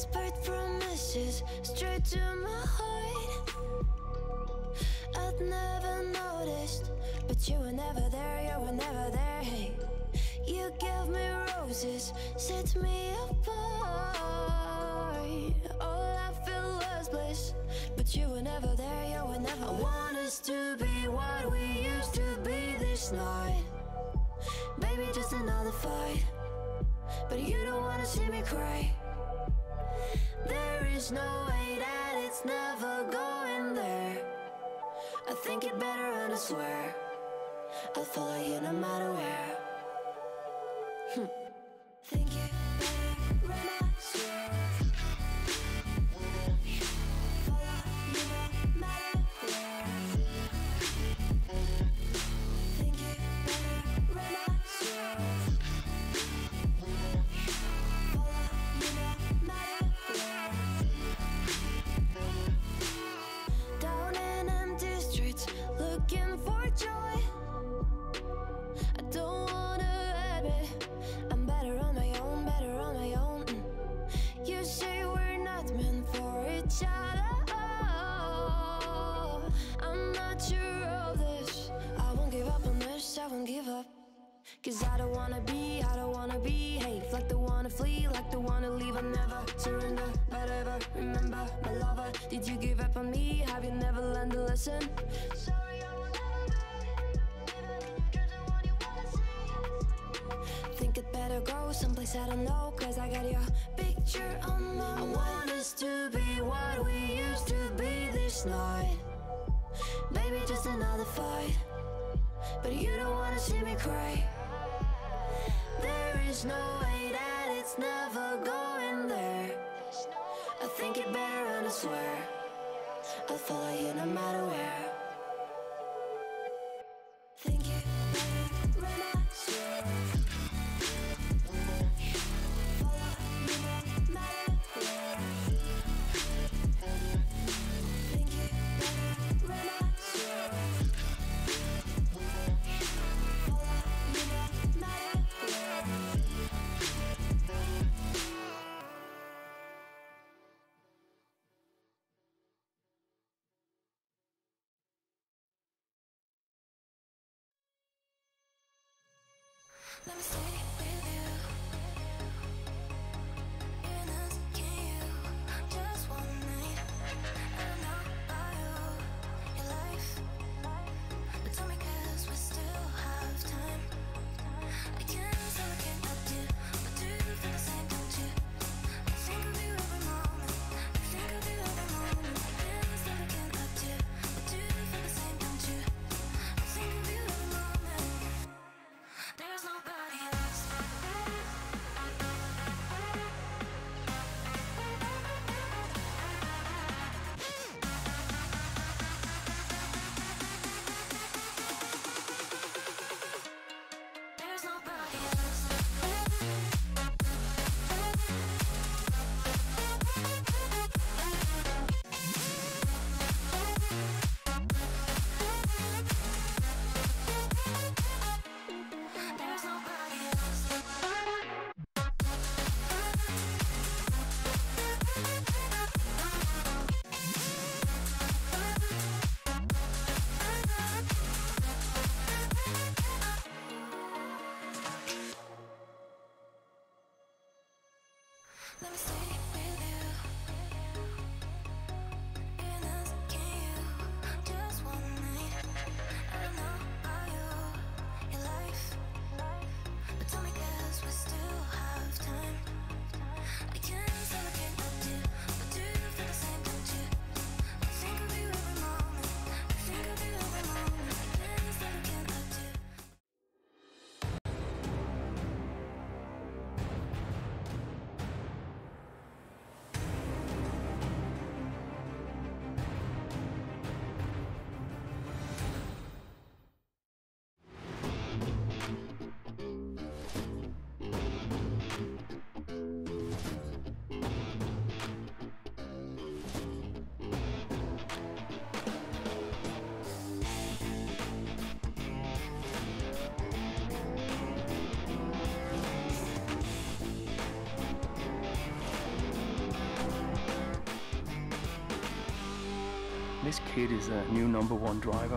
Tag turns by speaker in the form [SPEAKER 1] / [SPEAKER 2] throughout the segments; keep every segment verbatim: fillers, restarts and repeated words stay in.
[SPEAKER 1] Whispered promises straight to my heart. I'd never noticed, but you were never there, you were never there. Hey, you gave me roses, set me apart. All I felt was bliss, but you were never there, you were never there. I want us to be what we used to be this night. Baby, just another fight, but you don't wanna see me cry. There is no way that it's never going there. I think it better and I swear I'll follow you no matter where. Hm. Think it better and I swear follow you no matter where. Think it better and I swear follow you no matter where. Down in empty streets, looking for joy. I don't wanna admit I'm better on my own, better on my own. Mm. You say we're not meant for each other. I'm not sure of this. I won't give up on this, I won't give up. Cause I don't wanna be, I don't wanna behave like the one to flee, like the one to leave. I never surrender, but ever remember my lover. Did you give up on me? Have you never learned a lesson? Sorry, I will never be, even in your dreams, the one you wanna see. Think it better go someplace I don't know, cause I got your picture on my mind. I want us to be what we used to be this night. Baby, just another fight, but you don't wanna see me cry. There is no way that it's never going there. I think it better and I swear I'll follow you no matter where. Think it better and I swear follow you no matter where. Think it better and I swear follow you no matter where.
[SPEAKER 2] This kid is a new number one driver.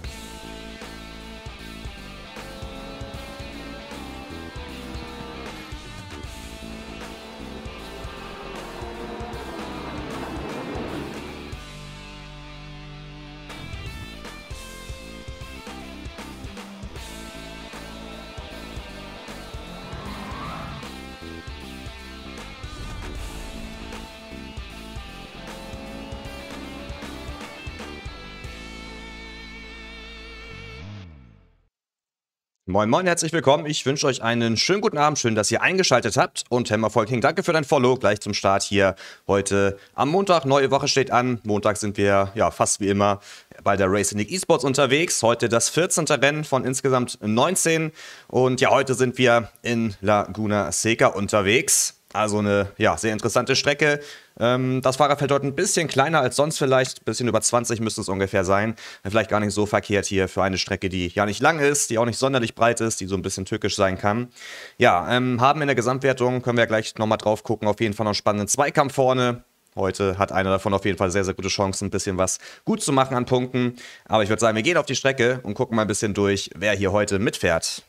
[SPEAKER 3] Moin Moin, herzlich willkommen. Ich wünsche euch einen schönen guten Abend. Schön, dass ihr eingeschaltet habt. Und Hammervolking, danke für dein Follow. Gleich zum Start hier heute am Montag. Neue Woche steht an. Montag sind wir ja fast wie immer bei der Racing League Esports unterwegs. Heute das vierzehnte Rennen von insgesamt neunzehn. Und ja, heute sind wir in Laguna Seca unterwegs. Also eine ja, sehr interessante Strecke. Ähm, das Fahrerfeld dort ein bisschen kleiner als sonst vielleicht. Ein bisschen über zwanzig müsste es ungefähr sein. Vielleicht gar nicht so verkehrt hier für eine Strecke, die ja nicht lang ist, die auch nicht sonderlich breit ist, die so ein bisschen tückisch sein kann. Ja, ähm, haben in der Gesamtwertung, können wir ja gleich nochmal drauf gucken, auf jeden Fall noch einen spannenden Zweikampf vorne. Heute hat einer davon auf jeden Fall sehr, sehr gute Chancen, ein bisschen was gut zu machen an Punkten. Aber ich würde sagen, wir gehen auf die Strecke und gucken mal ein bisschen durch, wer hier heute mitfährt.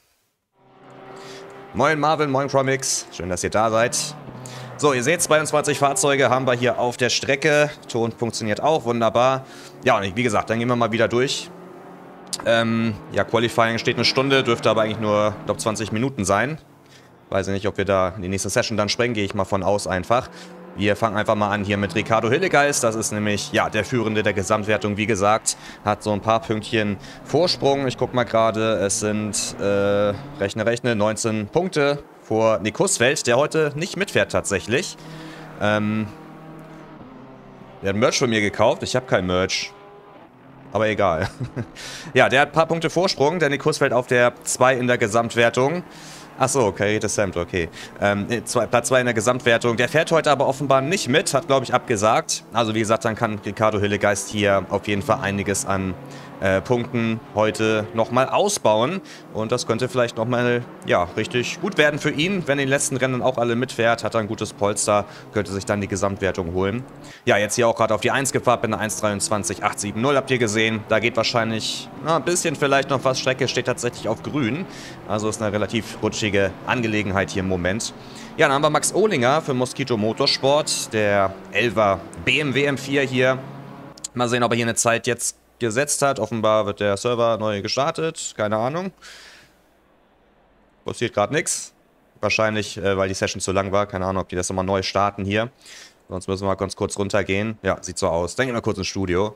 [SPEAKER 3] Moin Marvin, moin Chromix, schön, dass ihr da seid. So, ihr seht, zweiundzwanzig Fahrzeuge haben wir hier auf der Strecke. Ton funktioniert auch, wunderbar. Ja, und wie gesagt, dann gehen wir mal wieder durch. Ähm, ja, Qualifying steht eine Stunde, dürfte aber eigentlich nur, ich glaube, zwanzig Minuten sein. Weiß ich nicht, ob wir da in die nächste Session dann sprengen, gehe ich mal von aus einfach. Wir fangen einfach mal an hier mit Ricardo Hillegeist. Das ist nämlich, ja, der Führende der Gesamtwertung, wie gesagt. Hat so ein paar Pünktchen Vorsprung. Ich gucke mal gerade, es sind, äh, rechne, rechne, neunzehn Punkte vor Nick Husfeld, der heute nicht mitfährt tatsächlich. Ähm, der hat Merch von mir gekauft. Ich habe kein Merch. Aber egal. Ja, der hat ein paar Punkte Vorsprung. Der Nick Husfeld auf der zwei in der Gesamtwertung. Achso, Carrete Samt, okay. Ähm, zwei, Platz zwei in der Gesamtwertung. Der fährt heute aber offenbar nicht mit, hat, glaube ich, abgesagt. Also wie gesagt, dann kann Ricardo Hillegeist hier auf jeden Fall einiges an äh, Punkten heute nochmal ausbauen. Und das könnte vielleicht nochmal, ja, richtig gut werden für ihn. Wenn in den letzten Rennen auch alle mitfährt, hat er ein gutes Polster, könnte sich dann die Gesamtwertung holen. Ja, jetzt hier auch gerade auf die eins gefahren, bin eine eins dreiundzwanzig acht sieben null, habt ihr gesehen. Da geht wahrscheinlich na, ein bisschen vielleicht noch was. Strecke steht tatsächlich auf grün. Also ist eine relativ rutschige Angelegenheit hier im Moment. Ja, dann haben wir Max Ohlinger für Mosquito Motorsport, der elfer B M W M vier hier. Mal sehen, ob er hier eine Zeit jetzt gesetzt hat. Offenbar wird der Server neu gestartet, keine Ahnung. Passiert gerade nichts. Wahrscheinlich, äh, weil die Session zu lang war. Keine Ahnung, ob die das nochmal neu starten hier. Sonst müssen wir mal ganz kurz runtergehen. Ja, sieht so aus. Dann gehen wir kurz ins Studio.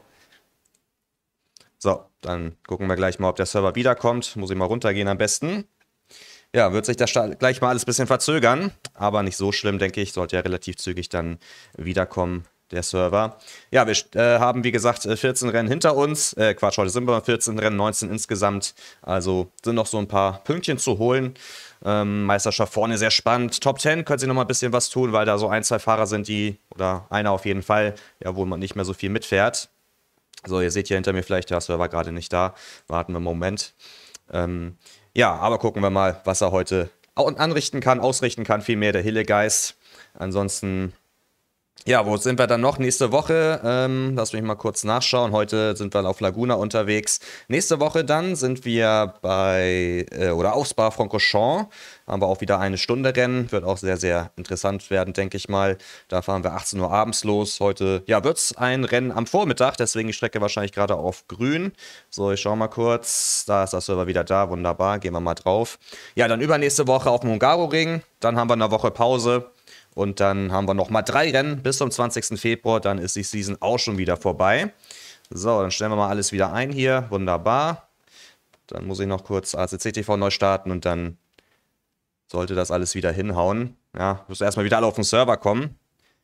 [SPEAKER 3] So, dann gucken wir gleich mal, ob der Server wiederkommt. Muss ich mal runtergehen am besten. Ja, wird sich das gleich mal alles ein bisschen verzögern. Aber nicht so schlimm, denke ich. Sollte ja relativ zügig dann wiederkommen, der Server. Ja, wir äh, haben, wie gesagt, vierzehn Rennen hinter uns. Äh, Quatsch, heute sind wir beim vierzehn Rennen, neunzehn insgesamt. Also sind noch so ein paar Pünktchen zu holen. Ähm, Meisterschaft vorne sehr spannend. Top zehn können sie noch mal ein bisschen was tun, weil da so ein, zwei Fahrer sind, die, oder einer auf jeden Fall, ja, wo man nicht mehr so viel mitfährt. So, ihr seht hier hinter mir vielleicht, der Server gerade nicht da. Warten wir einen Moment. Ähm, ja, aber gucken wir mal, was er heute anrichten kann, ausrichten kann, vielmehr der Hillegeist. Ansonsten, ja, wo sind wir dann noch? Nächste Woche, ähm, lass mich mal kurz nachschauen. Heute sind wir auf Laguna unterwegs. Nächste Woche dann sind wir bei, äh, oder auf Spa-Francorchamps. Haben wir auch wieder eine Stunde Rennen. Wird auch sehr, sehr interessant werden, denke ich mal. Da fahren wir achtzehn Uhr abends los. Heute, ja, wird es ein Rennen am Vormittag. Deswegen die Strecke wahrscheinlich gerade auf grün. So, ich schau mal kurz. Da ist der Server wieder da. Wunderbar. Gehen wir mal drauf. Ja, dann übernächste Woche auf dem Hungaroring. Dann haben wir eine Woche Pause. Und dann haben wir nochmal drei Rennen bis zum zwanzigsten Februar. Dann ist die Season auch schon wieder vorbei. So, dann stellen wir mal alles wieder ein hier. Wunderbar. Dann muss ich noch kurz A C C T V neu starten und dann sollte das alles wieder hinhauen. Ja, müssen erstmal wieder alle auf den Server kommen.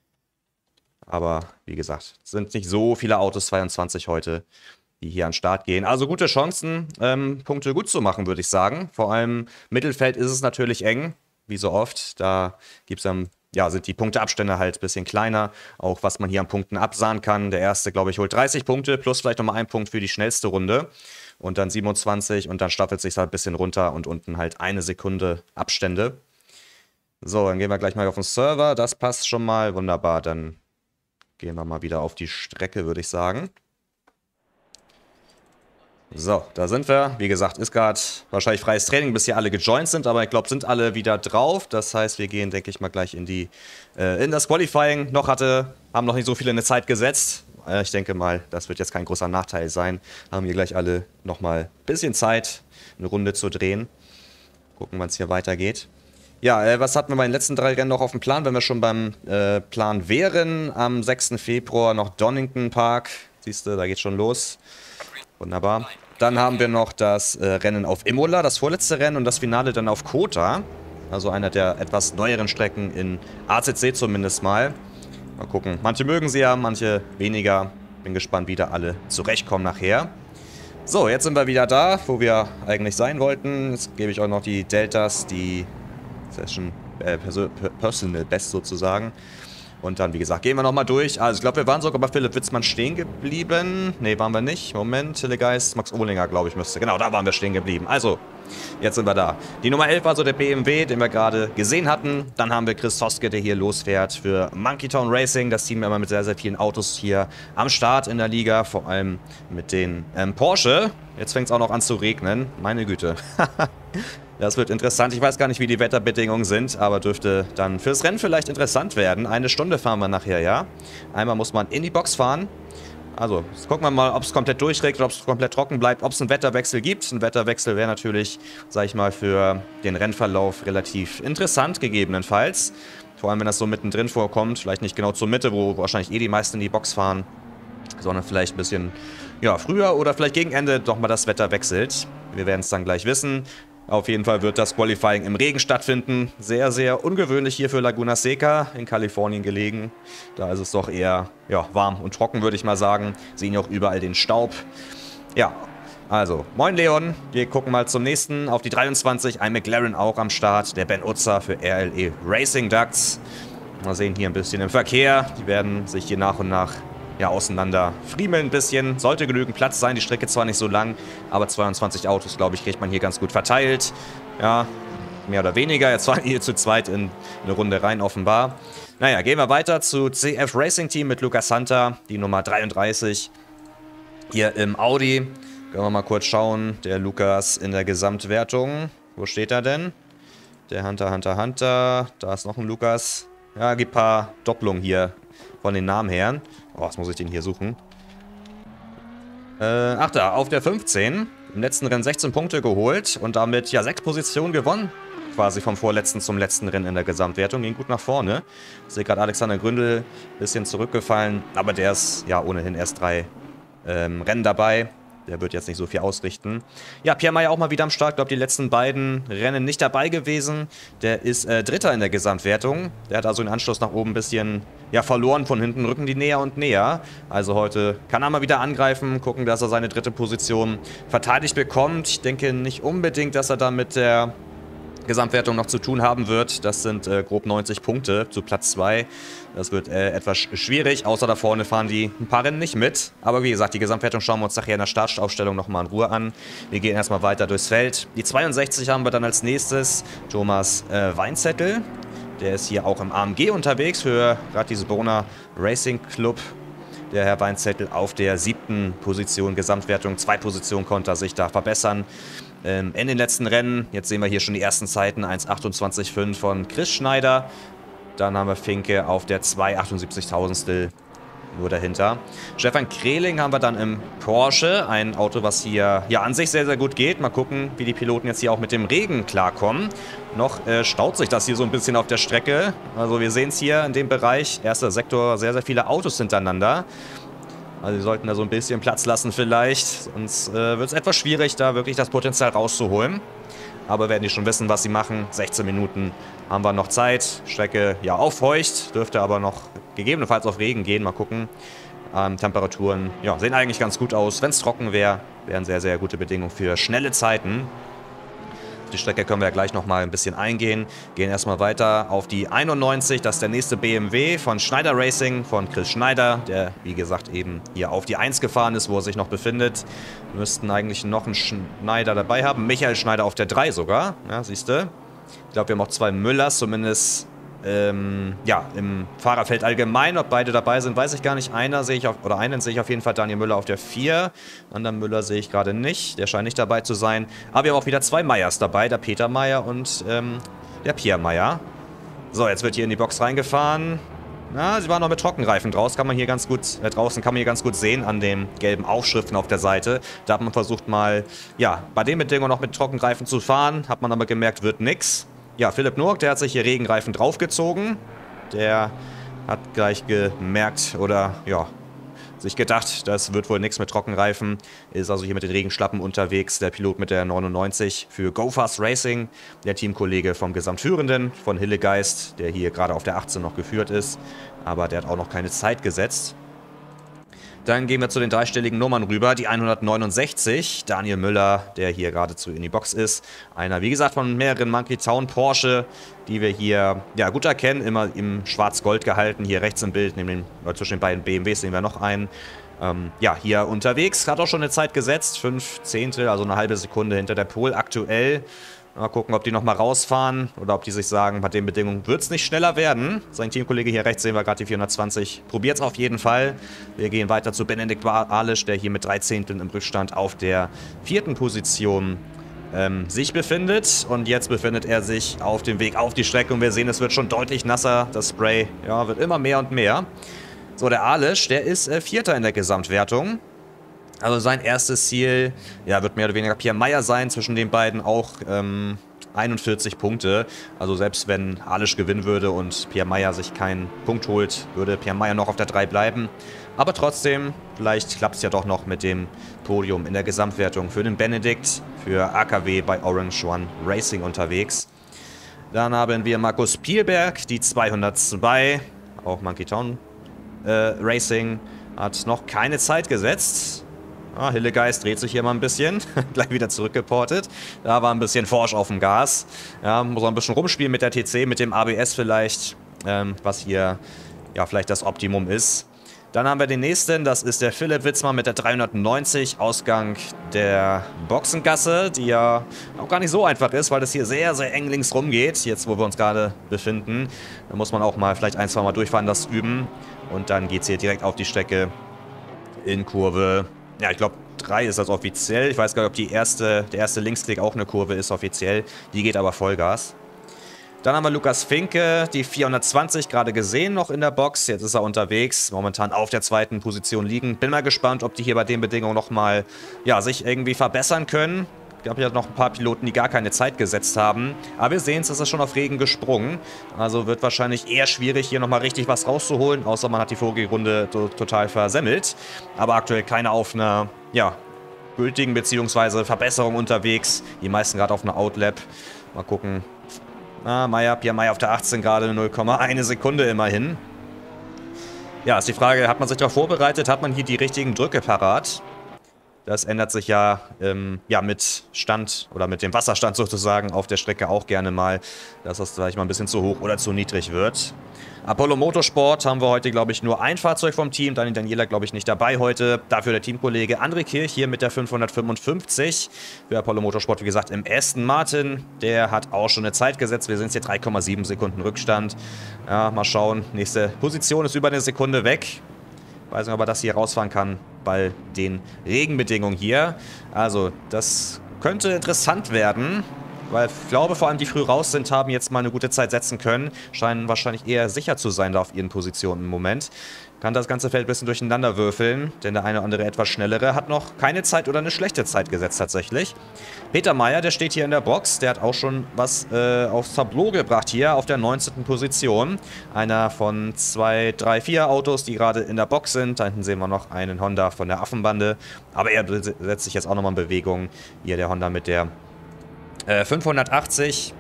[SPEAKER 3] Aber wie gesagt, es sind nicht so viele Autos, zweiundzwanzig heute, die hier an den Start gehen. Also gute Chancen, ähm, Punkte gut zu machen, würde ich sagen. Vor allem Mittelfeld ist es natürlich eng, wie so oft. Da gibt's dann ja, sind die Punkteabstände halt ein bisschen kleiner. Auch was man hier an Punkten absahen kann. Der erste, glaube ich, holt dreißig Punkte plus vielleicht nochmal ein Punkt für die schnellste Runde. Und dann siebenundzwanzig und dann staffelt sich halt ein bisschen runter und unten halt eine Sekunde Abstände. So, dann gehen wir gleich mal auf den Server. Das passt schon mal. Wunderbar, dann gehen wir mal wieder auf die Strecke, würde ich sagen. So, da sind wir. Wie gesagt, ist gerade wahrscheinlich freies Training, bis hier alle gejoint sind, aber ich glaube, sind alle wieder drauf. Das heißt, wir gehen, denke ich mal, gleich in die äh, in das Qualifying. Noch hatte, haben noch nicht so viele eine Zeit gesetzt. Äh, ich denke mal, das wird jetzt kein großer Nachteil sein. Haben hier gleich alle nochmal ein bisschen Zeit, eine Runde zu drehen. Gucken, wann es hier weitergeht. Ja, äh, was hatten wir bei den letzten drei Rennen noch auf dem Plan, wenn wir schon beim äh, Plan wären? Am sechsten Februar noch Donington Park. Siehst du, da geht's schon los. Wunderbar. Dann haben wir noch das äh, Rennen auf Imola, das vorletzte Rennen, und das Finale dann auf Kota. Also einer der etwas neueren Strecken in A C C zumindest mal. Mal gucken. Manche mögen sie ja, manche weniger. Bin gespannt, wie da alle zurechtkommen nachher. So, jetzt sind wir wieder da, wo wir eigentlich sein wollten. Jetzt gebe ich euch noch die Deltas, die Session äh, Personal Best sozusagen. Und dann, wie gesagt, gehen wir nochmal durch. Also ich glaube, wir waren sogar bei Philipp Witzmann stehen geblieben. Ne, waren wir nicht. Moment, Hillegeist, Max Ohlinger, glaube ich, müsste. Genau, da waren wir stehen geblieben. Also, jetzt sind wir da. Die Nummer elf war so der B M W, den wir gerade gesehen hatten. Dann haben wir Chris Hoske, der hier losfährt für Monkey Town Racing. Das Team immer mit sehr, sehr vielen Autos hier am Start in der Liga. Vor allem mit den ähm, Porsche. Jetzt fängt es auch noch an zu regnen. Meine Güte. Das wird interessant. Ich weiß gar nicht, wie die Wetterbedingungen sind, aber dürfte dann fürs Rennen vielleicht interessant werden. Eine Stunde fahren wir nachher, ja. Einmal muss man in die Box fahren. Also, jetzt gucken wir mal, ob es komplett durchregnet, ob es komplett trocken bleibt, ob es einen Wetterwechsel gibt. Ein Wetterwechsel wäre natürlich, sag ich mal, für den Rennverlauf relativ interessant, gegebenenfalls. Vor allem, wenn das so mittendrin vorkommt. Vielleicht nicht genau zur Mitte, wo wahrscheinlich eh die meisten in die Box fahren, sondern vielleicht ein bisschen, ja, früher oder vielleicht gegen Ende doch mal das Wetter wechselt. Wir werden es dann gleich wissen. Auf jeden Fall wird das Qualifying im Regen stattfinden. Sehr, sehr ungewöhnlich hier für Laguna Seca, in Kalifornien gelegen. Da ist es doch eher ja, warm und trocken, würde ich mal sagen. Sehen ja auch überall den Staub. Ja, also, moin Leon. Wir gucken mal zum nächsten auf die dreiundzwanzig. Ein McLaren auch am Start. Der Ben Utzer für R L E Racing Ducks. Mal sehen hier ein bisschen im Verkehr. Die werden sich hier nach und nach ja, auseinander friemeln ein bisschen. Sollte genügend Platz sein, die Strecke zwar nicht so lang, aber zweiundzwanzig Autos, glaube ich, kriegt man hier ganz gut verteilt. Ja, mehr oder weniger. Jetzt fahren hier zu zweit in eine Runde rein, offenbar. Naja, gehen wir weiter zu C F Racing Team mit Lukas Hunter, die Nummer dreiunddreißig. Hier im Audi. Können wir mal kurz schauen. Der Lukas in der Gesamtwertung. Wo steht er denn? Der Hunter, Hunter, Hunter. Da ist noch ein Lukas. Ja, gibt ein paar Doppelungen hier von den Namen her. Oh, was muss ich den hier suchen? Äh, ach da, auf der fünfzehn. Im letzten Rennen sechzehn Punkte geholt und damit ja sechs Positionen gewonnen. Quasi vom vorletzten zum letzten Rennen in der Gesamtwertung. Ging gut nach vorne. Ich sehe gerade Alexander Gründel ein bisschen zurückgefallen, aber der ist ja ohnehin erst drei ähm, Rennen dabei. Der wird jetzt nicht so viel ausrichten. Ja, Pierre Meyer auch mal wieder am Start. Ich glaube, die letzten beiden Rennen nicht dabei gewesen. Der ist äh, Dritter in der Gesamtwertung. Der hat also den Anschluss nach oben ein bisschen ja, verloren. Von hinten rücken die näher und näher. Also heute kann er mal wieder angreifen. Gucken, dass er seine dritte Position verteidigt bekommt. Ich denke nicht unbedingt, dass er da mit der Gesamtwertung noch zu tun haben wird. Das sind äh, grob neunzig Punkte zu Platz zwei. Das wird äh, etwas schwierig, außer da vorne fahren die ein paar Rennen nicht mit. Aber wie gesagt, die Gesamtwertung schauen wir uns nachher in der Startaufstellung nochmal in Ruhe an. Wir gehen erstmal weiter durchs Feld. Die zweiundsechzig haben wir dann als nächstes Thomas äh, Weinzettel. Der ist hier auch im A M G unterwegs für gerade diese Bona Racing Club. Der Herr Weinzettel auf der siebten Position Gesamtwertung. Zwei Positionen konnte er sich da verbessern. Ähm, in den letzten Rennen, jetzt sehen wir hier schon die ersten Zeiten, eins achtundzwanzig Komma fünf von Chris Schneider. Dann haben wir Finke auf der zwei achtundsiebzigtausendstel nur dahinter. Stefan Kreling haben wir dann im Porsche, ein Auto, was hier ja an sich sehr, sehr gut geht. Mal gucken, wie die Piloten jetzt hier auch mit dem Regen klarkommen. Noch äh, staut sich das hier so ein bisschen auf der Strecke. Also wir sehen es hier in dem Bereich, erster Sektor, sehr, sehr viele Autos hintereinander. Also sie sollten da so ein bisschen Platz lassen vielleicht, sonst äh, wird es etwas schwierig, da wirklich das Potenzial rauszuholen. Aber werden die schon wissen, was sie machen. sechzehn Minuten haben wir noch Zeit. Strecke ja aufheucht, dürfte aber noch gegebenenfalls auf Regen gehen. Mal gucken. Ähm, Temperaturen ja, sehen eigentlich ganz gut aus. Wenn es trocken wäre, wären sehr, sehr gute Bedingungen für schnelle Zeiten. Auf die Strecke können wir ja gleich nochmal ein bisschen eingehen. Gehen erstmal weiter auf die einundneunzig. Das ist der nächste B M W von Schneider Racing, von Chris Schneider, der wie gesagt eben hier auf die eins gefahren ist, wo er sich noch befindet. Wir müssten eigentlich noch einen Schneider dabei haben. Michael Schneider auf der drei sogar. Ja, siehst du. Ich glaube, wir haben auch zwei Müllers, zumindest ähm, ja, im Fahrerfeld allgemein. Ob beide dabei sind, weiß ich gar nicht. Einer sehe ich auf, oder einen sehe ich auf jeden Fall, Daniel Müller auf der vier. Anderen Müller sehe ich gerade nicht. Der scheint nicht dabei zu sein. Aber wir haben auch wieder zwei Meyers dabei. Der Peter Meyer und ähm, der Pierre Meyer. So, jetzt wird hier in die Box reingefahren. Na, sie waren noch mit Trockenreifen draus. Kann man hier ganz gut, äh, draußen kann man hier ganz gut sehen an den gelben Aufschriften auf der Seite. Da hat man versucht mal, ja, bei den Bedingungen noch mit Trockenreifen zu fahren. Hat man aber gemerkt, wird nix. Ja, Philipp Noack, der hat sich hier Regenreifen draufgezogen. Der hat gleich gemerkt oder, ja, sich gedacht, das wird wohl nichts mit Trockenreifen. Ist also hier mit den Regenschlappen unterwegs. Der Pilot mit der neunundneunzig für Go Fast Racing. Der Teamkollege vom Gesamtführenden von Hillegeist, der hier gerade auf der achtzehn noch geführt ist. Aber der hat auch noch keine Zeit gesetzt. Dann gehen wir zu den dreistelligen Nummern rüber. Die hundertneunundsechzig. Daniel Müller, der hier geradezu in die Box ist. Einer, wie gesagt, von mehreren Monkey Town Porsche, die wir hier ja, gut erkennen. Immer im Schwarz-Gold gehalten. Hier rechts im Bild, neben den, zwischen den beiden B M Ws sehen wir noch einen. Ähm, ja, hier unterwegs. Hat auch schon eine Zeit gesetzt. Fünf Zehntel, also eine halbe Sekunde hinter der Pole aktuell. Mal gucken, ob die nochmal rausfahren oder ob die sich sagen, bei den Bedingungen wird es nicht schneller werden. Sein Teamkollege hier rechts sehen wir gerade die vierhundertzwanzig. Probiert es auf jeden Fall. Wir gehen weiter zu Benedikt Alisch, der hier mit drei Zehnteln im Rückstand auf der vierten Position ähm, sich befindet. Und jetzt befindet er sich auf dem Weg auf die Strecke und wir sehen, es wird schon deutlich nasser. Das Spray ja, wird immer mehr und mehr. So, der Alisch, der ist äh, Vierter in der Gesamtwertung. Also sein erstes Ziel, ja, wird mehr oder weniger Pierre Meyer sein, zwischen den beiden auch ähm, einundvierzig Punkte. Also selbst wenn Alisch gewinnen würde und Pierre Meyer sich keinen Punkt holt, würde Pierre Meyer noch auf der drei bleiben. Aber trotzdem, vielleicht klappt es ja doch noch mit dem Podium in der Gesamtwertung für den Benedikt, für A K W bei Orange One Racing unterwegs. Dann haben wir Markus Pielberg, die zweihundertzwei, auch Monkey Town äh, Racing, hat noch keine Zeit gesetzt. Ah, Hillegeist dreht sich hier mal ein bisschen. Gleich wieder zurückgeportet. Da war ein bisschen forsch auf dem Gas. Ja, muss auch ein bisschen rumspielen mit der T C, mit dem A B S vielleicht. Ähm, was hier ja vielleicht das Optimum ist. Dann haben wir den nächsten. Das ist der Philipp Witzmann mit der dreihundertneunzig. Ausgang der Boxengasse, die ja auch gar nicht so einfach ist, weil das hier sehr, sehr eng links rum geht. Jetzt, wo wir uns gerade befinden. Da muss man auch mal vielleicht ein, zwei Mal durchfahren, das üben. Und dann geht es hier direkt auf die Strecke in Kurve. Ja, ich glaube, drei ist das offiziell. Ich weiß gar nicht, ob die erste, der erste Linksklick auch eine Kurve ist offiziell. Die geht aber Vollgas. Dann haben wir Lukas Finke, die vierhundertzwanzig, gerade gesehen noch in der Box. Jetzt ist er unterwegs, momentan auf der zweiten Position liegen. Bin mal gespannt, ob die hier bei den Bedingungen nochmal ja, sich irgendwie verbessern können. Es gab ja noch ein paar Piloten, die gar keine Zeit gesetzt haben. Aber wir sehen es, es ist schon auf Regen gesprungen. Also wird wahrscheinlich eher schwierig, hier nochmal richtig was rauszuholen. Außer man hat die vorige Runde to total versemmelt. Aber aktuell keine auf einer, ja, gültigen bzw. Verbesserung unterwegs. Die meisten gerade auf einer Outlap. Mal gucken. Ah, Meyer, Pierre Meyer auf der achtzehn gerade, null Komma eins Sekunde immerhin. Ja, ist die Frage, hat man sich darauf vorbereitet? Hat man hier die richtigen Drücke parat? Das ändert sich ja, ähm, ja mit Stand oder mit dem Wasserstand sozusagen auf der Strecke auch gerne mal, dass das vielleicht mal ein bisschen zu hoch oder zu niedrig wird. Apollo Motorsport haben wir heute, glaube ich, nur ein Fahrzeug vom Team. Dani Daniela, glaube ich, nicht dabei heute. Dafür der Teamkollege André Kirch hier mit der fünfhundertfünfundfünfzig. Für Apollo Motorsport, wie gesagt, im Aston Martin. Der hat auch schon eine Zeit gesetzt. Wir sind jetzt hier drei Komma sieben Sekunden Rückstand. Ja, mal schauen. Nächste Position ist über eine Sekunde weg. Weiß nicht, ob er das hier rausfahren kann bei den Regenbedingungen hier. Also, das könnte interessant werden, weil ich glaube, vor allem die früh raus sind, haben jetzt mal eine gute Zeit setzen können. Scheinen wahrscheinlich eher sicher zu sein da auf ihren Positionen im Moment. Kann das ganze Feld ein bisschen durcheinander würfeln, denn der eine oder andere etwas schnellere hat noch keine Zeit oder eine schlechte Zeit gesetzt tatsächlich. Peter Meyer, der steht hier in der Box, der hat auch schon was äh, aufs Tableau gebracht hier auf der neunzehnten Position. Einer von zwei, drei, vier Autos, die gerade in der Box sind. Da hinten sehen wir noch einen Honda von der Affenbande, aber er setzt sich jetzt auch nochmal in Bewegung. Hier der Honda mit der äh, fünfhundertachtzig.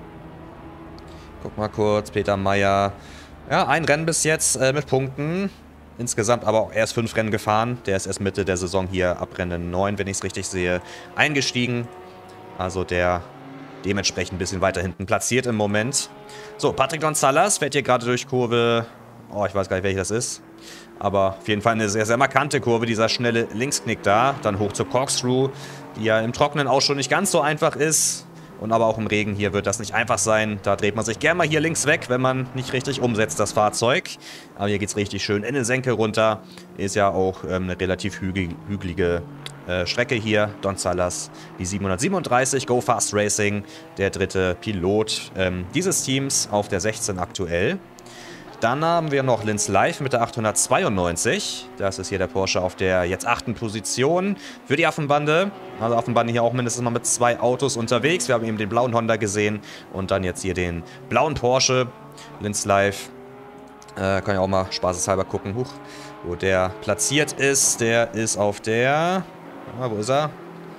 [SPEAKER 3] Guck mal kurz, Peter Meyer. Ja, ein Rennen bis jetzt äh, mit Punkten. Insgesamt aber auch erst fünf Rennen gefahren. Der ist erst Mitte der Saison hier ab Rennen neun, wenn ich es richtig sehe, eingestiegen. Also der dementsprechend ein bisschen weiter hinten platziert im Moment. So, Patrick Gonzalez fährt hier gerade durch Kurve. Oh, ich weiß gar nicht, welche das ist. Aber auf jeden Fall eine sehr, sehr markante Kurve, dieser schnelle Linksknick da. Dann hoch zur Corkscrew, die ja im Trockenen auch schon nicht ganz so einfach ist. Und aber auch im Regen hier wird das nicht einfach sein. Da dreht man sich gerne mal hier links weg, wenn man nicht richtig umsetzt, das Fahrzeug. Aber hier geht es richtig schön in den Senkel runter. Ist ja auch ähm, eine relativ hügel hügelige äh, Strecke hier. Don Salas, die siebenhundertsiebenunddreißig, Go Fast Racing, der dritte Pilot ähm, dieses Teams auf der sechzehn aktuell. Dann haben wir noch Linz Live mit der achthundertzweiundneunzig. Das ist hier der Porsche auf der jetzt achten Position für die Affenbande. Also Affenbande hier auch mindestens mal mit zwei Autos unterwegs. Wir haben eben den blauen Honda gesehen und dann jetzt hier den blauen Porsche. Linz Live. Äh, kann ja auch mal spaßeshalber gucken, huch, wo der platziert ist. Der ist auf der... Ah, wo ist er?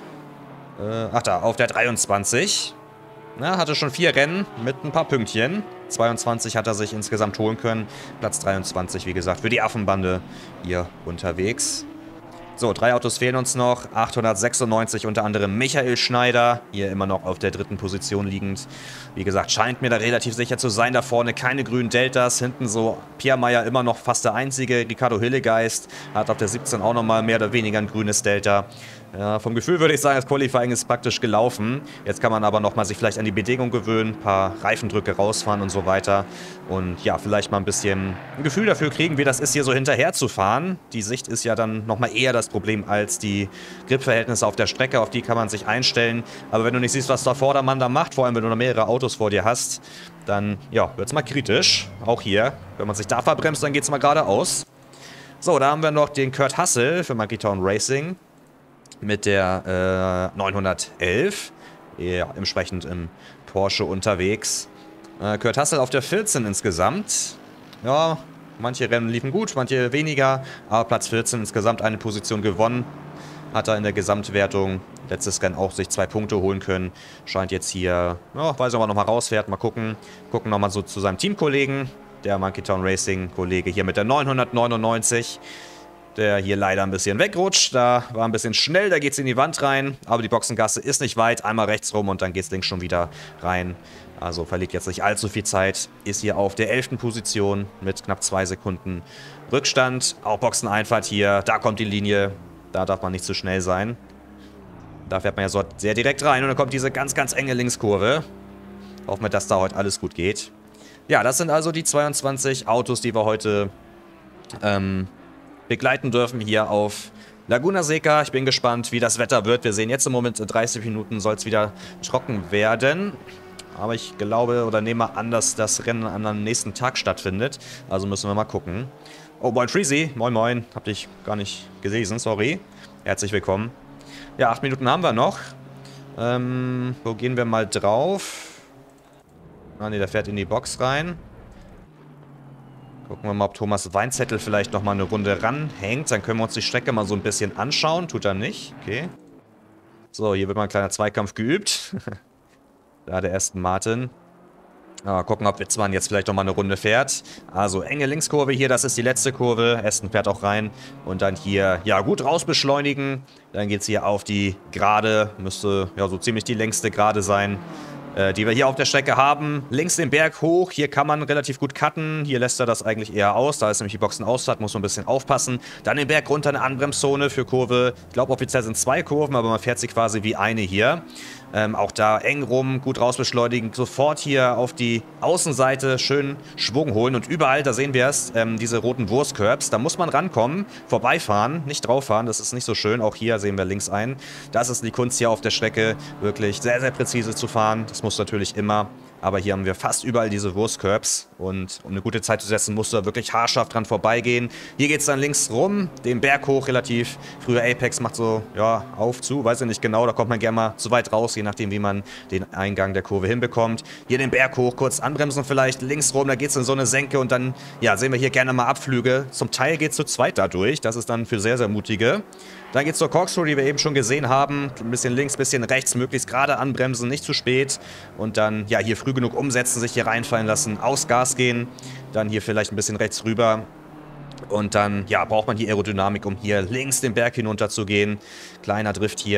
[SPEAKER 3] Äh, ach da, auf der dreiundzwanzig. Na, hatte schon vier Rennen mit ein paar Pünktchen. zweiundzwanzig hat er sich insgesamt holen können. Platz dreiundzwanzig, wie gesagt, für die Affenbande hier unterwegs. So, drei Autos fehlen uns noch. achthundertsechsundneunzig unter anderem Michael Schneider. Hier immer noch auf der dritten Position liegend. Wie gesagt, scheint mir da relativ sicher zu sein. Da vorne keine grünen Deltas. Hinten so Pierre Meyer immer noch fast der einzige. Ricardo Hillegeist hat auf der siebzehn auch nochmal mehr oder weniger ein grünes Delta. Ja, vom Gefühl würde ich sagen, das Qualifying ist praktisch gelaufen. Jetzt kann man aber nochmal sich vielleicht an die Bedingungen gewöhnen, ein paar Reifendrücke rausfahren und so weiter. Und ja, vielleicht mal ein bisschen ein Gefühl dafür kriegen, wie das ist, hier so hinterher zu fahren. Die Sicht ist ja dann nochmal eher das Problem als die Gripverhältnisse auf der Strecke. Auf die kann man sich einstellen. Aber wenn du nicht siehst, was der Vordermann da macht, vor allem wenn du noch mehrere Autos vor dir hast, dann ja, wird es mal kritisch. Auch hier, wenn man sich da verbremst, dann geht es mal geradeaus. So, da haben wir noch den Kurt Hassel für Monkey Town Racing. Mit der äh, neunhundertelf, ja, entsprechend im Porsche unterwegs. Äh, Kurt Hassel auf der vierzehn insgesamt. Ja, manche Rennen liefen gut, manche weniger, aber Platz vierzehn insgesamt eine Position gewonnen. Hat er in der Gesamtwertung letztes Rennen auch sich zwei Punkte holen können. Scheint jetzt hier, ja, weiß nicht, ob er nochmal rausfährt, mal gucken. Gucken nochmal so zu seinem Teamkollegen, der Monkey Town Racing Kollege hier mit der neunhundertneunundneunzig. Der hier leider ein bisschen wegrutscht. Da war ein bisschen schnell, da geht es in die Wand rein. Aber die Boxengasse ist nicht weit. Einmal rechts rum und dann geht es links schon wieder rein. Also verliert jetzt nicht allzu viel Zeit. Ist hier auf der elften Position mit knapp zwei Sekunden Rückstand. Auch Boxeneinfahrt hier. Da kommt die Linie. Da darf man nicht zu schnell sein. Da fährt man ja so sehr direkt rein. Und dann kommt diese ganz, ganz enge Linkskurve. Hoffen wir, dass da heute alles gut geht. Ja, das sind also die zweiundzwanzig Autos, die wir heute... Ähm, begleiten dürfen hier auf Laguna Seca. Ich bin gespannt, wie das Wetter wird. Wir sehen jetzt im Moment, in dreißig Minuten soll es wieder trocken werden. Aber ich glaube oder nehme an, dass das Rennen an einem nächsten Tag stattfindet. Also müssen wir mal gucken. Oh, moin Freezy. Moin, moin. Hab dich gar nicht gelesen, sorry. Herzlich willkommen. Ja, acht Minuten haben wir noch. Ähm, wo gehen wir mal drauf? Ah, ne, der fährt in die Box rein. Gucken wir mal, ob Thomas Weinzettel vielleicht nochmal eine Runde ranhängt. Dann können wir uns die Strecke mal so ein bisschen anschauen. Tut er nicht. Okay. So, hier wird mal ein kleiner Zweikampf geübt. Da der Aston Martin. Ah, gucken, ob Witzmann jetzt vielleicht nochmal eine Runde fährt. Also enge Linkskurve hier, das ist die letzte Kurve. Aston fährt auch rein. Und dann hier, ja, gut rausbeschleunigen. Dann geht es hier auf die Gerade. Müsste ja so ziemlich die längste Gerade sein, die wir hier auf der Strecke haben. Links den Berg hoch, hier kann man relativ gut cutten. Hier lässt er das eigentlich eher aus, da ist nämlich die Boxenausfahrt, muss man ein bisschen aufpassen. Dann den Berg runter, eine Anbremszone für Kurve. Ich glaube, offiziell sind zwei Kurven, aber man fährt sie quasi wie eine hier. Ähm, auch da eng rum, gut rausbeschleunigen. Sofort hier auf die Außenseite schön Schwung holen. Und überall, da sehen wir es, ähm, diese roten Wurstcurbs. Da muss man rankommen, vorbeifahren, nicht drauffahren. Das ist nicht so schön. Auch hier sehen wir links ein. Das ist die Kunst hier auf der Strecke, wirklich sehr, sehr präzise zu fahren. Das muss natürlich immer. Aber hier haben wir fast überall diese Wurstcurbs. Und um eine gute Zeit zu setzen, musst du da wirklich haarscharf dran vorbeigehen. Hier geht es dann links rum, den Berg hoch relativ. Früher Apex macht so, ja, auf, zu, weiß ich nicht genau. Da kommt man gerne mal zu weit raus, je nachdem, wie man den Eingang der Kurve hinbekommt. Hier den Berg hoch, kurz anbremsen vielleicht, links rum, da geht es in so eine Senke. Und dann, ja, sehen wir hier gerne mal Abflüge. Zum Teil geht es zu zweit da durch. Das ist dann für sehr, sehr mutige. Dann geht es zur Corkscrew, die wir eben schon gesehen haben. Ein bisschen links, ein bisschen rechts, möglichst gerade anbremsen, nicht zu spät. Und dann, ja, hier früh genug umsetzen, sich hier reinfallen lassen, aus Gas gehen. Dann hier vielleicht ein bisschen rechts rüber. Und dann, ja, braucht man hier Aerodynamik, um hier links den Berg hinunter zu gehen. Kleiner Drift hier.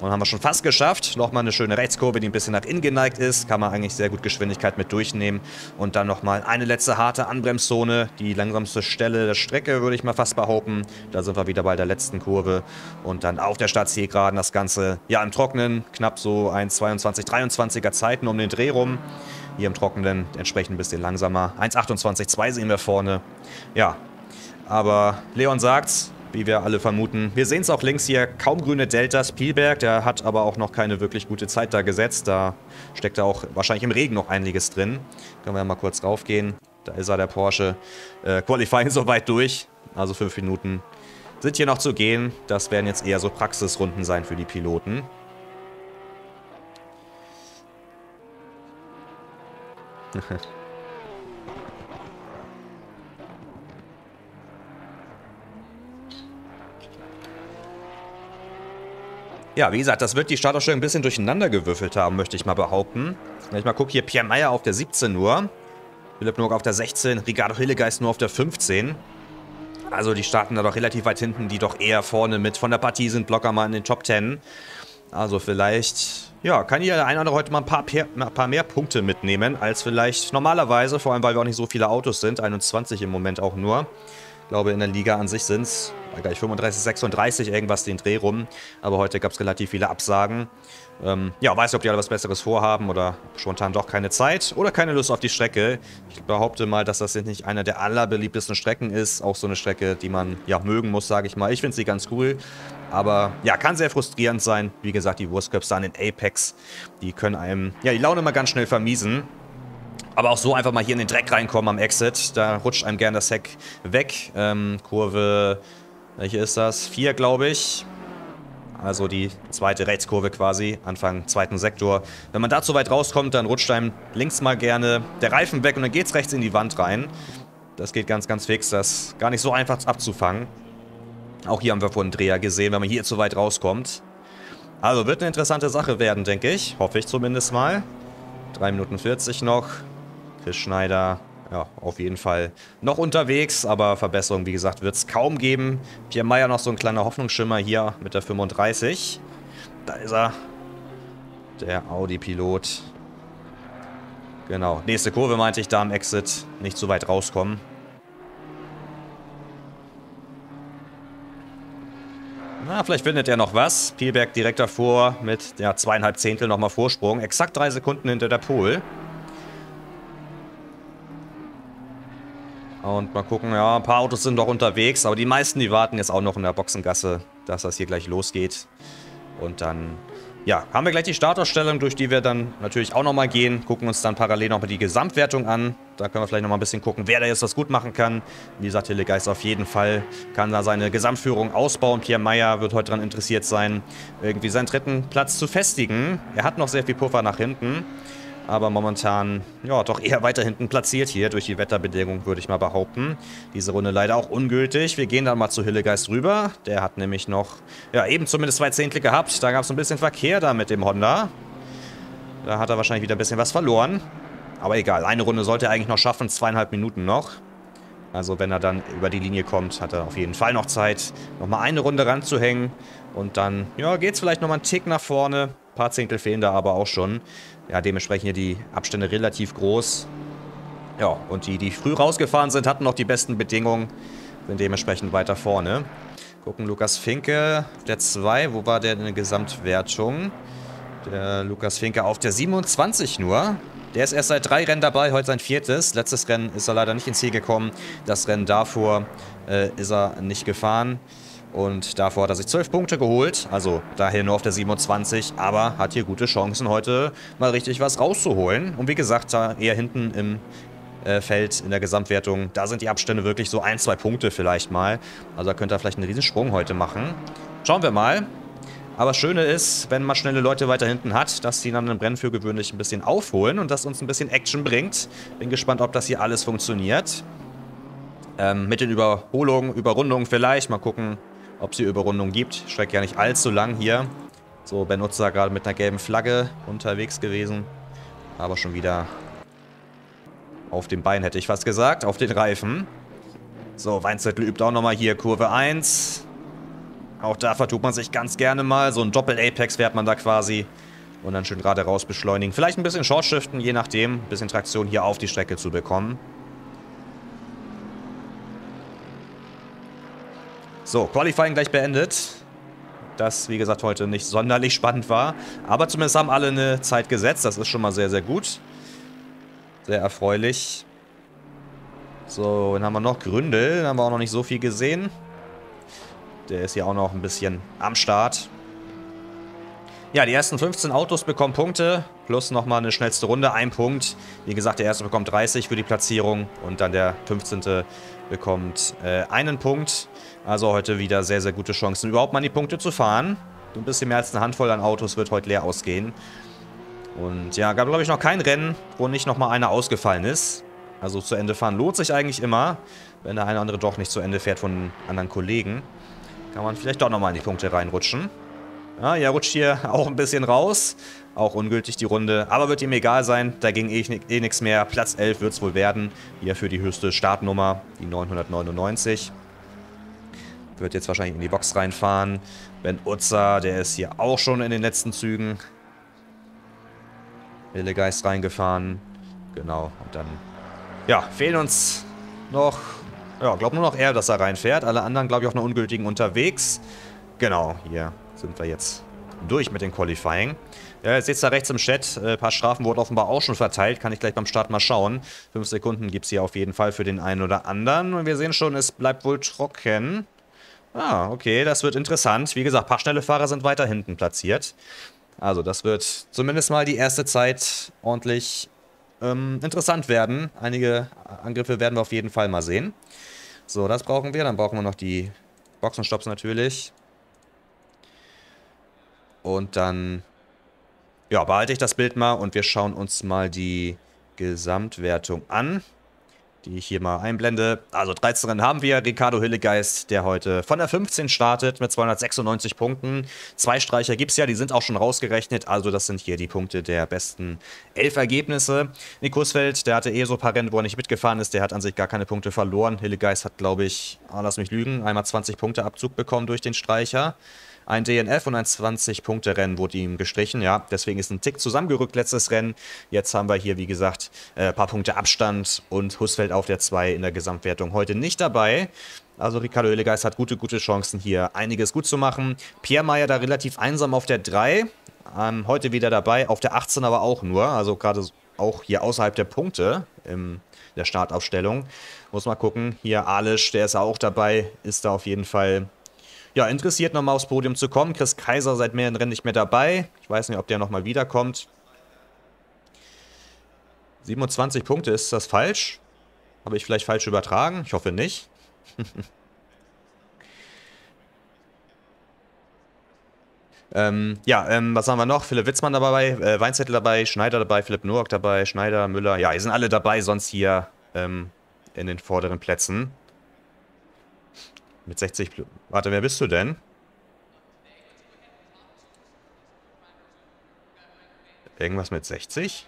[SPEAKER 3] Und haben wir schon fast geschafft. Nochmal eine schöne Rechtskurve, die ein bisschen nach innen geneigt ist. Kann man eigentlich sehr gut Geschwindigkeit mit durchnehmen. Und dann nochmal eine letzte harte Anbremszone. Die langsamste Stelle der Strecke, würde ich mal fast behaupten. Da sind wir wieder bei der letzten Kurve. Und dann auf der Stadtzielgeraden das Ganze, ja, im Trockenen. Knapp so eins zweiundzwanzig, dreiundzwanziger Zeiten um den Dreh rum. Hier im Trockenen entsprechend ein bisschen langsamer. eins achtundzwanzig zwei sehen wir vorne. Ja, aber Leon sagt's. Wie wir alle vermuten. Wir sehen es auch links hier, kaum grüne Deltas. Spielberg, der hat aber auch noch keine wirklich gute Zeit da gesetzt. Da steckt er auch wahrscheinlich im Regen noch einiges drin. Können wir ja mal kurz raufgehen. Da ist er, der Porsche. Äh, Qualifying soweit durch. Also fünf Minuten sind hier noch zu gehen. Das werden jetzt eher so Praxisrunden sein für die Piloten. Ja, wie gesagt, das wird die Startausstellung ein bisschen durcheinander gewürfelt haben, möchte ich mal behaupten. Wenn ich mal gucke, hier Pierre Meyer auf der siebzehn nur. Philipp Nock auf der sechzehn, Ricardo Hillegeist nur auf der fünfzehn. Also die starten da doch relativ weit hinten, die doch eher vorne mit von der Partie sind, locker mal in den Top zehn. Also vielleicht, ja, kann hier der eine oder andere heute mal ein paar, ein paar mehr Punkte mitnehmen, als vielleicht normalerweise. Vor allem, weil wir auch nicht so viele Autos sind, einundzwanzig im Moment auch nur. Ich glaube, in der Liga an sich sind es gleich fünfunddreißig, sechsunddreißig, irgendwas den Dreh rum. Aber heute gab es relativ viele Absagen. Ähm, ja, weiß nicht, ob die alle was Besseres vorhaben oder spontan doch keine Zeit oder keine Lust auf die Strecke. Ich behaupte mal, dass das jetzt nicht eine der allerbeliebtesten Strecken ist. Auch so eine Strecke, die man ja mögen muss, sage ich mal. Ich finde sie ganz cool. Aber ja, kann sehr frustrierend sein. Wie gesagt, die Wurstcups da in Apex, die können einem ja die Laune mal ganz schnell vermiesen. Aber auch so einfach mal hier in den Dreck reinkommen am Exit. Da rutscht einem gern das Heck weg. Ähm, Kurve, welche ist das? vier, glaube ich. Also die zweite Rechtskurve quasi, Anfang zweiten Sektor. Wenn man da zu weit rauskommt, dann rutscht einem links mal gerne der Reifen weg und dann geht es rechts in die Wand rein. Das geht ganz, ganz fix. Das ist gar nicht so einfach abzufangen. Auch hier haben wir vorhin einen Dreher gesehen, wenn man hier zu weit rauskommt. Also wird eine interessante Sache werden, denke ich. Hoffe ich zumindest mal. drei Minuten vierzig noch. Chris Schneider, ja, auf jeden Fall noch unterwegs, aber Verbesserung, wie gesagt, wird es kaum geben. Pierre Meyer noch so ein kleiner Hoffnungsschimmer hier mit der fünfunddreißig. Da ist er, der Audi-Pilot. Genau, nächste Kurve meinte ich, da am Exit nicht so weit rauskommen. Na, vielleicht findet er noch was. Spielberg direkt davor mit ja, zweieinhalb Zehntel nochmal Vorsprung. Exakt drei Sekunden hinter der Pole. Und mal gucken, ja, ein paar Autos sind doch unterwegs, aber die meisten, die warten jetzt auch noch in der Boxengasse, dass das hier gleich losgeht. Und dann, ja, haben wir gleich die Startausstellung, durch die wir dann natürlich auch nochmal gehen, gucken uns dann parallel nochmal die Gesamtwertung an. Da können wir vielleicht nochmal ein bisschen gucken, wer da jetzt was gut machen kann. Wie gesagt, Hillegeist auf jeden Fall kann da seine Gesamtführung ausbauen. Pierre Meyer wird heute daran interessiert sein, irgendwie seinen dritten Platz zu festigen. Er hat noch sehr viel Puffer nach hinten. Aber momentan, ja, doch eher weiter hinten platziert hier durch die Wetterbedingungen, würde ich mal behaupten. Diese Runde leider auch ungültig. Wir gehen dann mal zu Hillegeist rüber. Der hat nämlich noch, ja, eben zumindest zwei Zehntel gehabt. Da gab es ein bisschen Verkehr da mit dem Honda. Da hat er wahrscheinlich wieder ein bisschen was verloren. Aber egal, eine Runde sollte er eigentlich noch schaffen, zweieinhalb Minuten noch. Also wenn er dann über die Linie kommt, hat er auf jeden Fall noch Zeit, nochmal eine Runde ranzuhängen. Und dann, ja, geht es vielleicht nochmal einen Tick nach vorne. Ein paar Zehntel fehlen da aber auch schon. Ja, dementsprechend hier die Abstände relativ groß. Ja, und die, die früh rausgefahren sind, hatten noch die besten Bedingungen. Sind dementsprechend weiter vorne. Gucken, Lukas Finke, der zwei. Wo war der in der Gesamtwertung? Der Lukas Finke auf der siebenundzwanzig nur. Der ist erst seit drei Rennen dabei, heute sein viertes. Letztes Rennen ist er leider nicht ins Ziel gekommen. Das Rennen davor äh, ist er nicht gefahren. Und davor hat er sich zwölf Punkte geholt, also daher nur auf der siebenundzwanzig, aber hat hier gute Chancen, heute mal richtig was rauszuholen. Und wie gesagt, da eher hinten im äh, Feld in der Gesamtwertung, da sind die Abstände wirklich so ein, zwei Punkte vielleicht mal. Also da könnte er vielleicht einen riesen Sprung heute machen. Schauen wir mal. Aber das Schöne ist, wenn man schnelle Leute weiter hinten hat, dass die dann im Rennen für gewöhnlich ein bisschen aufholen und das uns ein bisschen Action bringt. Bin gespannt, ob das hier alles funktioniert. Ähm, mit den Überholungen, Überrundungen vielleicht, mal gucken, ob es hier Überrundungen gibt. Strecke ja nicht allzu lang hier. So, Benutzer gerade mit einer gelben Flagge unterwegs gewesen. Aber schon wieder auf dem Bein, hätte ich fast gesagt. Auf den Reifen. So, Weinzettel übt auch nochmal hier Kurve eins. Auch da vertut man sich ganz gerne mal. So ein Doppel-Apex fährt man da quasi. Und dann schön gerade raus beschleunigen. Vielleicht ein bisschen Short-Shiften, je nachdem. Ein bisschen Traktion hier auf die Strecke zu bekommen. So, Qualifying gleich beendet. Das, wie gesagt, heute nicht sonderlich spannend war. Aber zumindest haben alle eine Zeit gesetzt. Das ist schon mal sehr, sehr gut. Sehr erfreulich. So, dann haben wir noch Gründel. Dann haben wir auch noch nicht so viel gesehen. Der ist hier auch noch ein bisschen am Start. Ja, die ersten fünfzehn Autos bekommen Punkte. Plus nochmal eine schnellste Runde. Ein Punkt. Wie gesagt, der erste bekommt dreißig für die Platzierung. Und dann der fünfzehnte bekommt äh, einen Punkt. Also heute wieder sehr, sehr gute Chancen, überhaupt mal an die Punkte zu fahren. Ein bisschen mehr als eine Handvoll an Autos wird heute leer ausgehen. Und ja, gab glaube ich noch kein Rennen, wo nicht nochmal einer ausgefallen ist. Also zu Ende fahren lohnt sich eigentlich immer. Wenn der eine oder andere doch nicht zu Ende fährt von anderen Kollegen, kann man vielleicht doch nochmal in die Punkte reinrutschen. Ja, er rutscht hier auch ein bisschen raus. Auch ungültig die Runde. Aber wird ihm egal sein. Da ging eh, eh nichts mehr. Platz elf wird es wohl werden. Hier für die höchste Startnummer, die neunhundertneunundneunzig. Wird jetzt wahrscheinlich in die Box reinfahren. Ben Utzer, der ist hier auch schon in den letzten Zügen. Hillegeist reingefahren. Genau. Und dann, ja, fehlen uns noch, ja, glaube nur noch er, dass er reinfährt. Alle anderen, glaube ich, auf einer ungültigen unterwegs. Genau, hier sind wir jetzt durch mit dem Qualifying. Ja, jetzt seht ihr da rechts im Chat, ein paar Strafen wurden offenbar auch schon verteilt. Kann ich gleich beim Start mal schauen. Fünf Sekunden gibt es hier auf jeden Fall für den einen oder anderen. Und wir sehen schon, es bleibt wohl trocken. Ah, okay, das wird interessant. Wie gesagt, ein paar schnelle Fahrer sind weiter hinten platziert. Also das wird zumindest mal die erste Zeit ordentlich ähm, interessant werden. Einige Angriffe werden wir auf jeden Fall mal sehen. So, das brauchen wir. Dann brauchen wir noch die Boxenstopps natürlich. Und dann, ja, behalte ich das Bild mal und wir schauen uns mal die Gesamtwertung an, die ich hier mal einblende. Also dreizehn Rennen haben wir. Ricardo Hillegeist, der heute von der fünfzehn startet mit zweihundertsechsundneunzig Punkten. Zwei Streicher gibt es ja, die sind auch schon rausgerechnet. Also das sind hier die Punkte der besten elf Ergebnisse. Nick Husfeld, der hatte eh so ein paar Rennen, wo er nicht mitgefahren ist. Der hat an sich gar keine Punkte verloren. Hillegeist hat, glaube ich, oh, lass mich lügen, einmal zwanzig Punkte Abzug bekommen durch den Streicher. Ein D N F und ein zwanzig-Punkte-Rennen wurde ihm gestrichen, ja, deswegen ist ein Tick zusammengerückt letztes Rennen. Jetzt haben wir hier, wie gesagt, ein äh, paar Punkte Abstand und Husfeld auf der zwei in der Gesamtwertung heute nicht dabei. Also Ricardo Hillegeist hat gute, gute Chancen hier einiges gut zu machen. Pierre Meyer da relativ einsam auf der drei, ähm, heute wieder dabei, auf der achtzehn aber auch nur, also gerade auch hier außerhalb der Punkte in der Startaufstellung. Muss mal gucken, hier Alisch, der ist auch dabei, ist da auf jeden Fall... Ja, interessiert nochmal aufs Podium zu kommen. Chris Kaiser seit mehreren Rennen nicht mehr dabei. Ich weiß nicht, ob der nochmal wiederkommt. siebenundzwanzig Punkte, ist das falsch? Habe ich vielleicht falsch übertragen? Ich hoffe nicht. ähm, ja, ähm, was haben wir noch? Philipp Witzmann dabei, äh, Weinzettel dabei, Schneider dabei, Philipp Noack dabei, Schneider, Müller. Ja, die sind alle dabei, sonst hier ähm, in den vorderen Plätzen. Mit sechzig... Warte, wer bist du denn? Irgendwas mit sechzig?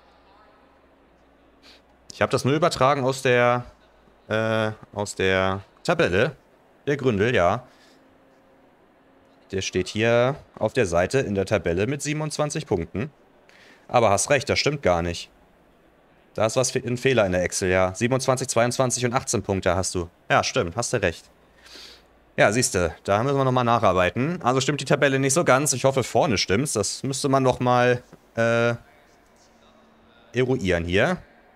[SPEAKER 3] Ich habe das nur übertragen aus der... Äh, aus der Tabelle. Der Gründel, ja. Der steht hier auf der Seite in der Tabelle mit siebenundzwanzig Punkten. Aber hast recht, das stimmt gar nicht. Da ist was ein Fehler in der Excel, ja. siebenundzwanzig, zweiundzwanzig und achtzehn Punkte hast du. Ja, stimmt, hast du recht. Ja, siehst du, da müssen wir nochmal nacharbeiten. Also stimmt die Tabelle nicht so ganz. Ich hoffe, vorne stimmt's. Das müsste man noch mal äh, eruieren hier.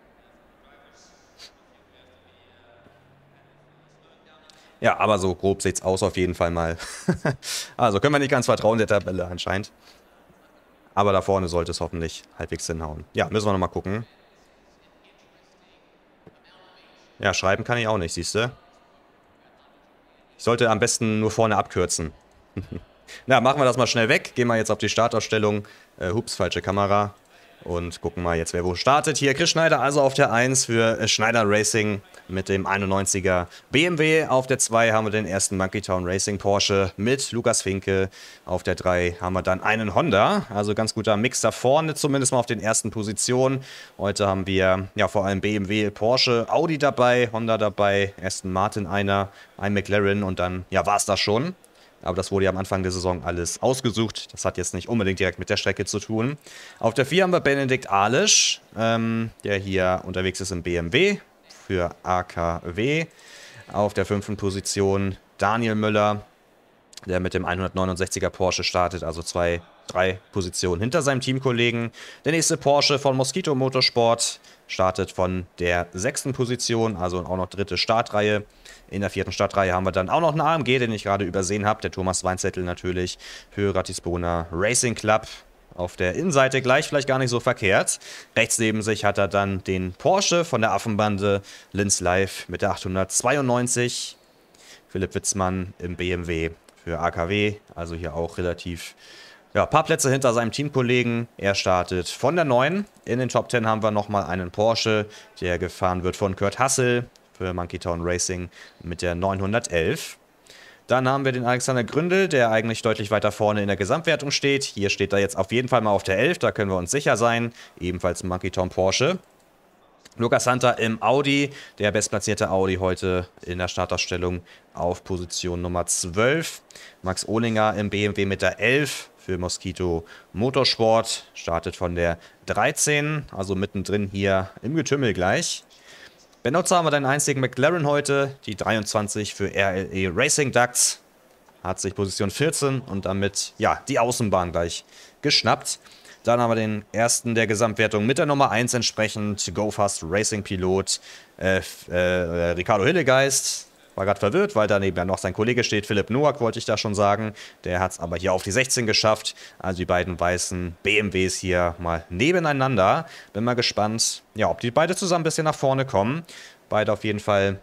[SPEAKER 3] Ja, aber so grob sieht's aus auf jeden Fall mal. Also können wir nicht ganz vertrauen der Tabelle anscheinend. Aber da vorne sollte es hoffentlich halbwegs hinhauen. Ja, müssen wir nochmal gucken. Ja, schreiben kann ich auch nicht, siehst du. Ich sollte am besten nur vorne abkürzen. Na, machen wir das mal schnell weg. Gehen wir jetzt auf die Startausstellung. Äh, hups, falsche Kamera. Und gucken mal jetzt, wer wo startet. Hier Chris Schneider also auf der eins für äh, Schneider Racing mit dem einundneunziger B M W. Auf der zwei haben wir den ersten Monkey Town Racing Porsche mit Lukas Finke. Auf der drei haben wir dann einen Honda. Also ganz guter Mix da vorne, zumindest mal auf den ersten Positionen. Heute haben wir ja vor allem B M W, Porsche, Audi dabei, Honda dabei, Aston Martin einer, ein McLaren und dann, ja, war es das schon. Aber das wurde ja am Anfang der Saison alles ausgesucht. Das hat jetzt nicht unbedingt direkt mit der Strecke zu tun. Auf der vier haben wir Benedikt Ahlisch, ähm, der hier unterwegs ist im B M W für A K W. Auf der fünften Position Daniel Müller, der mit dem hundertneunundsechziger Porsche startet, also zwei, drei Positionen hinter seinem Teamkollegen. Der nächste Porsche von Mosquito Motorsport startet von der sechsten Position, also auch noch dritte Startreihe. In der vierten Startreihe haben wir dann auch noch einen A M G, den ich gerade übersehen habe. Der Thomas Weinzettel natürlich für Ratisbona Racing Club. Auf der Innenseite gleich vielleicht gar nicht so verkehrt. Rechts neben sich hat er dann den Porsche von der Affenbande Linz Live mit der achthundertzweiundneunzig. Philipp Witzmann im B M W für A K W, also hier auch relativ, ja, ein paar Plätze hinter seinem Teamkollegen. Er startet von der neun. In den Top zehn haben wir nochmal einen Porsche, der gefahren wird von Kurt Hassel für Monkey Town Racing mit der neunhundertelf. Dann haben wir den Alexander Gründel, der eigentlich deutlich weiter vorne in der Gesamtwertung steht. Hier steht er jetzt auf jeden Fall mal auf der elf, da können wir uns sicher sein. Ebenfalls ein Monkey Town Porsche. Lukas Hunter im Audi, der bestplatzierte Audi heute in der Startausstellung auf Position Nummer zwölf. Max Ohlinger im B M W mit der elf für Mosquito Motorsport, startet von der dreizehn, also mittendrin hier im Getümmel gleich. Benutzer haben wir den einzigen McLaren heute, die dreiundzwanzig für R L E Racing Ducts, hat sich Position vierzehn und damit, ja, die Außenbahn gleich geschnappt. Dann haben wir den ersten der Gesamtwertung mit der Nummer eins entsprechend, Go Fast Racing Pilot äh, äh, Ricardo Hillegeist. War gerade verwirrt, weil daneben ja noch sein Kollege steht, Philipp Noack wollte ich da schon sagen. Der hat es aber hier auf die sechzehn geschafft. Also die beiden weißen B M Ws hier mal nebeneinander. Bin mal gespannt, ja, ob die beide zusammen ein bisschen nach vorne kommen. Beide auf jeden Fall,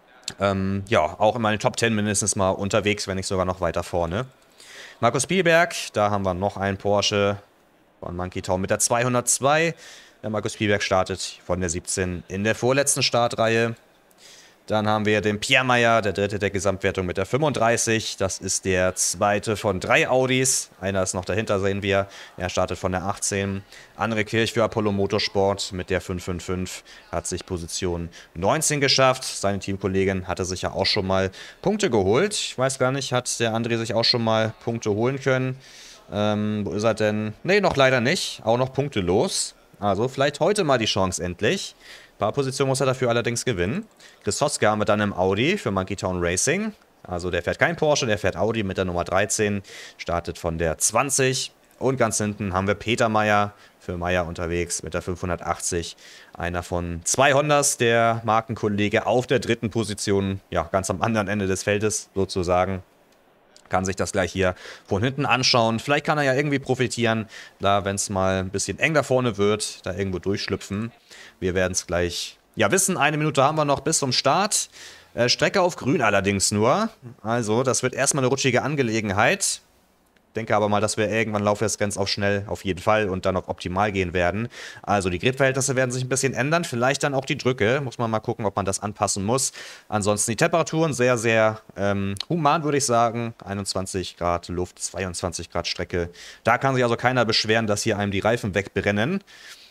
[SPEAKER 3] ähm, ja, auch in meinen Top zehn mindestens mal unterwegs, wenn nicht sogar noch weiter vorne. Markus Spielberg, da haben wir noch einen Porsche von Monkey Town mit der zweihundertzwei. Der Markus Spielberg startet von der siebzehn in der vorletzten Startreihe. Dann haben wir den Pierre Meyer, der dritte der Gesamtwertung mit der fünfunddreißig. Das ist der zweite von drei Audis. Einer ist noch dahinter, sehen wir. Er startet von der achtzehn. André Kirch für Apollo Motorsport mit der fünf fünf fünf hat sich Position neunzehn geschafft. Seine Teamkollegin hatte sich ja auch schon mal Punkte geholt. Ich weiß gar nicht, hat der André sich auch schon mal Punkte holen können? Ähm, wo ist er denn? Nee, noch leider nicht. Auch noch punktelos. Also vielleicht heute mal die Chance endlich. Ein paar Positionen muss er dafür allerdings gewinnen. Chris Hoske haben wir dann im Audi für Monkey Town Racing. Also der fährt kein Porsche, der fährt Audi mit der Nummer dreizehn. Startet von der zwanzig. Und ganz hinten haben wir Peter Meyer für Meyer unterwegs mit der fünfhundertachtzig. Einer von zwei Hondas, der Markenkollege auf der dritten Position. Ja, ganz am anderen Ende des Feldes sozusagen. Kann sich das gleich hier von hinten anschauen. Vielleicht kann er ja irgendwie profitieren, da wenn es mal ein bisschen eng da vorne wird, da irgendwo durchschlüpfen. Wir werden es gleich ja wissen. Eine Minute haben wir noch bis zum Start. Äh, Strecke auf grün allerdings nur. Also das wird erstmal eine rutschige Angelegenheit. Denke aber mal, dass wir irgendwann Laufjahrsgrenz auf schnell auf jeden Fall und dann auf optimal gehen werden. Also die Gripverhältnisse werden sich ein bisschen ändern. Vielleicht dann auch die Drücke. Muss man mal gucken, ob man das anpassen muss. Ansonsten die Temperaturen sehr, sehr ähm, human, würde ich sagen. einundzwanzig Grad Luft, zweiundzwanzig Grad Strecke. Da kann sich also keiner beschweren, dass hier einem die Reifen wegbrennen.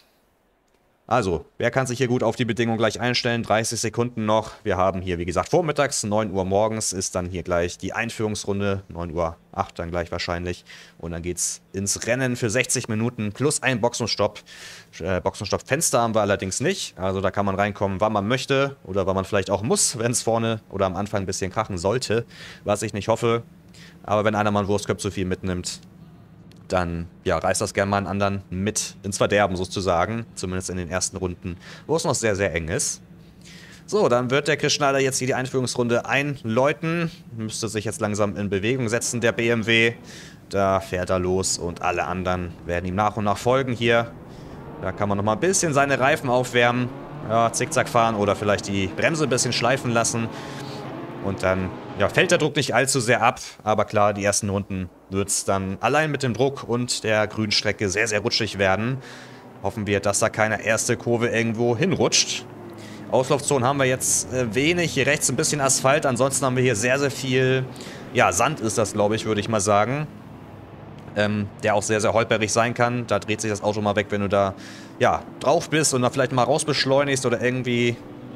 [SPEAKER 3] Also, wer kann sich hier gut auf die Bedingungen gleich einstellen? dreißig Sekunden noch. Wir haben hier, wie gesagt, vormittags, neun Uhr morgens ist dann hier gleich die Einführungsrunde. neun Uhr acht dann gleich wahrscheinlich. Und dann geht's ins Rennen für sechzig Minuten plus ein Boxenstopp. Äh, Boxenstopp-Fenster haben wir allerdings nicht. Also da kann man reinkommen, wann man möchte oder wann man vielleicht auch muss, wenn es vorne oder am Anfang ein bisschen krachen sollte. Was ich nicht hoffe. Aber wenn einer mal ein Wurstköpf zu viel mitnimmt, dann ja, reißt das gerne mal einen anderen mit ins Verderben sozusagen. Zumindest in den ersten Runden, wo es noch sehr, sehr eng ist. So, dann wird der Chris Schneider jetzt hier die Einführungsrunde einläuten. Müsste sich jetzt langsam in Bewegung setzen, der B M W. Da fährt er los und alle anderen werden ihm nach und nach folgen hier. Da kann man noch mal ein bisschen seine Reifen aufwärmen. Ja, zickzack fahren oder vielleicht die Bremse ein bisschen schleifen lassen. Und dann ja, fällt der Druck nicht allzu sehr ab. Aber klar, die ersten Runden wird es dann allein mit dem Druck und der Grünstrecke sehr, sehr rutschig werden. Hoffen wir, dass da keine erste Kurve irgendwo hinrutscht. Auslaufzonen haben wir jetzt äh, wenig. Hier rechts ein bisschen Asphalt. Ansonsten haben wir hier sehr, sehr viel, ja, Sand ist das, glaube ich, würde ich mal sagen. Ähm, der auch sehr, sehr holperig sein kann. Da dreht sich das Auto mal weg, wenn du da, ja, drauf bist und da vielleicht mal rausbeschleunigst oder irgendwie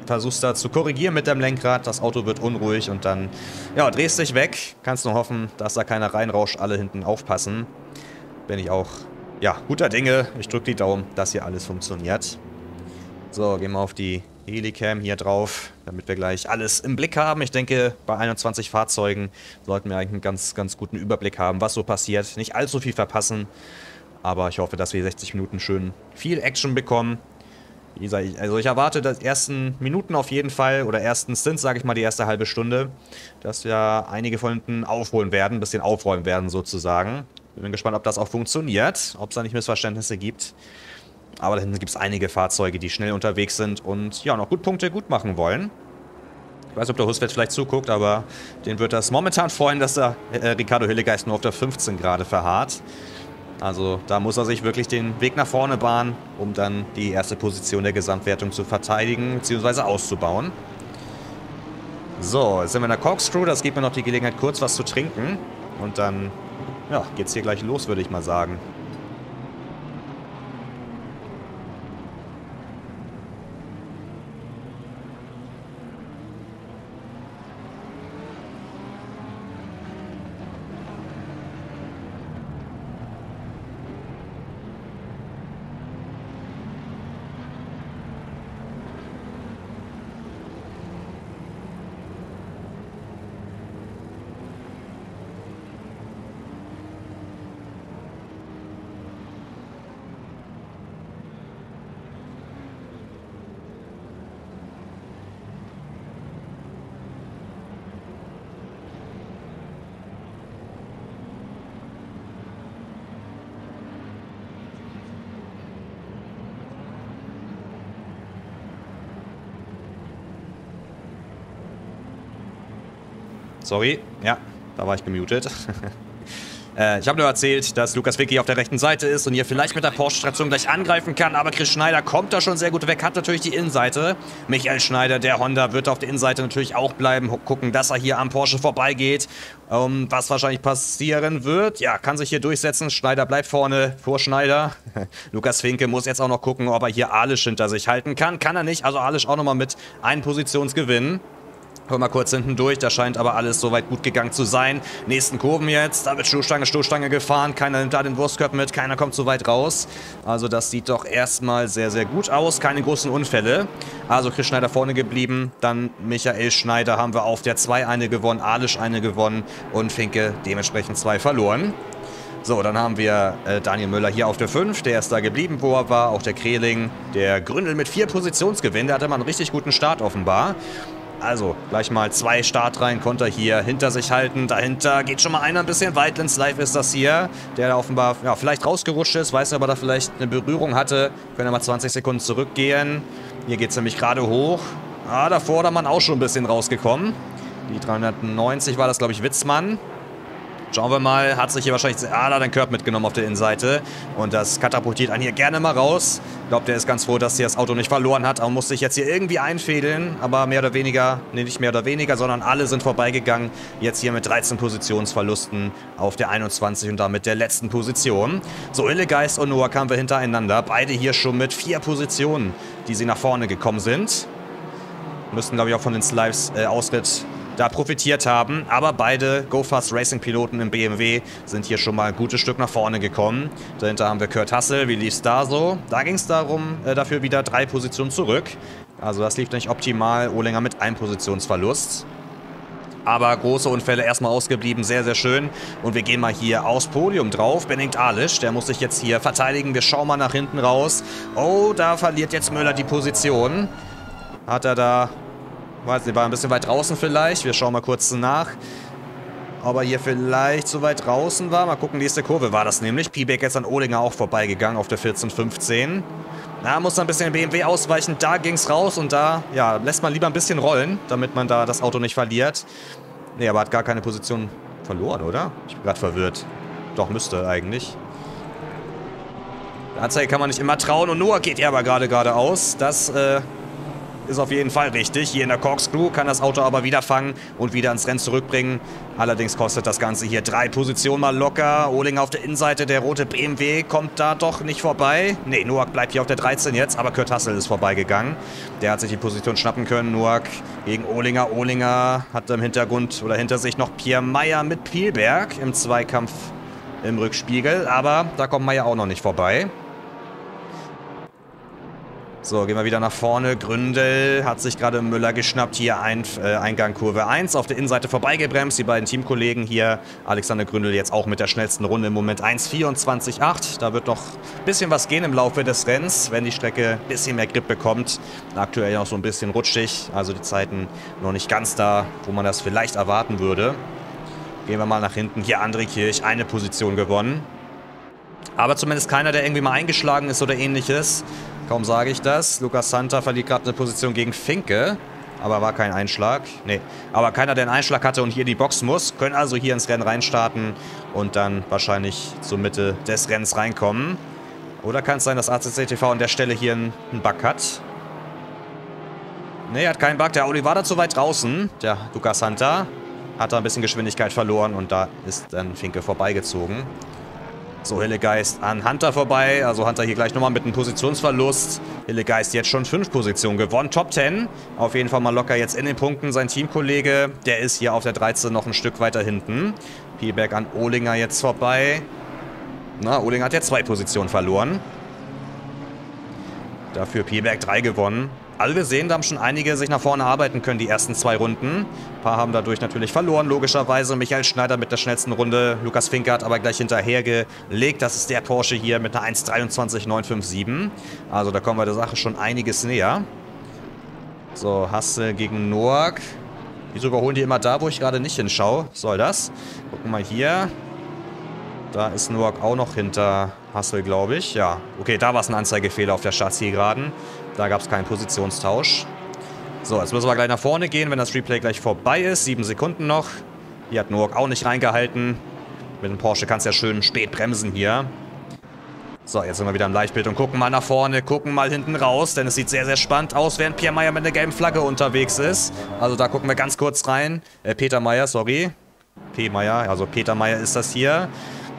[SPEAKER 3] versuchst da zu korrigieren mit dem Lenkrad, das Auto wird unruhig und dann, ja, drehst dich weg. Kannst nur hoffen, dass da keiner reinrauscht, alle hinten aufpassen. Bin ich auch, ja, guter Dinge. Ich drücke die Daumen, dass hier alles funktioniert. So, gehen wir auf die Helicam hier drauf, damit wir gleich alles im Blick haben. Ich denke, bei einundzwanzig Fahrzeugen sollten wir eigentlich einen ganz, ganz guten Überblick haben, was so passiert. Nicht allzu viel verpassen, aber ich hoffe, dass wir sechzig Minuten schön viel Action bekommen. Wie gesagt, ich, also ich erwarte, dass ersten Minuten auf jeden Fall, oder ersten Stints, sage ich mal, die erste halbe Stunde, dass wir einige von hinten aufholen werden, ein bisschen aufräumen werden sozusagen. Bin gespannt, ob das auch funktioniert, ob es da nicht Missverständnisse gibt. Aber da hinten gibt es einige Fahrzeuge, die schnell unterwegs sind und ja, noch gut Punkte gut machen wollen. Ich weiß nicht, ob der Husfeld vielleicht zuguckt, aber den wird das momentan freuen, dass der äh, Riccardo Hillegeist nur auf der fünfzehn gerade verharrt. Also da muss er sich wirklich den Weg nach vorne bahnen, um dann die erste Position der Gesamtwertung zu verteidigen bzw. auszubauen. So, jetzt sind wir in der Corkscrew, das gibt mir noch die Gelegenheit, kurz was zu trinken. Und dann ja, geht's hier gleich los, würde ich mal sagen. Sorry, ja, da war ich gemutet. äh, ich habe nur erzählt, dass Lukas Vicky auf der rechten Seite ist und hier vielleicht mit der Porsche-Traktion gleich angreifen kann, aber Chris Schneider kommt da schon sehr gut weg, hat natürlich die Innenseite. Michael Schneider, der Honda, wird auf der Innenseite natürlich auch bleiben, gucken, dass er hier am Porsche vorbeigeht. Um, was wahrscheinlich passieren wird, ja, kann sich hier durchsetzen. Schneider bleibt vorne vor Schneider. Lukas Finke muss jetzt auch noch gucken, ob er hier Alisch hinter sich halten kann. Kann er nicht, also Alisch auch nochmal mit einem Positionsgewinn. Hör mal kurz hinten durch, da scheint aber alles soweit gut gegangen zu sein. Nächsten Kurven jetzt, da wird Stoßstange, Stoßstange gefahren, keiner nimmt da den Wurstkorb mit, keiner kommt so weit raus. Also das sieht doch erstmal sehr, sehr gut aus, keine großen Unfälle. Also Chris Schneider vorne geblieben, dann Michael Schneider haben wir auf der zwei eine gewonnen, Alisch eine gewonnen und Finke dementsprechend zwei verloren. So, dann haben wir äh, Daniel Müller hier auf der fünf, der ist da geblieben, wo er war. Auch der Kreling, der Gründel mit vier Positionsgewinn, der hatte mal einen richtig guten Start offenbar. Also, gleich mal zwei Startreihen konnte er hier hinter sich halten. Dahinter geht schon mal einer ein bisschen weit. Lens Live ist das hier, der da offenbar ja, vielleicht rausgerutscht ist. Weiß nicht, ob er da vielleicht eine Berührung hatte. Können wir mal zwanzig Sekunden zurückgehen. Hier geht es nämlich gerade hoch. Ah, davor da man auch schon ein bisschen rausgekommen. Die dreihundertneunzig war das, glaube ich, Witzmann. Schauen wir mal, hat sich hier wahrscheinlich ah, da den Curb mitgenommen auf der Innenseite. Und das katapultiert einen hier gerne mal raus. Ich glaube, der ist ganz froh, dass hier das Auto nicht verloren hat. Aber muss sich jetzt hier irgendwie einfädeln. Aber mehr oder weniger, nee, nicht mehr oder weniger, sondern alle sind vorbeigegangen. Jetzt hier mit dreizehn Positionsverlusten auf der einundzwanzig und damit der letzten Position. So, Hillegeist und Noah kamen wir hintereinander. Beide hier schon mit vier Positionen, die sie nach vorne gekommen sind. Müssten, glaube ich, auch von den Slives äh, Ausritt da profitiert haben, aber beide Go Fast Racing Piloten im B M W sind hier schon mal ein gutes Stück nach vorne gekommen. Dahinter haben wir Kurt Hassel, wie lief's da so? Da ging es darum, äh, dafür wieder drei Positionen zurück. Also das lief nicht optimal, Ohlinger mit einem Positionsverlust. Aber große Unfälle erstmal ausgeblieben, sehr, sehr schön. Und wir gehen mal hier aufs Podium drauf. Benedikt Alisch, der muss sich jetzt hier verteidigen. Wir schauen mal nach hinten raus. Oh, da verliert jetzt Müller die Position. Hat er da... Weiß nicht, war ein bisschen weit draußen vielleicht. Wir schauen mal kurz nach, ob er hier vielleicht so weit draußen war. Mal gucken, nächste Kurve war das nämlich. Piebeck ist an Ohlinger auch vorbeigegangen auf der vierzehn fünfzehn. Da muss ein bisschen den B M W ausweichen. Da ging es raus und da ja, lässt man lieber ein bisschen rollen, damit man da das Auto nicht verliert. Nee, aber hat gar keine Position verloren, oder? Ich bin gerade verwirrt. Doch, müsste eigentlich. Der Anzeige kann man nicht immer trauen und Noah geht ja aber gerade geradeaus. Das, äh... ist auf jeden Fall richtig. Hier in der Corkscrew kann das Auto aber wieder fangen und wieder ins Rennen zurückbringen. Allerdings kostet das Ganze hier drei Positionen mal locker. Ohlinger auf der Innenseite, der rote B M W kommt da doch nicht vorbei. Ne, Noack bleibt hier auf der dreizehn jetzt, aber Kurt Hassel ist vorbeigegangen. Der hat sich die Position schnappen können. Noack gegen Ohlinger. Ohlinger hat im Hintergrund oder hinter sich noch Pierre Meyer mit Pielberg im Zweikampf im Rückspiegel. Aber da kommt Meyer auch noch nicht vorbei. So, gehen wir wieder nach vorne. Gründel hat sich gerade Müller geschnappt. Hier ein, äh, Eingang Kurve eins. Auf der Innenseite vorbeigebremst. Die beiden Teamkollegen hier. Alexander Gründel jetzt auch mit der schnellsten Runde im Moment eins vierundzwanzig acht. Da wird noch ein bisschen was gehen im Laufe des Rennens, wenn die Strecke ein bisschen mehr Grip bekommt. Aktuell noch so ein bisschen rutschig. Also die Zeiten noch nicht ganz da, wo man das vielleicht erwarten würde. Gehen wir mal nach hinten. Hier André Kirch, eine Position gewonnen. Aber zumindest keiner, der irgendwie mal eingeschlagen ist oder ähnliches. Kaum sage ich das. Lukas Santa verliert gerade eine Position gegen Finke. Aber war kein Einschlag. Nee. Aber keiner, der einen Einschlag hatte und hier in die Box muss, können also hier ins Rennen reinstarten und dann wahrscheinlich zur Mitte des Rennens reinkommen. Oder kann es sein, dass A C C T V an der Stelle hier einen Bug hat? Nee, er hat keinen Bug. Der Audi war da zu weit draußen. Der Lukas Santa hat da ein bisschen Geschwindigkeit verloren und da ist dann Finke vorbeigezogen. So, Hillegeist an Hunter vorbei. Also Hunter hier gleich nochmal mit einem Positionsverlust. Hillegeist jetzt schon fünf Positionen gewonnen. Top zehn. Auf jeden Fall mal locker jetzt in den Punkten. Sein Teamkollege, der ist hier auf der dreizehn noch ein Stück weiter hinten. Pielberg an Ohlinger jetzt vorbei. Na, Ohlinger hat jetzt zwei Positionen verloren. Dafür Pielberg drei gewonnen. Also wir sehen, da haben schon einige sich nach vorne arbeiten können, die ersten zwei Runden. Ein paar haben dadurch natürlich verloren, logischerweise. Michael Schneider mit der schnellsten Runde. Lukas Finke hat aber gleich hinterhergelegt. Das ist der Porsche hier mit einer eins dreiundzwanzig neun fünf sieben. Also da kommen wir der Sache schon einiges näher. So, Hassel gegen Noack. Wieso überholen die immer da, wo ich gerade nicht hinschaue? Was soll das? Gucken wir mal hier. Da ist Noack auch noch hinter Hassel, glaube ich. Ja, okay, da war es ein Anzeigefehler auf der Startzielgeraden. Da gab es keinen Positionstausch. So, jetzt müssen wir gleich nach vorne gehen, wenn das Replay gleich vorbei ist. Sieben Sekunden noch. Hier hat Noack auch nicht reingehalten. Mit dem Porsche kann es ja schön spät bremsen hier. So, jetzt sind wir wieder im Live-Bild und gucken mal nach vorne, gucken mal hinten raus, denn es sieht sehr, sehr spannend aus, während Pierre Meyer mit der gelben Flagge unterwegs ist. Also da gucken wir ganz kurz rein. Äh, Peter Meyer, sorry. P. Meyer, also Peter Meyer ist das hier.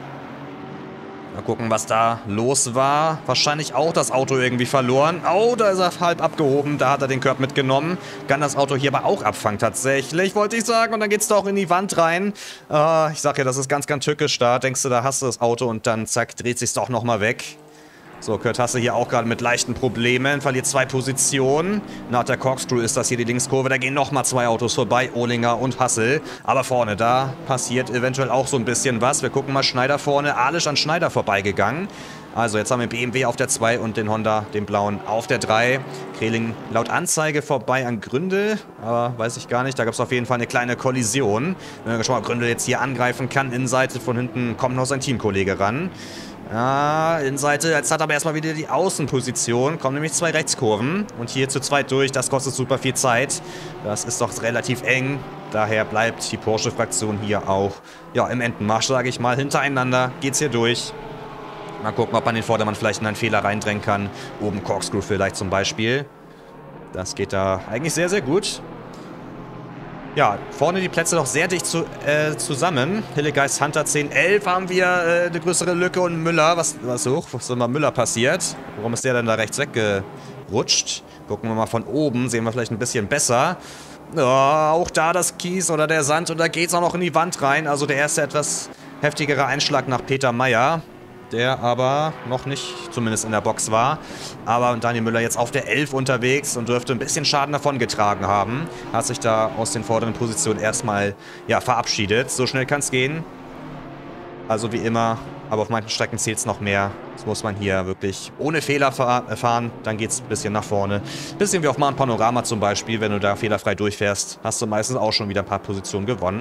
[SPEAKER 3] Mal gucken, was da los war. Wahrscheinlich auch das Auto irgendwie verloren. Oh, da ist er halb abgehoben. Da hat er den Curb mitgenommen. Kann das Auto hier aber auch abfangen tatsächlich, wollte ich sagen. Und dann geht es doch in die Wand rein. Äh, ich sag ja, das ist ganz, ganz tückisch da. Denkst du, da hast du das Auto und dann zack, dreht sich's doch nochmal weg. So, Kurt Hassel hier auch gerade mit leichten Problemen. Verliert zwei Positionen. Nach der Corkscrew ist das hier die Linkskurve. Da gehen nochmal zwei Autos vorbei. Ohlinger und Hassel. Aber vorne, da passiert eventuell auch so ein bisschen was. Wir gucken mal Schneider vorne. Alisch an Schneider vorbeigegangen. Also jetzt haben wir B M W auf der zwei und den Honda, den blauen, auf der drei. Kreling laut Anzeige vorbei an Gründel. Aber weiß ich gar nicht. Da gab es auf jeden Fall eine kleine Kollision. Wenn wir schon mal Gründel jetzt hier angreifen kann. Innenseite von hinten kommt noch sein Teamkollege ran. Ja, Innenseite, jetzt hat aber erstmal wieder die Außenposition. Kommen nämlich zwei Rechtskurven. Und hier zu zweit durch, das kostet super viel Zeit. Das ist doch relativ eng. Daher bleibt die Porsche-Fraktion hier auch ja, im Entenmarsch, sage ich mal. Hintereinander geht's hier durch. Mal gucken, ob man den Vordermann vielleicht in einen Fehler reindrängen kann. Oben Corkscrew vielleicht zum Beispiel. Das geht da eigentlich sehr, sehr gut. Ja, vorne die Plätze noch sehr dicht zu, äh, zusammen. Hillegeist, Hunter zehn elf haben wir äh, eine größere Lücke und Müller. Was, was hoch? Was ist denn mal Müller passiert? Warum ist der denn da rechts weggerutscht? Gucken wir mal von oben, sehen wir vielleicht ein bisschen besser. Oh, auch da das Kies oder der Sand und da geht es auch noch in die Wand rein. Also der erste etwas heftigere Einschlag nach Peter Meyer, der aber noch nicht zumindest in der Box war. Aber Daniel Müller jetzt auf der elf unterwegs und dürfte ein bisschen Schaden davon getragen haben. Hat sich da aus den vorderen Positionen erstmal ja, verabschiedet. So schnell kann es gehen. Also wie immer, aber auf manchen Strecken zählt es noch mehr. Das muss man hier wirklich ohne Fehler fahren. Dann geht es ein bisschen nach vorne. Bisschen wie auf mal ein Panorama zum Beispiel. Wenn du da fehlerfrei durchfährst, hast du meistens auch schon wieder ein paar Positionen gewonnen.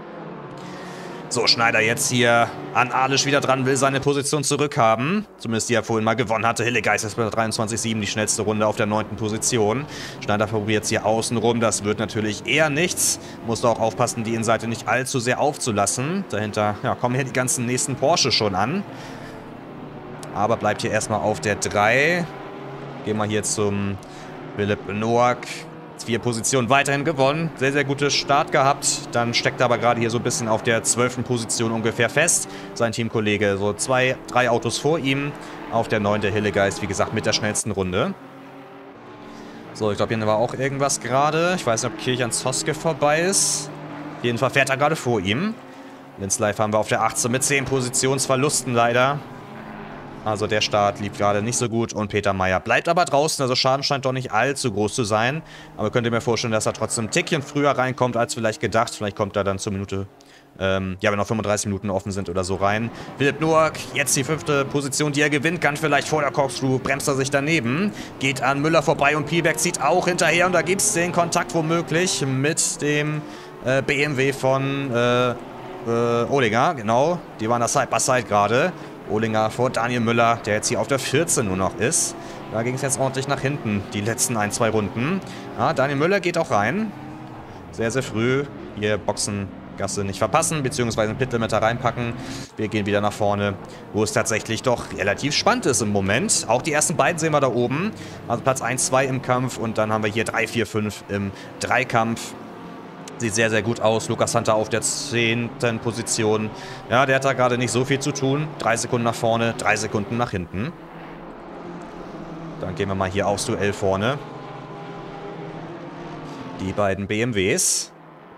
[SPEAKER 3] So, Schneider jetzt hier an Alisch wieder dran, will seine Position zurückhaben. Zumindest die er vorhin mal gewonnen hatte. Hillegeist ist bei dreiundzwanzig sieben die schnellste Runde auf der neunten Position. Schneider probiert es hier außen rum. Das wird natürlich eher nichts. Musst auch aufpassen, die Innenseite nicht allzu sehr aufzulassen. Dahinter ja, kommen hier die ganzen nächsten Porsche schon an. Aber bleibt hier erstmal auf der drei. Gehen wir hier zum Philipp Noack, vier Positionen weiterhin gewonnen. Sehr, sehr gutes Start gehabt. Dann steckt er aber gerade hier so ein bisschen auf der zwölften Position ungefähr fest. Sein Teamkollege so zwei, drei Autos vor ihm. Auf der neunten der Hillegeist, wie gesagt, mit der schnellsten Runde. So, ich glaube, hier war auch irgendwas gerade. Ich weiß nicht, ob Kirchans Zoske vorbei ist. Auf jeden Fall fährt er gerade vor ihm. Linzlife haben wir auf der achtzehn mit zehn Positionsverlusten leider. Also der Start lief gerade nicht so gut und Peter Meyer bleibt aber draußen. Also Schaden scheint doch nicht allzu groß zu sein. Aber könnt ihr mir vorstellen, dass er trotzdem ein Tickchen früher reinkommt als vielleicht gedacht. Vielleicht kommt er dann zur Minute, ähm, ja, wenn noch fünfunddreißig Minuten offen sind oder so rein. Philipp Noack, jetzt die fünfte Position, die er gewinnt kann. Vielleicht vor der Corkscrew, bremst er sich daneben. Geht an Müller vorbei und Pielberg zieht auch hinterher. Und da gibt es den Kontakt womöglich mit dem äh, B M W von äh, äh, Ohlinger. Genau, die waren da Side-by-Side gerade. Ohlinger vor Daniel Müller, der jetzt hier auf der vierzehn nur noch ist. Da ging es jetzt ordentlich nach hinten, die letzten ein, zwei Runden. Ja, Daniel Müller geht auch rein. Sehr, sehr früh. Hier Boxengasse nicht verpassen, beziehungsweise einen Pitlimiter reinpacken. Wir gehen wieder nach vorne, wo es tatsächlich doch relativ spannend ist im Moment. Auch die ersten beiden sehen wir da oben. Also Platz eins, zwei im Kampf und dann haben wir hier drei, vier, fünf im Dreikampf. Sieht sehr, sehr gut aus. Lukas Hunter auf der zehnten Position. Ja, der hat da gerade nicht so viel zu tun. Drei Sekunden nach vorne, drei Sekunden nach hinten. Dann gehen wir mal hier aufs Duell vorne. Die beiden B M Ws.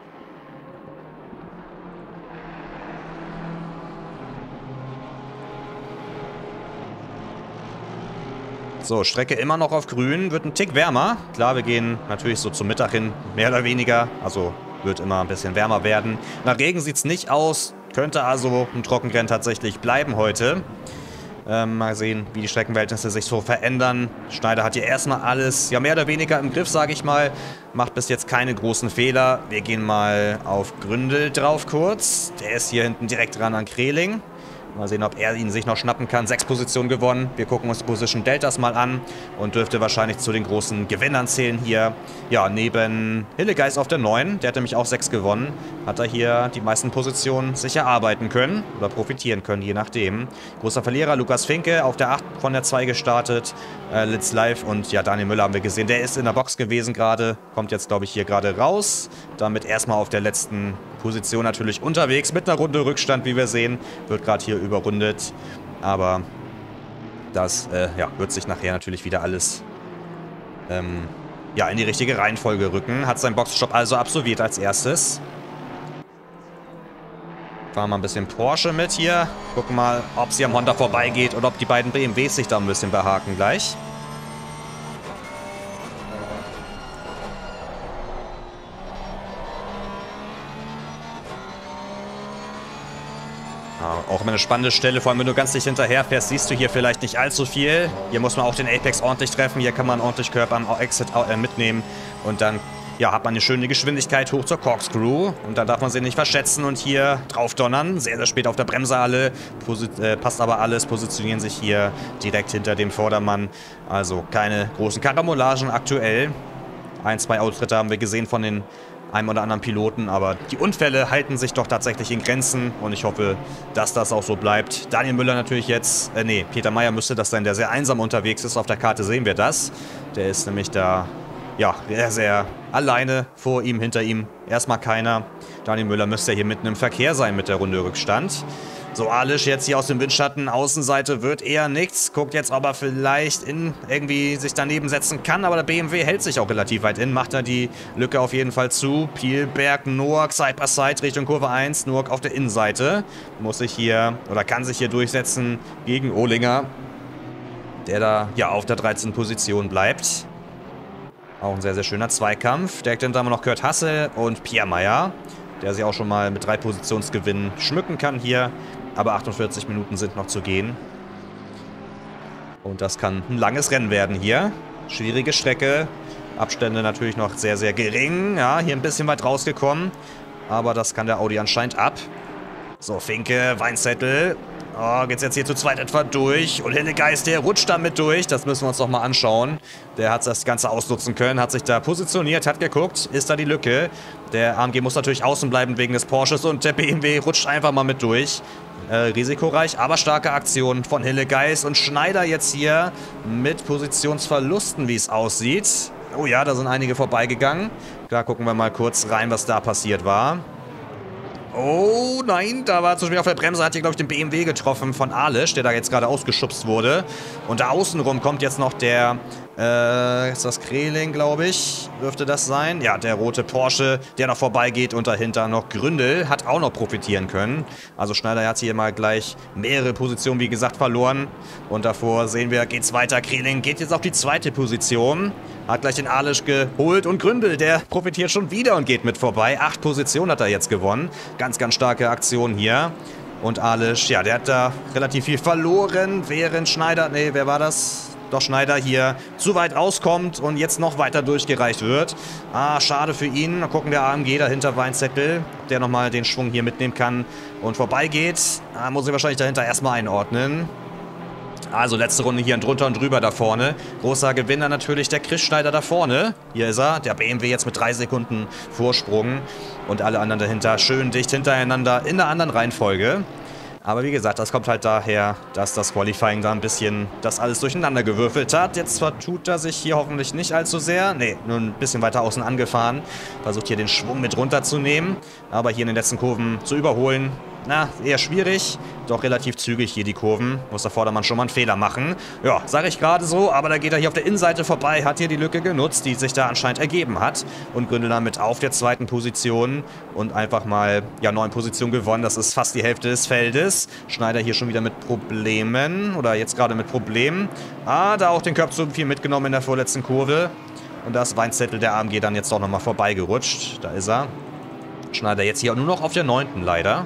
[SPEAKER 3] So, Strecke immer noch auf grün. Wird ein Tick wärmer. Klar, wir gehen natürlich so zum Mittag hin, mehr oder weniger. Also wird immer ein bisschen wärmer werden. Nach Regen sieht es nicht aus. Könnte also ein Trockenrennen tatsächlich bleiben heute. Ähm, mal sehen, wie die Streckenverhältnisse sich so verändern. Schneider hat hier erstmal alles, ja, mehr oder weniger im Griff, sage ich mal. Macht bis jetzt keine großen Fehler. Wir gehen mal auf Gründel drauf kurz. Der ist hier hinten direkt dran an Kreling. Mal sehen, ob er ihn sich noch schnappen kann. Sechs Positionen gewonnen. Wir gucken uns die Position Deltas mal an und dürfte wahrscheinlich zu den großen Gewinnern zählen hier. Ja, neben Hillegeist auf der neun, der hat nämlich auch sechs gewonnen, hat er hier die meisten Positionen sich erarbeiten können oder profitieren können, je nachdem. Großer Verlierer Lukas Finke auf der acht von der zwei gestartet. Äh, Litzlife und ja, Daniel Müller haben wir gesehen. Der ist in der Box gewesen gerade, kommt jetzt, glaube ich, hier gerade raus. Damit erstmal auf der letzten Position natürlich unterwegs mit einer Runde Rückstand, wie wir sehen. Wird gerade hier überrundet. Aber das äh, ja, wird sich nachher natürlich wieder alles ähm, ja, in die richtige Reihenfolge rücken. Hat seinen Boxenstopp also absolviert als erstes. Fahren wir mal ein bisschen Porsche mit hier. Gucken mal, ob sie am Honda vorbeigeht oder ob die beiden B M Ws sich da ein bisschen behaken gleich. Auch eine spannende Stelle, vor allem wenn du ganz dicht hinterher fährst, siehst du hier vielleicht nicht allzu viel. Hier muss man auch den Apex ordentlich treffen, hier kann man ordentlich Curb am Exit mitnehmen und dann ja, hat man eine schöne Geschwindigkeit hoch zur Corkscrew und dann darf man sie nicht verschätzen und hier drauf donnern. Sehr, sehr spät auf der Bremse alle, äh, passt aber alles, positionieren sich hier direkt hinter dem Vordermann. Also keine großen Karamolagen aktuell. Ein, zwei Austritte haben wir gesehen von den einem oder anderen Piloten, aber die Unfälle halten sich doch tatsächlich in Grenzen und ich hoffe, dass das auch so bleibt. Daniel Müller natürlich jetzt, äh, nee, Peter Meyer müsste das sein, der sehr einsam unterwegs ist. Auf der Karte sehen wir das. Der ist nämlich da, ja, sehr, sehr alleine vor ihm, hinter ihm. Erstmal keiner. Daniel Müller müsste ja hier mitten im Verkehr sein mit der Runde Rückstand. So, Alisch jetzt hier aus dem Windschatten, Außenseite wird eher nichts. Guckt jetzt, ob er vielleicht in irgendwie sich daneben setzen kann, aber der B M W hält sich auch relativ weit in. Macht er die Lücke auf jeden Fall zu. Pielberg, Noack, Side by Side Richtung Kurve eins. Noack auf der Innenseite. Muss sich hier, oder kann sich hier durchsetzen gegen Ohlinger, der da ja auf der dreizehnten Position bleibt. Auch ein sehr, sehr schöner Zweikampf. Direkt hinter haben wir noch Kurt Hassel und Pierre Meyer, der sich auch schon mal mit drei Positionsgewinnen schmücken kann hier. Aber achtundvierzig Minuten sind noch zu gehen. Und das kann ein langes Rennen werden hier. Schwierige Strecke. Abstände natürlich noch sehr, sehr gering. Ja, hier ein bisschen weit rausgekommen. Aber das kann der Audi anscheinend ab. So, Finke, Weinzettel. Oh, geht's jetzt hier zu zweit etwa durch. Und Hillegeist, der rutscht damit durch. Das müssen wir uns doch mal anschauen. Der hat das Ganze ausnutzen können, hat sich da positioniert, hat geguckt, ist da die Lücke. Der A M G muss natürlich außen bleiben wegen des Porsches und der B M W rutscht einfach mal mit durch. Äh, risikoreich, aber starke Aktion von Hillegeist und Schneider jetzt hier mit Positionsverlusten, wie es aussieht. Oh ja, da sind einige vorbeigegangen. Da gucken wir mal kurz rein, was da passiert war. Oh nein, da war zu spät auf der Bremse, hat hier glaube ich den B M W getroffen von Alisch, der da jetzt gerade ausgeschubst wurde. Und da außenrum kommt jetzt noch der, äh, ist das Kreling, glaube ich, dürfte das sein? Ja, der rote Porsche, der noch vorbeigeht und dahinter noch Gründel, hat auch noch profitieren können. Also Schneider hat hier mal gleich mehrere Positionen, wie gesagt, verloren. Und davor sehen wir, geht's weiter, Kreling geht jetzt auf die zweite Position. Hat gleich den Alisch geholt und Gründel, der profitiert schon wieder und geht mit vorbei. Acht Positionen hat er jetzt gewonnen. Ganz, ganz starke Aktion hier. Und Alisch, ja, der hat da relativ viel verloren, während Schneider, nee, wer war das? Doch Schneider hier zu weit rauskommt und jetzt noch weiter durchgereicht wird. Ah, schade für ihn. Mal gucken, der A M G dahinter Weinzettel, ob der nochmal den Schwung hier mitnehmen kann und vorbeigeht. Ah, muss ich wahrscheinlich dahinter erstmal einordnen. Also letzte Runde hier ein drunter und drüber da vorne. Großer Gewinner natürlich der Chris Schneider da vorne. Hier ist er, der B M W jetzt mit drei Sekunden Vorsprung. Und alle anderen dahinter schön dicht hintereinander in der anderen Reihenfolge. Aber wie gesagt, das kommt halt daher, dass das Qualifying da ein bisschen das alles durcheinander gewürfelt hat. Jetzt vertut er sich hier hoffentlich nicht allzu sehr. Ne, nur ein bisschen weiter außen angefahren. Versucht hier den Schwung mit runterzunehmen. Aber hier in den letzten Kurven zu überholen, na, eher schwierig. Doch relativ zügig hier die Kurven. Muss der Vordermann schon mal einen Fehler machen. Ja, sage ich gerade so. Aber da geht er hier auf der Innenseite vorbei. Hat hier die Lücke genutzt, die sich da anscheinend ergeben hat. Und Gründel damit auf der zweiten Position. Und einfach mal, ja, neun Positionen gewonnen. Das ist fast die Hälfte des Feldes. Schneider hier schon wieder mit Problemen. Oder jetzt gerade mit Problemen. Ah, da auch den Körper zu viel mitgenommen in der vorletzten Kurve. Und da ist Weinzettel der A M G dann jetzt doch nochmal vorbeigerutscht. Da ist er. Schneider jetzt hier nur noch auf der neunten leider.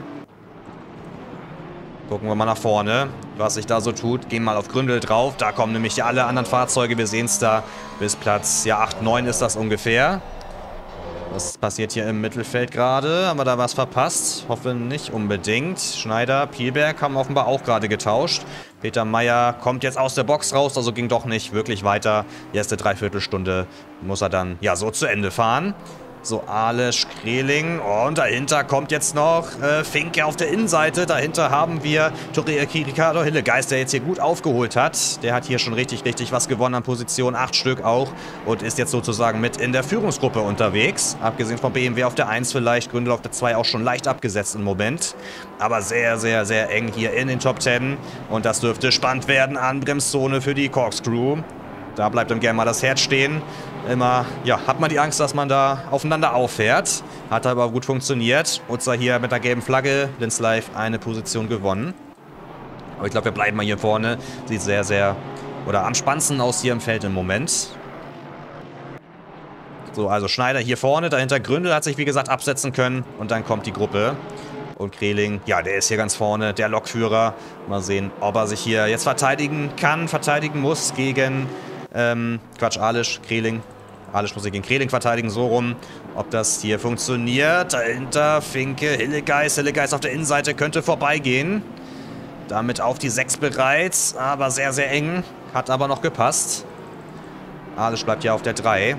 [SPEAKER 3] Gucken wir mal nach vorne, was sich da so tut. Gehen mal auf Gründel drauf. Da kommen nämlich alle anderen Fahrzeuge. Wir sehen es da bis Platz ja, acht, neun ist das ungefähr. Was passiert hier im Mittelfeld gerade? Haben wir da was verpasst? Hoffe nicht unbedingt. Schneider, Pielberg haben offenbar auch gerade getauscht. Peter Meyer kommt jetzt aus der Box raus. Also ging doch nicht wirklich weiter. Die erste Dreiviertelstunde muss er dann ja so zu Ende fahren. So, Alisch, Kreling. Oh, und dahinter kommt jetzt noch äh, Finke auf der Innenseite. Dahinter haben wir Ricardo Hillegeist, der jetzt hier gut aufgeholt hat. Der hat hier schon richtig, richtig was gewonnen an Position. Acht Stück auch. Und ist jetzt sozusagen mit in der Führungsgruppe unterwegs. Abgesehen von B M W auf der eins vielleicht. Gründel auf der zwei auch schon leicht abgesetzt im Moment. Aber sehr, sehr, sehr eng hier in den Top Ten. Und das dürfte spannend werden an Bremszone für die Corkscrew. Da bleibt dann gerne mal das Herz stehen. Immer, ja, hat man die Angst, dass man da aufeinander auffährt. Hat aber gut funktioniert. Utzer hier mit der gelben Flagge. Linz Live eine Position gewonnen. Aber ich glaube, wir bleiben mal hier vorne. Sieht sehr, sehr, oder am spannendsten aus hier im Feld im Moment. So, also Schneider hier vorne. Dahinter Gründel hat sich, wie gesagt, absetzen können. Und dann kommt die Gruppe. Und Kreling, ja, der ist hier ganz vorne, der Lokführer. Mal sehen, ob er sich hier jetzt verteidigen kann, verteidigen muss gegen, ähm, Quatsch, Alisch, Kreling. Alisch muss sich gegen Kreling verteidigen, so rum. Ob das hier funktioniert. Dahinter Finke, Hillegeist. Hillegeist auf der Innenseite könnte vorbeigehen. Damit auf die sechs bereits, aber sehr, sehr eng. Hat aber noch gepasst. Alisch bleibt ja auf der drei.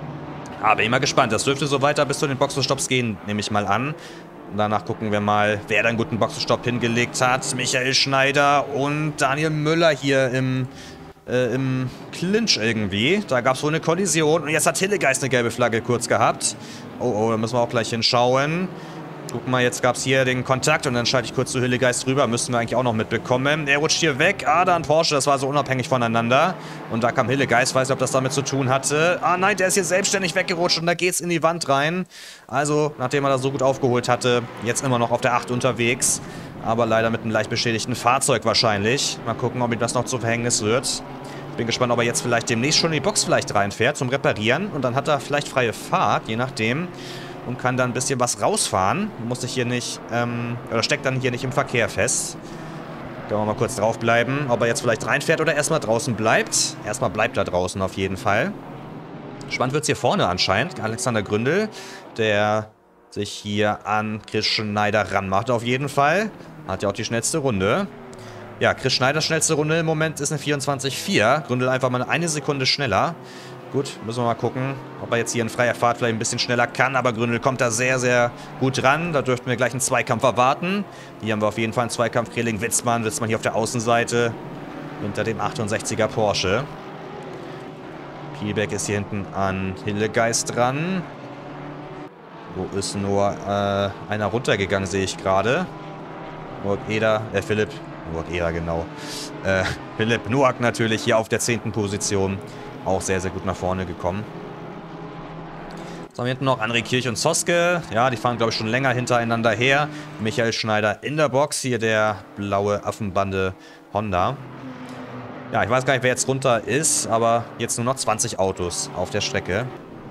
[SPEAKER 3] Aber immer gespannt, das dürfte so weiter bis zu den Boxenstopps gehen, nehme ich mal an. Danach gucken wir mal, wer da einen guten Boxenstopp hingelegt hat. Michael Schneider und Daniel Müller hier im, äh, im Clinch irgendwie. Da gab es wohl eine Kollision. Und jetzt hat Hillegeist eine gelbe Flagge kurz gehabt. Oh, oh, da müssen wir auch gleich hinschauen. Gucken mal, jetzt gab es hier den Kontakt und dann schalte ich kurz zu Hillegeist rüber. Müssten wir eigentlich auch noch mitbekommen. Er rutscht hier weg. Ah, da ein Porsche, das war so unabhängig voneinander. Und da kam Hillegeist, weiß nicht, ob das damit zu tun hatte. Ah nein, der ist hier selbstständig weggerutscht und da geht's in die Wand rein. Also, nachdem er da so gut aufgeholt hatte, jetzt immer noch auf der acht unterwegs. Aber leider mit einem leicht beschädigten Fahrzeug wahrscheinlich. Mal gucken, ob ihm das noch zu Verhängnis wird. Bin gespannt, ob er jetzt vielleicht demnächst schon in die Box vielleicht reinfährt zum Reparieren. Und dann hat er vielleicht freie Fahrt, je nachdem. Und kann dann ein bisschen was rausfahren. Muss sich hier nicht, ähm, oder steckt dann hier nicht im Verkehr fest. Können wir mal kurz draufbleiben, ob er jetzt vielleicht reinfährt oder erstmal draußen bleibt. Erstmal bleibt er draußen auf jeden Fall. Spannend wird es hier vorne anscheinend. Alexander Gründel, der sich hier an Chris Schneider ranmacht auf jeden Fall. Hat ja auch die schnellste Runde. Ja, Chris Schneiders schnellste Runde im Moment ist eine vierundzwanzig vier. Gründel einfach mal eine Sekunde schneller. Gut, müssen wir mal gucken, ob er jetzt hier in freier Fahrt vielleicht ein bisschen schneller kann. Aber Gründel kommt da sehr, sehr gut ran. Da dürften wir gleich einen Zweikampf erwarten. Hier haben wir auf jeden Fall einen Zweikampf. Kreling-Witzmann. Witzmann hier auf der Außenseite hinter dem achtundsechziger Porsche. Pielbeck ist hier hinten an Hillegeist dran. Wo ist nur äh, einer runtergegangen, sehe ich gerade. Noak Eder, äh, Philipp. Noak Eder, genau. Äh, Philipp Noak natürlich hier auf der zehnten Position. Auch sehr, sehr gut nach vorne gekommen. So, hier hinten noch André Kirch und Zoske. Ja, die fahren, glaube ich, schon länger hintereinander her. Michael Schneider in der Box. Hier der blaue Affenbande Honda. Ja, ich weiß gar nicht, wer jetzt runter ist, aber jetzt nur noch zwanzig Autos auf der Strecke.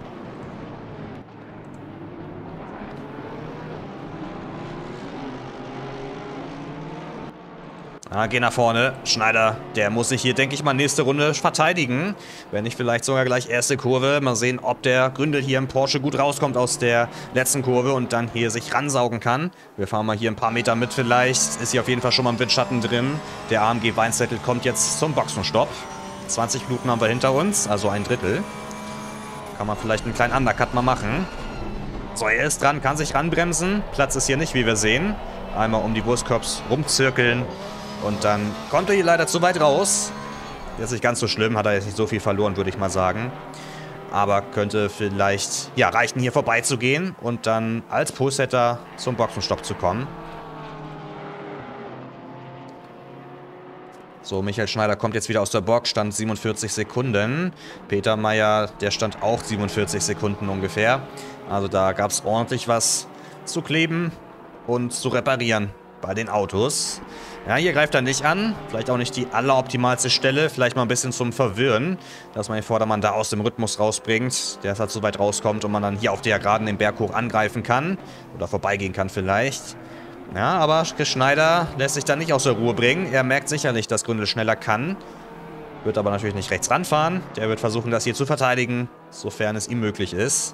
[SPEAKER 3] Ah, geh nach vorne. Schneider, der muss sich hier, denke ich mal, nächste Runde verteidigen. Wenn nicht vielleicht sogar gleich erste Kurve. Mal sehen, ob der Gründel hier im Porsche gut rauskommt aus der letzten Kurve und dann hier sich ransaugen kann. Wir fahren mal hier ein paar Meter mit vielleicht. Ist hier auf jeden Fall schon mal ein Windschatten drin. Der A M G Weinzettel kommt jetzt zum Boxenstopp. zwanzig Minuten haben wir hinter uns, also ein Drittel. Kann man vielleicht einen kleinen Undercut mal machen. So, er ist dran, kann sich ranbremsen. Platz ist hier nicht, wie wir sehen. Einmal um die Wurstkorbs rumzirkeln. Und dann kommt er hier leider zu weit raus. Das ist nicht ganz so schlimm, hat er jetzt nicht so viel verloren, würde ich mal sagen. Aber könnte vielleicht, ja, reichen, hier vorbeizugehen und dann als Pullsetter zum Boxenstopp zu kommen. So, Michael Schneider kommt jetzt wieder aus der Box, stand siebenundvierzig Sekunden. Peter Meyer, der stand auch siebenundvierzig Sekunden ungefähr. Also da gab es ordentlich was zu kleben und zu reparieren bei den Autos. Ja, hier greift er nicht an. Vielleicht auch nicht die alleroptimalste Stelle. Vielleicht mal ein bisschen zum Verwirren, dass man den Vordermann da aus dem Rhythmus rausbringt. Der halt so weit rauskommt und man dann hier auf der Geraden den Berg hoch angreifen kann. Oder vorbeigehen kann vielleicht. Ja, aber Schneider lässt sich da nicht aus der Ruhe bringen. Er merkt sicherlich, dass Gründel schneller kann. Wird aber natürlich nicht rechts ranfahren. Der wird versuchen, das hier zu verteidigen, sofern es ihm möglich ist.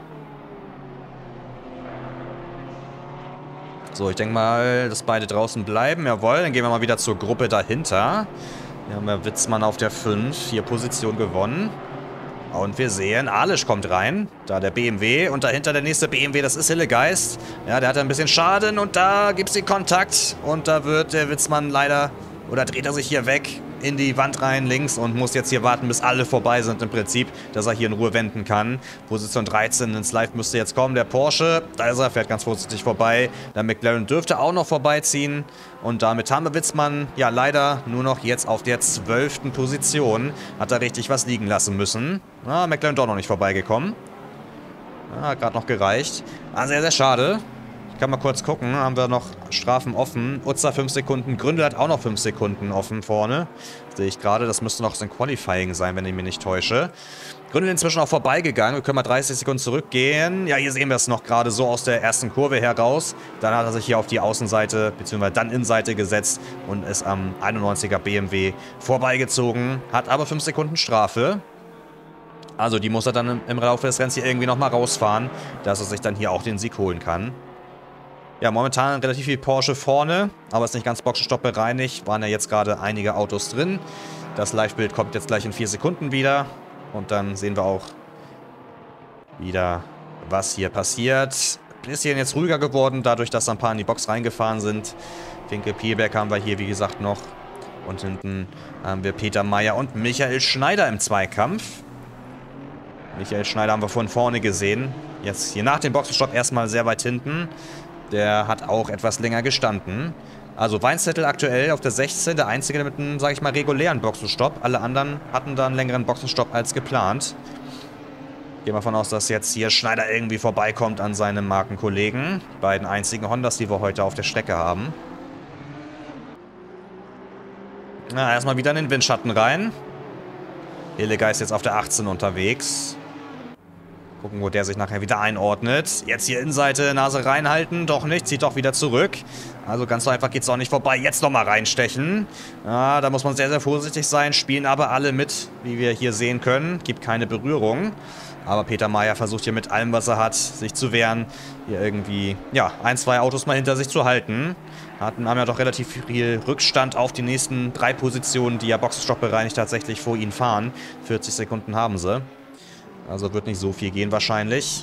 [SPEAKER 3] So, ich denke mal, dass beide draußen bleiben. Jawohl, dann gehen wir mal wieder zur Gruppe dahinter. Hier haben wir Witzmann auf der fünf, vier Positionen gewonnen. Und wir sehen, Alisch kommt rein. Da der B M W und dahinter der nächste B M W, das ist Hillegeist. Ja, der hat ein bisschen Schaden und da gibt es den Kontakt. Und da wird der Witzmann leider, oder dreht er sich hier weg in die Wand rein links und muss jetzt hier warten, bis alle vorbei sind im Prinzip, dass er hier in Ruhe wenden kann. Position dreizehn ins Live müsste jetzt kommen. Der Porsche, da ist er, fährt ganz vorsichtig vorbei. Der McLaren dürfte auch noch vorbeiziehen. Und damit haben wir Witzmann ja leider nur noch jetzt auf der zwölften Position. Hat er richtig was liegen lassen müssen. Na, McLaren doch noch nicht vorbeigekommen. Ja, hat gerade noch gereicht. Ah, sehr, sehr schade. Ich kann mal kurz gucken, haben wir noch Strafen offen. Utzer fünf Sekunden, Gründel hat auch noch fünf Sekunden offen vorne. Sehe ich gerade, das müsste noch ein Qualifying sein, wenn ich mich nicht täusche. Gründel inzwischen auch vorbeigegangen, wir können mal dreißig Sekunden zurückgehen. Ja, hier sehen wir es noch gerade so aus der ersten Kurve heraus. Dann hat er sich hier auf die Außenseite, beziehungsweise dann Innenseite gesetzt und ist am einundneunziger B M W vorbeigezogen. Hat aber fünf Sekunden Strafe. Also die muss er dann im Laufe des Rennens hier irgendwie nochmal rausfahren, dass er sich dann hier auch den Sieg holen kann. Ja, momentan relativ viel Porsche vorne, aber ist nicht ganz Boxenstopp bereinigt. Waren ja jetzt gerade einige Autos drin. Das Live-Bild kommt jetzt gleich in vier Sekunden wieder. Und dann sehen wir auch wieder, was hier passiert. Bisschen jetzt ruhiger geworden, dadurch, dass ein paar in die Box reingefahren sind. Finke Pielberg haben wir hier, wie gesagt, noch. Und hinten haben wir Peter Meyer und Michael Schneider im Zweikampf. Michael Schneider haben wir von vorne gesehen. Jetzt hier nach dem Boxenstopp erstmal sehr weit hinten. Der hat auch etwas länger gestanden. Also Weinzettel aktuell auf der sechzehn, der einzige mit einem, sage ich mal, regulären Boxenstopp. Alle anderen hatten da einen längeren Boxenstopp als geplant. Gehen wir davon aus, dass jetzt hier Schneider irgendwie vorbeikommt an seinem Markenkollegen. Die beiden einzigen Hondas, die wir heute auf der Strecke haben. Na, erstmal wieder in den Windschatten rein. Hillegeist jetzt auf der achtzehn unterwegs. Gucken, wo der sich nachher wieder einordnet. Jetzt hier Innenseite, Nase reinhalten. Doch nicht, zieht doch wieder zurück. Also ganz so einfach geht es auch nicht vorbei. Jetzt nochmal reinstechen. Ja, da muss man sehr, sehr vorsichtig sein. Spielen aber alle mit, wie wir hier sehen können. Gibt keine Berührung. Aber Peter Meyer versucht hier mit allem, was er hat, sich zu wehren. Hier irgendwie, ja, ein, zwei Autos mal hinter sich zu halten. Hatten, haben ja doch relativ viel Rückstand auf die nächsten drei Positionen, die ja Boxenstopp bereinigt tatsächlich vor ihnen fahren. vierzig Sekunden haben sie. Also wird nicht so viel gehen wahrscheinlich.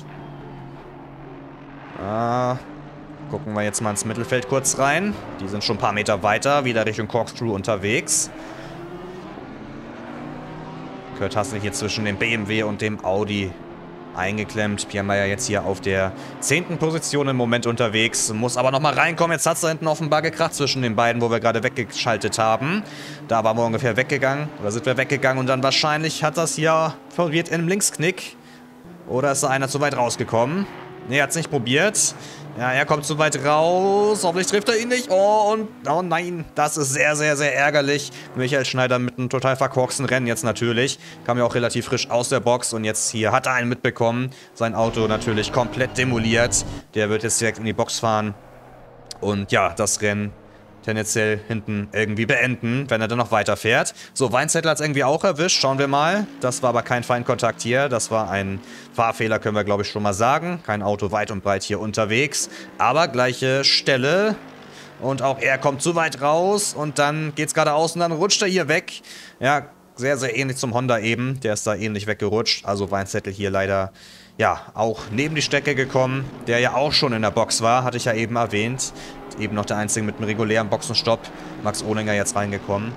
[SPEAKER 3] Ah, gucken wir jetzt mal ins Mittelfeld kurz rein. Die sind schon ein paar Meter weiter, wieder Richtung Corkscrew unterwegs. Kurt Hassel hier zwischen dem B M W und dem Audi eingeklemmt. Pierre Meyer jetzt hier auf der zehnten Position im Moment unterwegs. Muss aber nochmal reinkommen. Jetzt hat es da hinten offenbar gekracht zwischen den beiden, wo wir gerade weggeschaltet haben. Da waren wir ungefähr weggegangen. Oder sind wir weggegangen und dann wahrscheinlich hat das hier verwirrt in einem Linksknick. Oder ist da einer zu weit rausgekommen? Ne, hat es nicht probiert. Ja, er kommt zu weit raus. Hoffentlich trifft er ihn nicht. Oh, und oh nein, das ist sehr, sehr, sehr ärgerlich. Michael Schneider mit einem total verkorksten Rennen jetzt natürlich. Kam ja auch relativ frisch aus der Box und jetzt hier hat er einen mitbekommen. Sein Auto natürlich komplett demoliert. Der wird jetzt direkt in die Box fahren. Und ja, das Rennen tendenziell hinten irgendwie beenden, wenn er dann noch weiterfährt. So, Weinzettel hat es irgendwie auch erwischt. Schauen wir mal. Das war aber kein Feinkontakt hier. Das war ein Fahrfehler, können wir glaube ich schon mal sagen. Kein Auto weit und breit hier unterwegs. Aber gleiche Stelle. Und auch er kommt zu weit raus. Und dann geht es geradeaus und dann rutscht er hier weg. Ja, sehr, sehr ähnlich zum Honda eben. Der ist da ähnlich weggerutscht. Also Weinzettel hier leider, ja, auch neben die Strecke gekommen. Der ja auch schon in der Box war, hatte ich ja eben erwähnt. Eben noch der Einzige mit einem regulären Boxenstopp. Max Ohlinger jetzt reingekommen.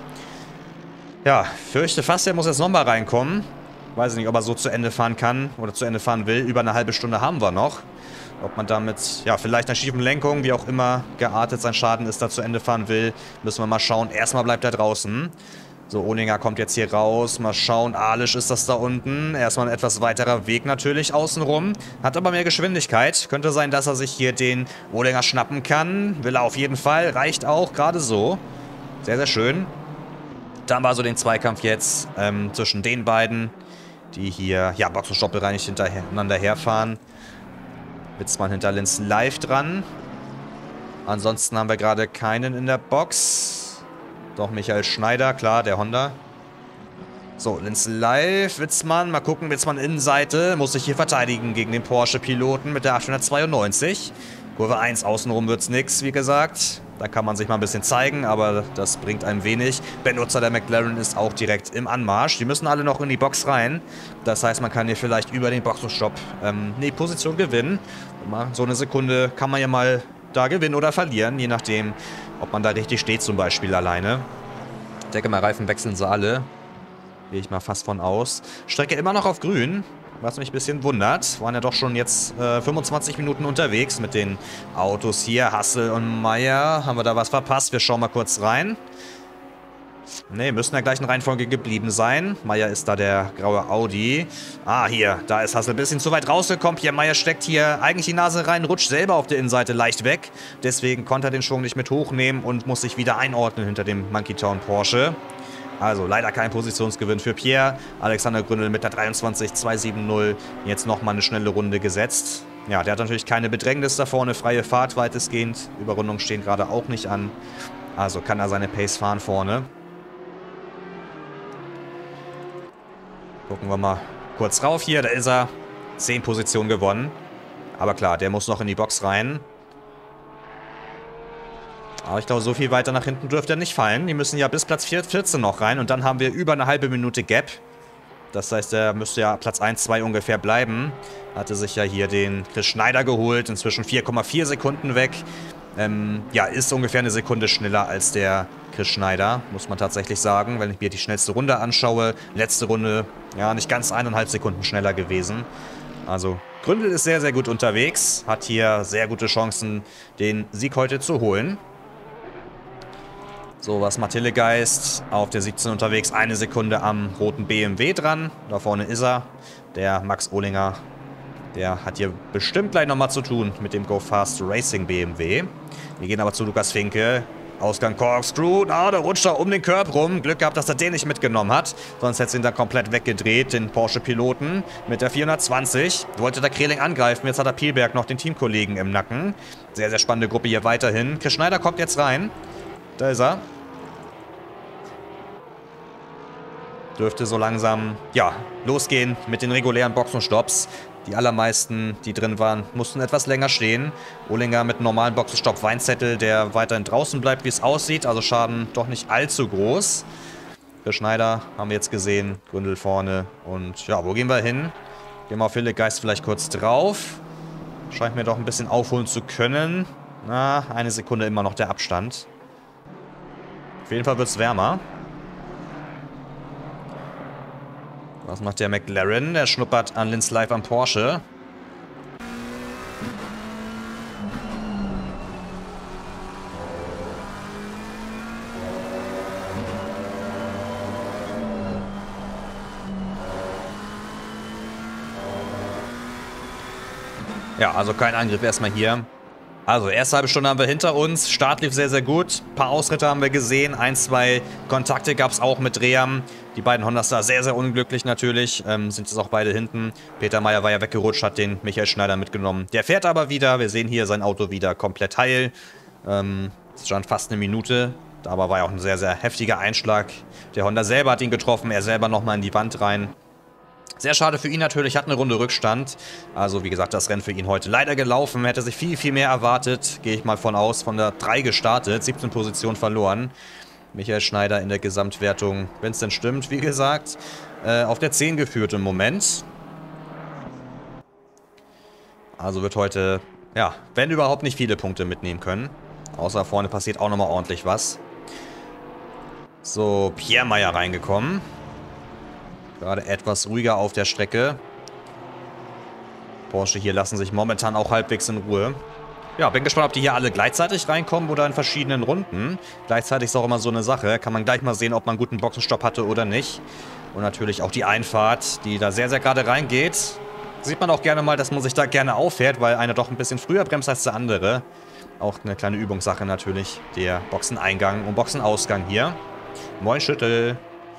[SPEAKER 3] Ja, fürchte fast, er muss jetzt nochmal reinkommen. Weiß nicht, ob er so zu Ende fahren kann oder zu Ende fahren will. Über eine halbe Stunde haben wir noch. Ob man damit, ja, vielleicht einer schiefen Lenkung, wie auch immer geartet sein Schaden ist, da zu Ende fahren will, müssen wir mal schauen. Erstmal bleibt er draußen. So, Ohlinger kommt jetzt hier raus. Mal schauen, Alisch ist das da unten. Erstmal ein etwas weiterer Weg natürlich außenrum. Hat aber mehr Geschwindigkeit. Könnte sein, dass er sich hier den Ohlinger schnappen kann. Will er auf jeden Fall. Reicht auch, gerade so. Sehr, sehr schön. Da haben wir also den Zweikampf jetzt ähm, zwischen den beiden, die hier, ja, Boxenstopp bereinigt hintereinander herfahren. Witzmann hinter Linz live dran. Ansonsten haben wir gerade keinen in der Box. Doch, Michael Schneider, klar, der Honda. So, Linz live, Witzmann, mal gucken, Witzmann Innenseite, muss sich hier verteidigen gegen den Porsche-Piloten mit der achthundertzweiundneunzig. Kurve eins, außenrum wird's nix, wie gesagt. Da kann man sich mal ein bisschen zeigen, aber das bringt einem wenig. Benutzer der McLaren ist auch direkt im Anmarsch. Die müssen alle noch in die Box rein. Das heißt, man kann hier vielleicht über den Boxenstopp ähm, eine Position gewinnen. So eine Sekunde kann man ja mal da gewinnen oder verlieren, je nachdem, ob man da richtig steht zum Beispiel alleine. Ich denke mal, Reifen wechseln sie alle. Gehe ich mal fast von aus. Strecke immer noch auf grün, was mich ein bisschen wundert. Waren ja doch schon jetzt äh, fünfundzwanzig Minuten unterwegs mit den Autos hier. Hassel und Meyer. Haben wir da was verpasst? Wir schauen mal kurz rein. Ne, müssen in der gleichen Reihenfolge geblieben sein. Meyer ist da der graue Audi. Ah, hier, da ist Hassel ein bisschen zu weit rausgekommen. Pierre Meyer steckt hier eigentlich die Nase rein, rutscht selber auf der Innenseite leicht weg. Deswegen konnte er den Schwung nicht mit hochnehmen und muss sich wieder einordnen hinter dem Monkey Town Porsche. Also leider kein Positionsgewinn für Pierre. Alexander Gründel mit der dreiundzwanzig zwei sieben null jetzt nochmal eine schnelle Runde gesetzt. Ja, der hat natürlich keine Bedrängnis da vorne, freie Fahrt weitestgehend. Überrundungen stehen gerade auch nicht an. Also kann er seine Pace fahren vorne. Gucken wir mal kurz rauf hier. Da ist er. zehn Positionen gewonnen. Aber klar, der muss noch in die Box rein. Aber ich glaube, so viel weiter nach hinten dürfte er nicht fallen. Die müssen ja bis Platz vierzehn noch rein. Und dann haben wir über eine halbe Minute Gap. Das heißt, er müsste ja Platz eins, zwei ungefähr bleiben. Hatte sich ja hier den Chris Schneider geholt. Inzwischen vier Komma vier Sekunden weg. Ähm, ja, ist ungefähr eine Sekunde schneller als der Chris Schneider, muss man tatsächlich sagen. Wenn ich mir die schnellste Runde anschaue, letzte Runde, ja, nicht ganz eineinhalb Sekunden schneller gewesen. Also, Gründel ist sehr, sehr gut unterwegs. Hat hier sehr gute Chancen, den Sieg heute zu holen. So, was Mathilde Geist auf der siebzehn unterwegs. Eine Sekunde am roten B M W dran. Da vorne ist er. Der Max Ohlinger. Der hat hier bestimmt gleich nochmal zu tun mit dem Go Fast Racing B M W. Wir gehen aber zu Lukas Finke. Ausgang Corkscrew. Ah, da rutscht er um den Curb rum. Glück gehabt, dass er den nicht mitgenommen hat. Sonst hätte es ihn dann komplett weggedreht, den Porsche-Piloten. Mit der vierhundertzwanzig. Wollte der Kreling angreifen. Jetzt hat er Pielberg noch den Teamkollegen im Nacken. Sehr, sehr spannende Gruppe hier weiterhin. Chris Schneider kommt jetzt rein. Da ist er. Dürfte so langsam, ja, losgehen mit den regulären Boxenstopps. Die allermeisten, die drin waren, mussten etwas länger stehen. Ohlinger mit einem normalen Boxenstopp, Weinzettel, der weiterhin draußen bleibt, wie es aussieht. Also Schaden doch nicht allzu groß. Für Schneider haben wir jetzt gesehen, Gründel vorne. Und ja, wo gehen wir hin? Gehen wir auf Philipp Geist vielleicht kurz drauf. Scheint mir doch ein bisschen aufholen zu können. Na, eine Sekunde immer noch der Abstand. Auf jeden Fall wird es wärmer. Was macht der McLaren? Der schnuppert an Linz Live am Porsche. Ja, also kein Angriff erstmal hier. Also, erste halbe Stunde haben wir hinter uns. Start lief sehr, sehr gut. Ein paar Ausritte haben wir gesehen. Ein, zwei Kontakte gab es auch mit Ream. Die beiden Hondas da sehr, sehr unglücklich natürlich. Ähm, sind jetzt auch beide hinten. Peter Meyer war ja weggerutscht, hat den Michael Schneider mitgenommen. Der fährt aber wieder. Wir sehen hier sein Auto wieder komplett heil. Ähm, es stand fast eine Minute. Aber war ja auch ein sehr, sehr heftiger Einschlag. Der Honda selber hat ihn getroffen. Er selber nochmal in die Wand rein. Sehr schade für ihn natürlich, hat eine Runde Rückstand. Also wie gesagt, das Rennen für ihn heute leider gelaufen. Hätte sich viel, viel mehr erwartet. Gehe ich mal von aus, von der drei gestartet, siebzehn Position verloren. Michael Schneider in der Gesamtwertung, wenn es denn stimmt, wie gesagt, äh, auf der zehn geführt im Moment. Also wird heute, ja, wenn überhaupt nicht viele Punkte mitnehmen können. Außer vorne passiert auch nochmal ordentlich was. So, Pierre Meyer reingekommen. Gerade etwas ruhiger auf der Strecke. Porsche hier lassen sich momentan auch halbwegs in Ruhe. Ja, bin gespannt, ob die hier alle gleichzeitig reinkommen oder in verschiedenen Runden. Gleichzeitig ist auch immer so eine Sache. Kann man gleich mal sehen, ob man einen guten Boxenstopp hatte oder nicht. Und natürlich auch die Einfahrt, die da sehr, sehr gerade reingeht. Sieht man auch gerne mal, dass man sich da gerne auffährt, weil einer doch ein bisschen früher bremst als der andere. Auch eine kleine Übungssache natürlich. Der Boxeneingang und Boxenausgang hier. Moin Schüttel.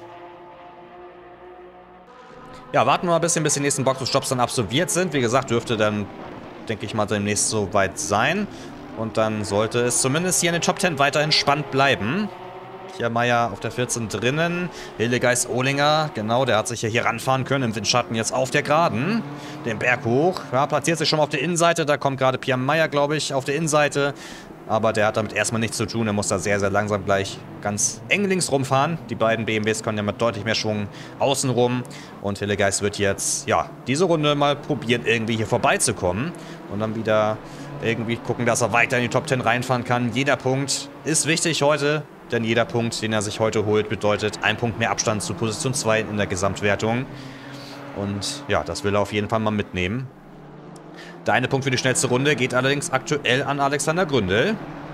[SPEAKER 3] Ja, warten wir mal ein bisschen, bis die nächsten Boxenstopps dann absolviert sind. Wie gesagt, dürfte dann, denke ich mal, demnächst soweit sein. Und dann sollte es zumindest hier in den Top zehn weiterhin spannend bleiben. Pierre Meyer auf der vierzehn drinnen. Hillegeist Ohlinger, genau, der hat sich ja hier ranfahren können. Im Windschatten jetzt auf der Geraden. Den Berg hoch. Ja, platziert sich schon mal auf der Innenseite. Da kommt gerade Pierre Meyer, glaube ich, auf der Innenseite. Aber der hat damit erstmal nichts zu tun. Er muss da sehr, sehr langsam gleich ganz eng links rumfahren. Die beiden B M Ws können ja mit deutlich mehr Schwung außen rum. Und Hillegeist wird jetzt, ja, diese Runde mal probieren, irgendwie hier vorbeizukommen. Und dann wieder irgendwie gucken, dass er weiter in die Top zehn reinfahren kann. Jeder Punkt ist wichtig heute. Denn jeder Punkt, den er sich heute holt, bedeutet ein Punkt mehr Abstand zu Position zwei in der Gesamtwertung. Und ja, das will er auf jeden Fall mal mitnehmen. Der eine Punkt für die schnellste Runde geht allerdings aktuell an Alexander Gründel.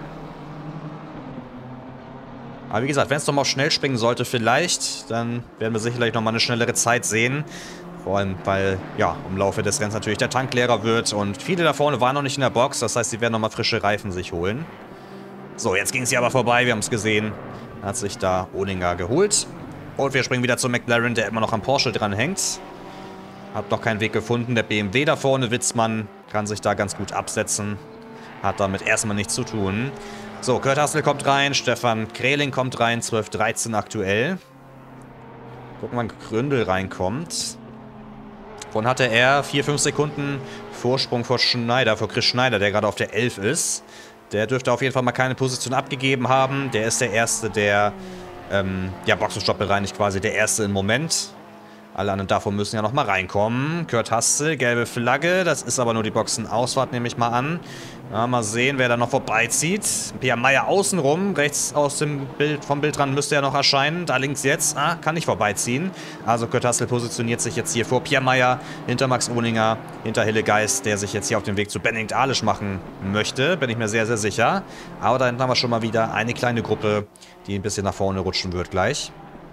[SPEAKER 3] Aber wie gesagt, wenn es doch mal schnell springen sollte vielleicht, dann werden wir sicherlich nochmal eine schnellere Zeit sehen. Vor allem, weil ja im Laufe des Rennens natürlich der Tank leerer wird. Und viele da vorne waren noch nicht in der Box. Das heißt, sie werden nochmal frische Reifen sich holen. So, jetzt ging es hier aber vorbei. Wir haben es gesehen. Hat sich da Ohlinger geholt. Und wir springen wieder zu McLaren, der immer noch am Porsche dran hängt. Hat noch keinen Weg gefunden. Der B M W da vorne, Witzmann, kann sich da ganz gut absetzen. Hat damit erstmal nichts zu tun. So, Kurt Hassel kommt rein. Stefan Kreling kommt rein. zwölf dreizehn aktuell. Gucken, wann Gründel reinkommt. Vorhin hatte er vier, fünf Sekunden Vorsprung vor Schneider, vor Chris Schneider, der gerade auf der elf ist. Der dürfte auf jeden Fall mal keine Position abgegeben haben. Der ist der Erste, der ähm, ja, Boxenstopp bereinigt quasi. Der Erste im Moment. Alle anderen davon müssen ja noch mal reinkommen. Kurt Hassel, gelbe Flagge. Das ist aber nur die Boxenausfahrt, nehme ich mal an. Ja, mal sehen, wer da noch vorbeizieht. Pierre Meyer außenrum. Rechts aus dem Bild, vom Bildrand müsste er noch erscheinen. Da links jetzt. Ah, kann nicht vorbeiziehen. Also Kurt Hassel positioniert sich jetzt hier vor Pierre Meyer, hinter Max Ohlinger, hinter Hillegeist, der sich jetzt hier auf den Weg zu Benedikt Ahlisch machen möchte. Bin ich mir sehr, sehr sicher. Aber da hinten haben wir schon mal wieder eine kleine Gruppe, die ein bisschen nach vorne rutschen wird gleich.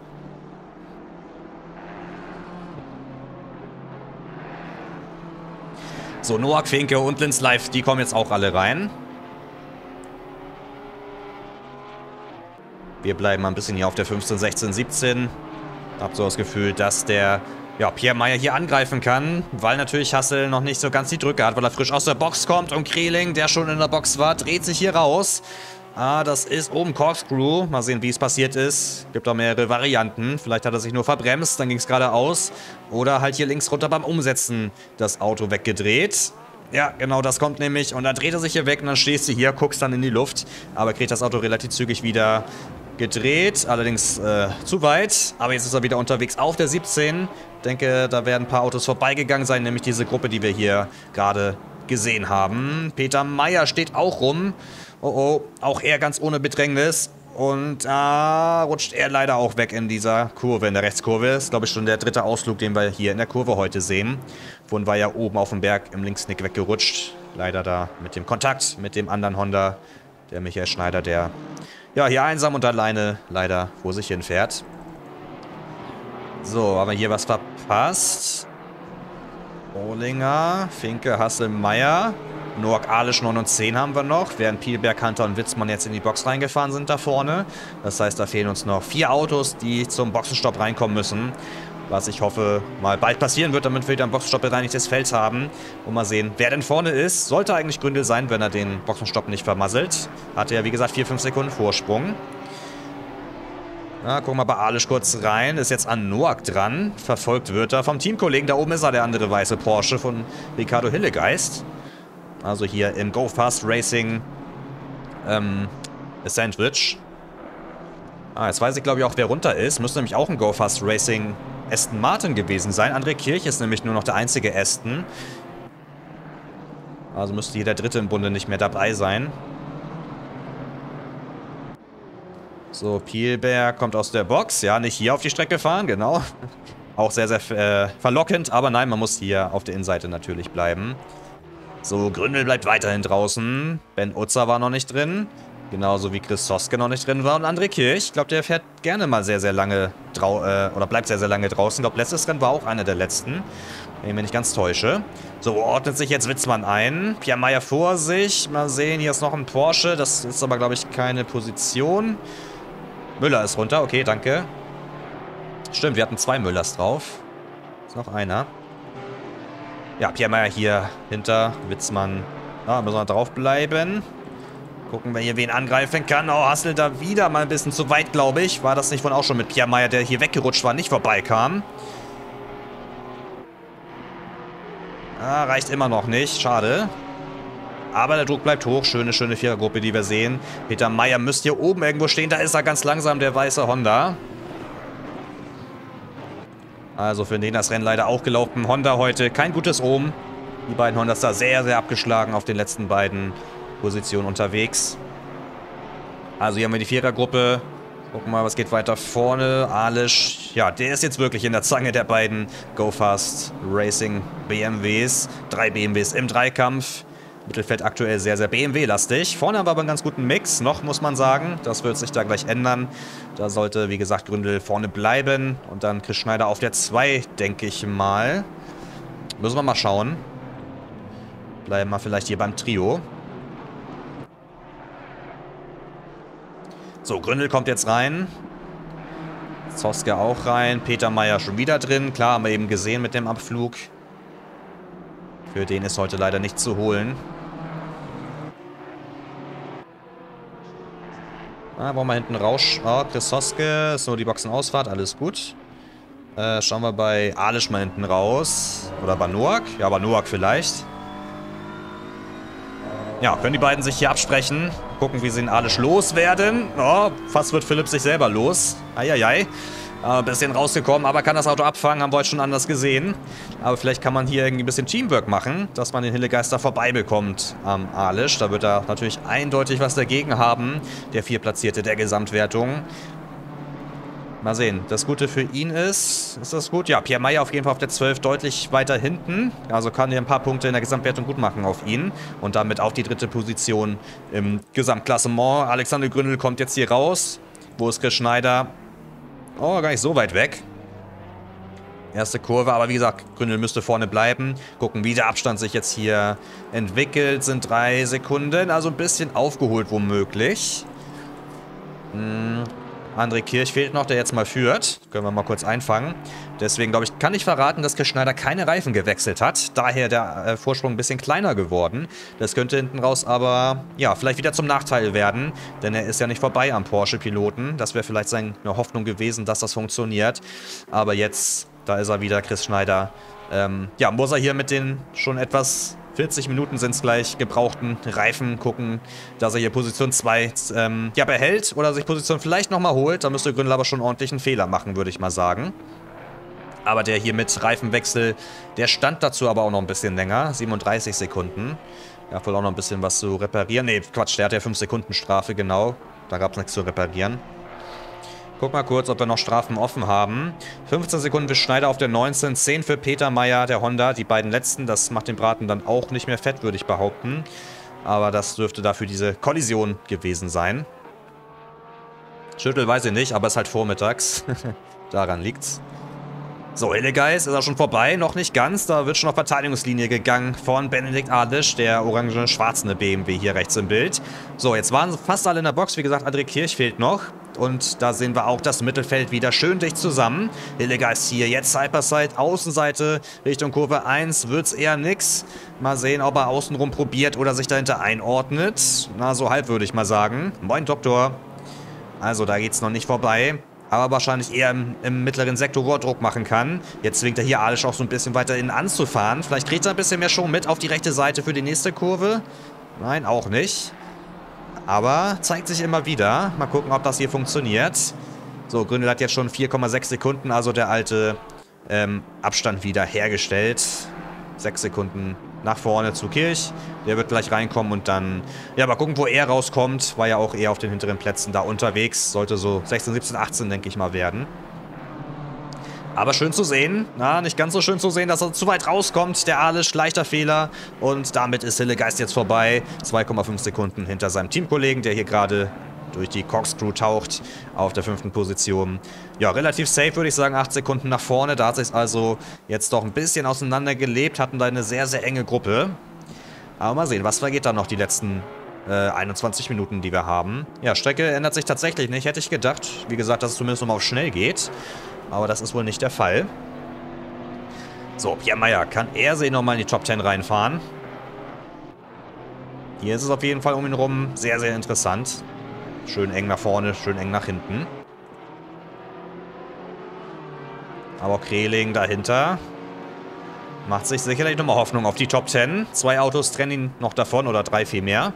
[SPEAKER 3] So, Noah Finke und Linz Live, die kommen jetzt auch alle rein. Wir bleiben mal ein bisschen hier auf der fünfzehn, sechzehn, siebzehn. Hab so das Gefühl, dass der ja, Pierre Meyer hier angreifen kann, weil natürlich Hassel noch nicht so ganz die Drücke hat, weil er frisch aus der Box kommt. Und Kreling, der schon in der Box war, dreht sich hier raus. Ah, das ist oben Corkscrew. Mal sehen, wie es passiert ist. Gibt auch mehrere Varianten. Vielleicht hat er sich nur verbremst, dann ging es geradeaus. Oder halt hier links runter beim Umsetzen das Auto weggedreht. Ja, genau, das kommt nämlich. Und dann dreht er sich hier weg und dann stehst du hier, guckst dann in die Luft. Aber kriegt das Auto relativ zügig wieder gedreht. Allerdings äh, zu weit. Aber jetzt ist er wieder unterwegs auf der siebzehn. Ich denke, da werden ein paar Autos vorbeigegangen sein. Nämlich diese Gruppe, die wir hier gerade gesehen haben. Peter Meyer steht auch rum. Oh oh, auch er ganz ohne Bedrängnis. Und da rutscht er leider auch weg in dieser Kurve, in der Rechtskurve. Das ist, glaube ich, schon der dritte Ausflug, den wir hier in der Kurve heute sehen. Vorhin war ja oben auf dem Berg im Linksknick weggerutscht. Leider da mit dem Kontakt mit dem anderen Honda, der Michael Schneider, der ja hier einsam und alleine leider vor sich hin fährt. So, haben wir hier was verpasst. Ohlinger, Finke, Hassel, Meier. Noack, Alisch, neun und zehn haben wir noch, während Pielberg, Hunter und Witzmann jetzt in die Box reingefahren sind da vorne. Das heißt, da fehlen uns noch vier Autos, die zum Boxenstopp reinkommen müssen. Was ich hoffe, mal bald passieren wird, damit wir wieder ein Boxenstopp bereinigtes Feld haben. Und mal sehen, wer denn vorne ist. Sollte eigentlich Gründel sein, wenn er den Boxenstopp nicht vermasselt. Hatte ja, wie gesagt, vier, fünf Sekunden Vorsprung. Na, gucken wir bei Alisch kurz rein. Ist jetzt an Noack dran. Verfolgt wird er vom Teamkollegen. Da oben ist er, der andere weiße Porsche von Ricardo Hillegeist. Also hier im Go Fast Racing ähm, Sandwich. Ah, jetzt weiß ich, glaube ich, auch, wer runter ist. Müsste nämlich auch ein Go Fast Racing Aston Martin gewesen sein. André Kirch ist nämlich nur noch der einzige Aston. Also müsste hier der dritte im Bunde nicht mehr dabei sein. So, Pielberg kommt aus der Box. Ja, nicht hier auf die Strecke fahren, genau. Auch sehr, sehr äh, verlockend. Aber nein, man muss hier auf der Innenseite natürlich bleiben. So, Gründel bleibt weiterhin draußen. Ben Utzer war noch nicht drin. Genauso wie Chris Soske noch nicht drin war. Und André Kirch, ich glaube, der fährt gerne mal sehr, sehr lange drau äh, oder bleibt sehr, sehr lange draußen. Ich glaube, letztes Rennen war auch einer der letzten. Wenn ich mich nicht ganz täusche. So, ordnet sich jetzt Witzmann ein. Pierre Meier vor sich. Mal sehen, hier ist noch ein Porsche. Das ist aber, glaube ich, keine Position. Müller ist runter. Okay, danke. Stimmt, wir hatten zwei Müllers drauf. Ist noch einer. Ja, Pierre Meier hier hinter Witzmann. Da müssen wir drauf bleiben. Gucken, wer hier wen angreifen kann. Oh, Hassel da wieder mal ein bisschen zu weit, glaube ich. War das nicht von auch schon mit Pierre Meier, der hier weggerutscht war, nicht vorbeikam. Ah, reicht immer noch nicht. Schade. Aber der Druck bleibt hoch. Schöne, schöne Vierergruppe, die wir sehen. Peter Meier müsste hier oben irgendwo stehen. Da ist er ganz langsam, der weiße Honda. Also für den das Rennen leider auch gelaufen. Honda heute kein gutes Ohm. Die beiden Hondas da sehr, sehr abgeschlagen auf den letzten beiden Positionen unterwegs. Also hier haben wir die Vierergruppe. Gucken wir mal, was geht weiter vorne. Alisch, ja, der ist jetzt wirklich in der Zange der beiden Go Fast Racing B M Ws. Drei B M Ws im Dreikampf. Mittelfeld aktuell sehr, sehr B M W-lastig. Vorne haben wir aber einen ganz guten Mix. Noch muss man sagen, das wird sich da gleich ändern. Da sollte, wie gesagt, Gründel vorne bleiben. Und dann Chris Schneider auf der zwei, denke ich mal. Müssen wir mal schauen. Bleiben wir vielleicht hier beim Trio. So, Gründel kommt jetzt rein. Zoske auch rein. Peter Meier schon wieder drin. Klar, haben wir eben gesehen mit dem Abflug. Für den ist heute leider nichts zu holen. Ah, wollen wir hinten raus. Oh, Chris Zoske. Ist nur die Boxenausfahrt. Alles gut. Äh, schauen wir bei Alisch mal hinten raus. Oder bei Noack. Ja, bei Noack vielleicht. Ja, können die beiden sich hier absprechen. Gucken, wie sie den Alisch loswerden. Oh, fast wird Philipp sich selber los. Eieiei. Ein äh, bisschen rausgekommen, aber kann das Auto abfangen, haben wir heute schon anders gesehen. Aber vielleicht kann man hier irgendwie ein bisschen Teamwork machen, dass man den Hillegeister vorbei bekommt am Alisch. Da wird er natürlich eindeutig was dagegen haben, der Vierplatzierte der Gesamtwertung. Mal sehen, das Gute für ihn ist, ist das gut? Ja, Pierre Meier auf jeden Fall auf der zwölf deutlich weiter hinten. Also kann hier ein paar Punkte in der Gesamtwertung gut machen auf ihn. Und damit auch die dritte Position im Gesamtklassement. Alexander Gründel kommt jetzt hier raus. Wo ist Chris Schneider? Oh, gar nicht so weit weg. Erste Kurve, aber wie gesagt, Gründel müsste vorne bleiben. Gucken, wie der Abstand sich jetzt hier entwickelt. Sind drei Sekunden, also ein bisschen aufgeholt womöglich. Hm. André Kirch fehlt noch, der jetzt mal führt. Können wir mal kurz einfangen. Deswegen, glaube ich, kann ich verraten, dass Chris Schneider keine Reifen gewechselt hat. Daher der äh, Vorsprung ein bisschen kleiner geworden. Das könnte hinten raus aber, ja, vielleicht wieder zum Nachteil werden. Denn er ist ja nicht vorbei am Porsche-Piloten. Das wäre vielleicht seine Hoffnung gewesen, dass das funktioniert. Aber jetzt, da ist er wieder, Chris Schneider. Ähm, ja, muss er hier mit den schon etwas... vierzig Minuten sind es gleich, gebrauchten Reifen gucken, dass er hier Position zwei ähm, ja, behält oder sich Position vielleicht nochmal holt. Da müsste Gründel aber schon ordentlich einen Fehler machen, würde ich mal sagen. Aber der hier mit Reifenwechsel, der stand dazu aber auch noch ein bisschen länger, siebenunddreißig Sekunden. Ja, wohl auch noch ein bisschen was zu reparieren. Ne, Quatsch, der hat ja fünf Sekunden Strafe, genau. Da gab es nichts zu reparieren. Guck mal kurz, ob wir noch Strafen offen haben. fünfzehn Sekunden für Schneider auf der neunzehn, zehn für Peter Meyer, der Honda. Die beiden letzten, das macht den Braten dann auch nicht mehr fett, würde ich behaupten. Aber das dürfte dafür diese Kollision gewesen sein. Schüttel weiß ich nicht, aber es ist halt vormittags. Daran liegt's. So, Hillegeist ist auch schon vorbei, noch nicht ganz. Da wird schon auf Verteidigungslinie gegangen von Benedikt Adisch, der orange-schwarze B M W hier rechts im Bild. So, jetzt waren fast alle in der Box. Wie gesagt, André Kirch fehlt noch. Und da sehen wir auch das Mittelfeld wieder schön dicht zusammen. Hillegeist hier jetzt Hyperside, Außenseite Richtung Kurve eins. Wird's eher nix. Mal sehen, ob er außenrum probiert oder sich dahinter einordnet. Na, so halb würde ich mal sagen. Moin, Doktor. Also, da geht's noch nicht vorbei. Aber wahrscheinlich eher im, im mittleren Sektor Rohrdruck machen kann. Jetzt zwingt er hier Adisch auch so ein bisschen weiter innen anzufahren. Vielleicht kriegt er ein bisschen mehr Schwung mit auf die rechte Seite für die nächste Kurve. Nein, auch nicht. Aber zeigt sich immer wieder. Mal gucken, ob das hier funktioniert. So, Gründel hat jetzt schon vier Komma sechs Sekunden, also der alte ähm, Abstand wieder hergestellt. sechs Sekunden nach vorne zu Kirch. Der wird gleich reinkommen und dann, ja, mal gucken, wo er rauskommt. War ja auch eher auf den hinteren Plätzen da unterwegs. Sollte so sechzehn, siebzehn, achtzehn, denke ich mal, werden. Aber schön zu sehen. Na, nicht ganz so schön zu sehen, dass er zu weit rauskommt. Der Adisch, leichter Fehler. Und damit ist Hillegeist jetzt vorbei. zwei Komma fünf Sekunden hinter seinem Teamkollegen, der hier gerade durch die Corkscrew taucht auf der fünften Position. Ja, relativ safe, würde ich sagen. acht Sekunden nach vorne. Da hat sich also jetzt doch ein bisschen auseinandergelebt. Hatten da eine sehr, sehr enge Gruppe. Aber mal sehen, was vergeht da noch die letzten äh, einundzwanzig Minuten, die wir haben. Ja, Strecke ändert sich tatsächlich nicht, hätte ich gedacht. Wie gesagt, dass es zumindest nochmal auf schnell geht. Aber das ist wohl nicht der Fall. So, Pierre Meyer, kann er sich nochmal in die Top zehn reinfahren? Hier ist es auf jeden Fall um ihn rum sehr, sehr interessant. Schön eng nach vorne, schön eng nach hinten. Aber auch Kreling dahinter macht sich sicherlich nochmal Hoffnung auf die Top zehn. Zwei Autos trennen ihn noch davon, oder drei vielmehr.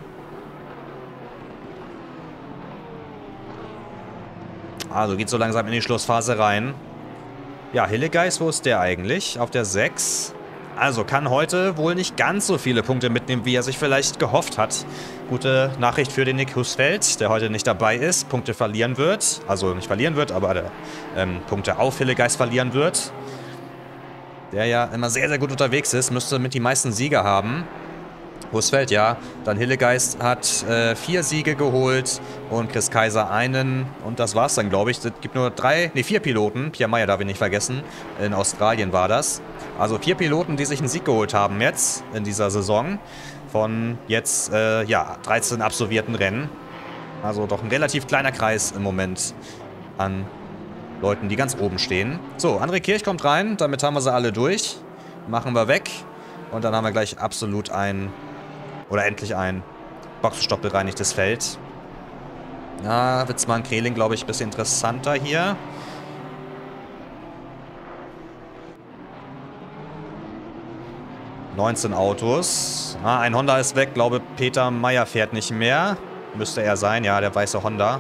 [SPEAKER 3] Also geht so langsam in die Schlussphase rein. Ja, Hillegeist, wo ist der eigentlich? Auf der sechs. Also kann heute wohl nicht ganz so viele Punkte mitnehmen, wie er sich vielleicht gehofft hat. Gute Nachricht für den Nick Husfeld, der heute nicht dabei ist, Punkte verlieren wird. Also nicht verlieren wird, aber der, ähm, Punkte auf Hillegeist verlieren wird. Der ja immer sehr, sehr gut unterwegs ist, müsste mit die meisten Siege haben. Husfeld, ja. Dann Hillegeist hat äh, vier Siege geholt und Chris Kaiser einen. Und das war's dann, glaube ich. Es gibt nur drei, nee, vier Piloten. Pierre Meyer darf ich nicht vergessen. In Australien war das. Also vier Piloten, die sich einen Sieg geholt haben jetzt in dieser Saison. Von jetzt, äh, ja, dreizehn absolvierten Rennen. Also doch ein relativ kleiner Kreis im Moment an Leuten, die ganz oben stehen. So, André Kirch kommt rein. Damit haben wir sie alle durch. Machen wir weg. Und dann haben wir gleich absolut ein... Oder endlich ein Boxenstopp bereinigtes Feld. Ja, Witzmann, Kreling, glaube ich, ein bisschen interessanter hier. neunzehn Autos. Ah, ein Honda ist weg. Glaube, Peter Meyer fährt nicht mehr. Müsste er sein. Ja, der weiße Honda.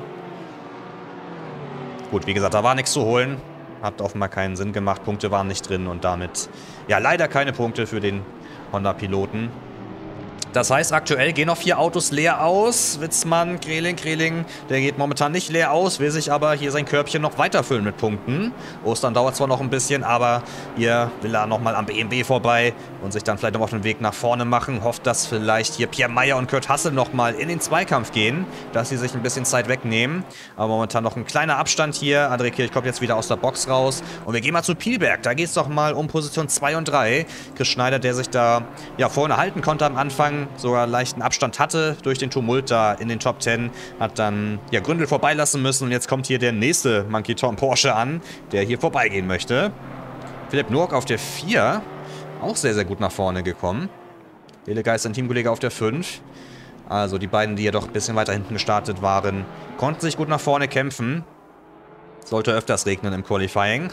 [SPEAKER 3] Gut, wie gesagt, da war nichts zu holen. Hat offenbar keinen Sinn gemacht. Punkte waren nicht drin und damit, ja, leider keine Punkte für den Honda-Piloten. Das heißt, aktuell gehen noch vier Autos leer aus. Witzmann, Kreling, Kreling, der geht momentan nicht leer aus, will sich aber hier sein Körbchen noch weiterfüllen mit Punkten. Ostern dauert zwar noch ein bisschen, aber hier will er nochmal am B M W vorbei und sich dann vielleicht noch auf den Weg nach vorne machen. Hofft, dass vielleicht hier Pierre Meyer und Kurt Hassel nochmal in den Zweikampf gehen, dass sie sich ein bisschen Zeit wegnehmen. Aber momentan noch ein kleiner Abstand hier. André Kirch kommt jetzt wieder aus der Box raus. Und wir gehen mal zu Pielberg. Da geht es doch mal um Position zwei und drei. Chris Schneider, der sich da ja vorne halten konnte am Anfang, sogar leichten Abstand hatte durch den Tumult da in den Top zehn, hat dann ja Gründel vorbeilassen müssen und jetzt kommt hier der nächste Monkey Tom Porsche an, der hier vorbeigehen möchte. Philipp Nurk auf der vier, auch sehr, sehr gut nach vorne gekommen. Hillegeist, ein Teamkollege auf der fünf. Also die beiden, die ja doch ein bisschen weiter hinten gestartet waren, konnten sich gut nach vorne kämpfen. Sollte öfters regnen im Qualifying.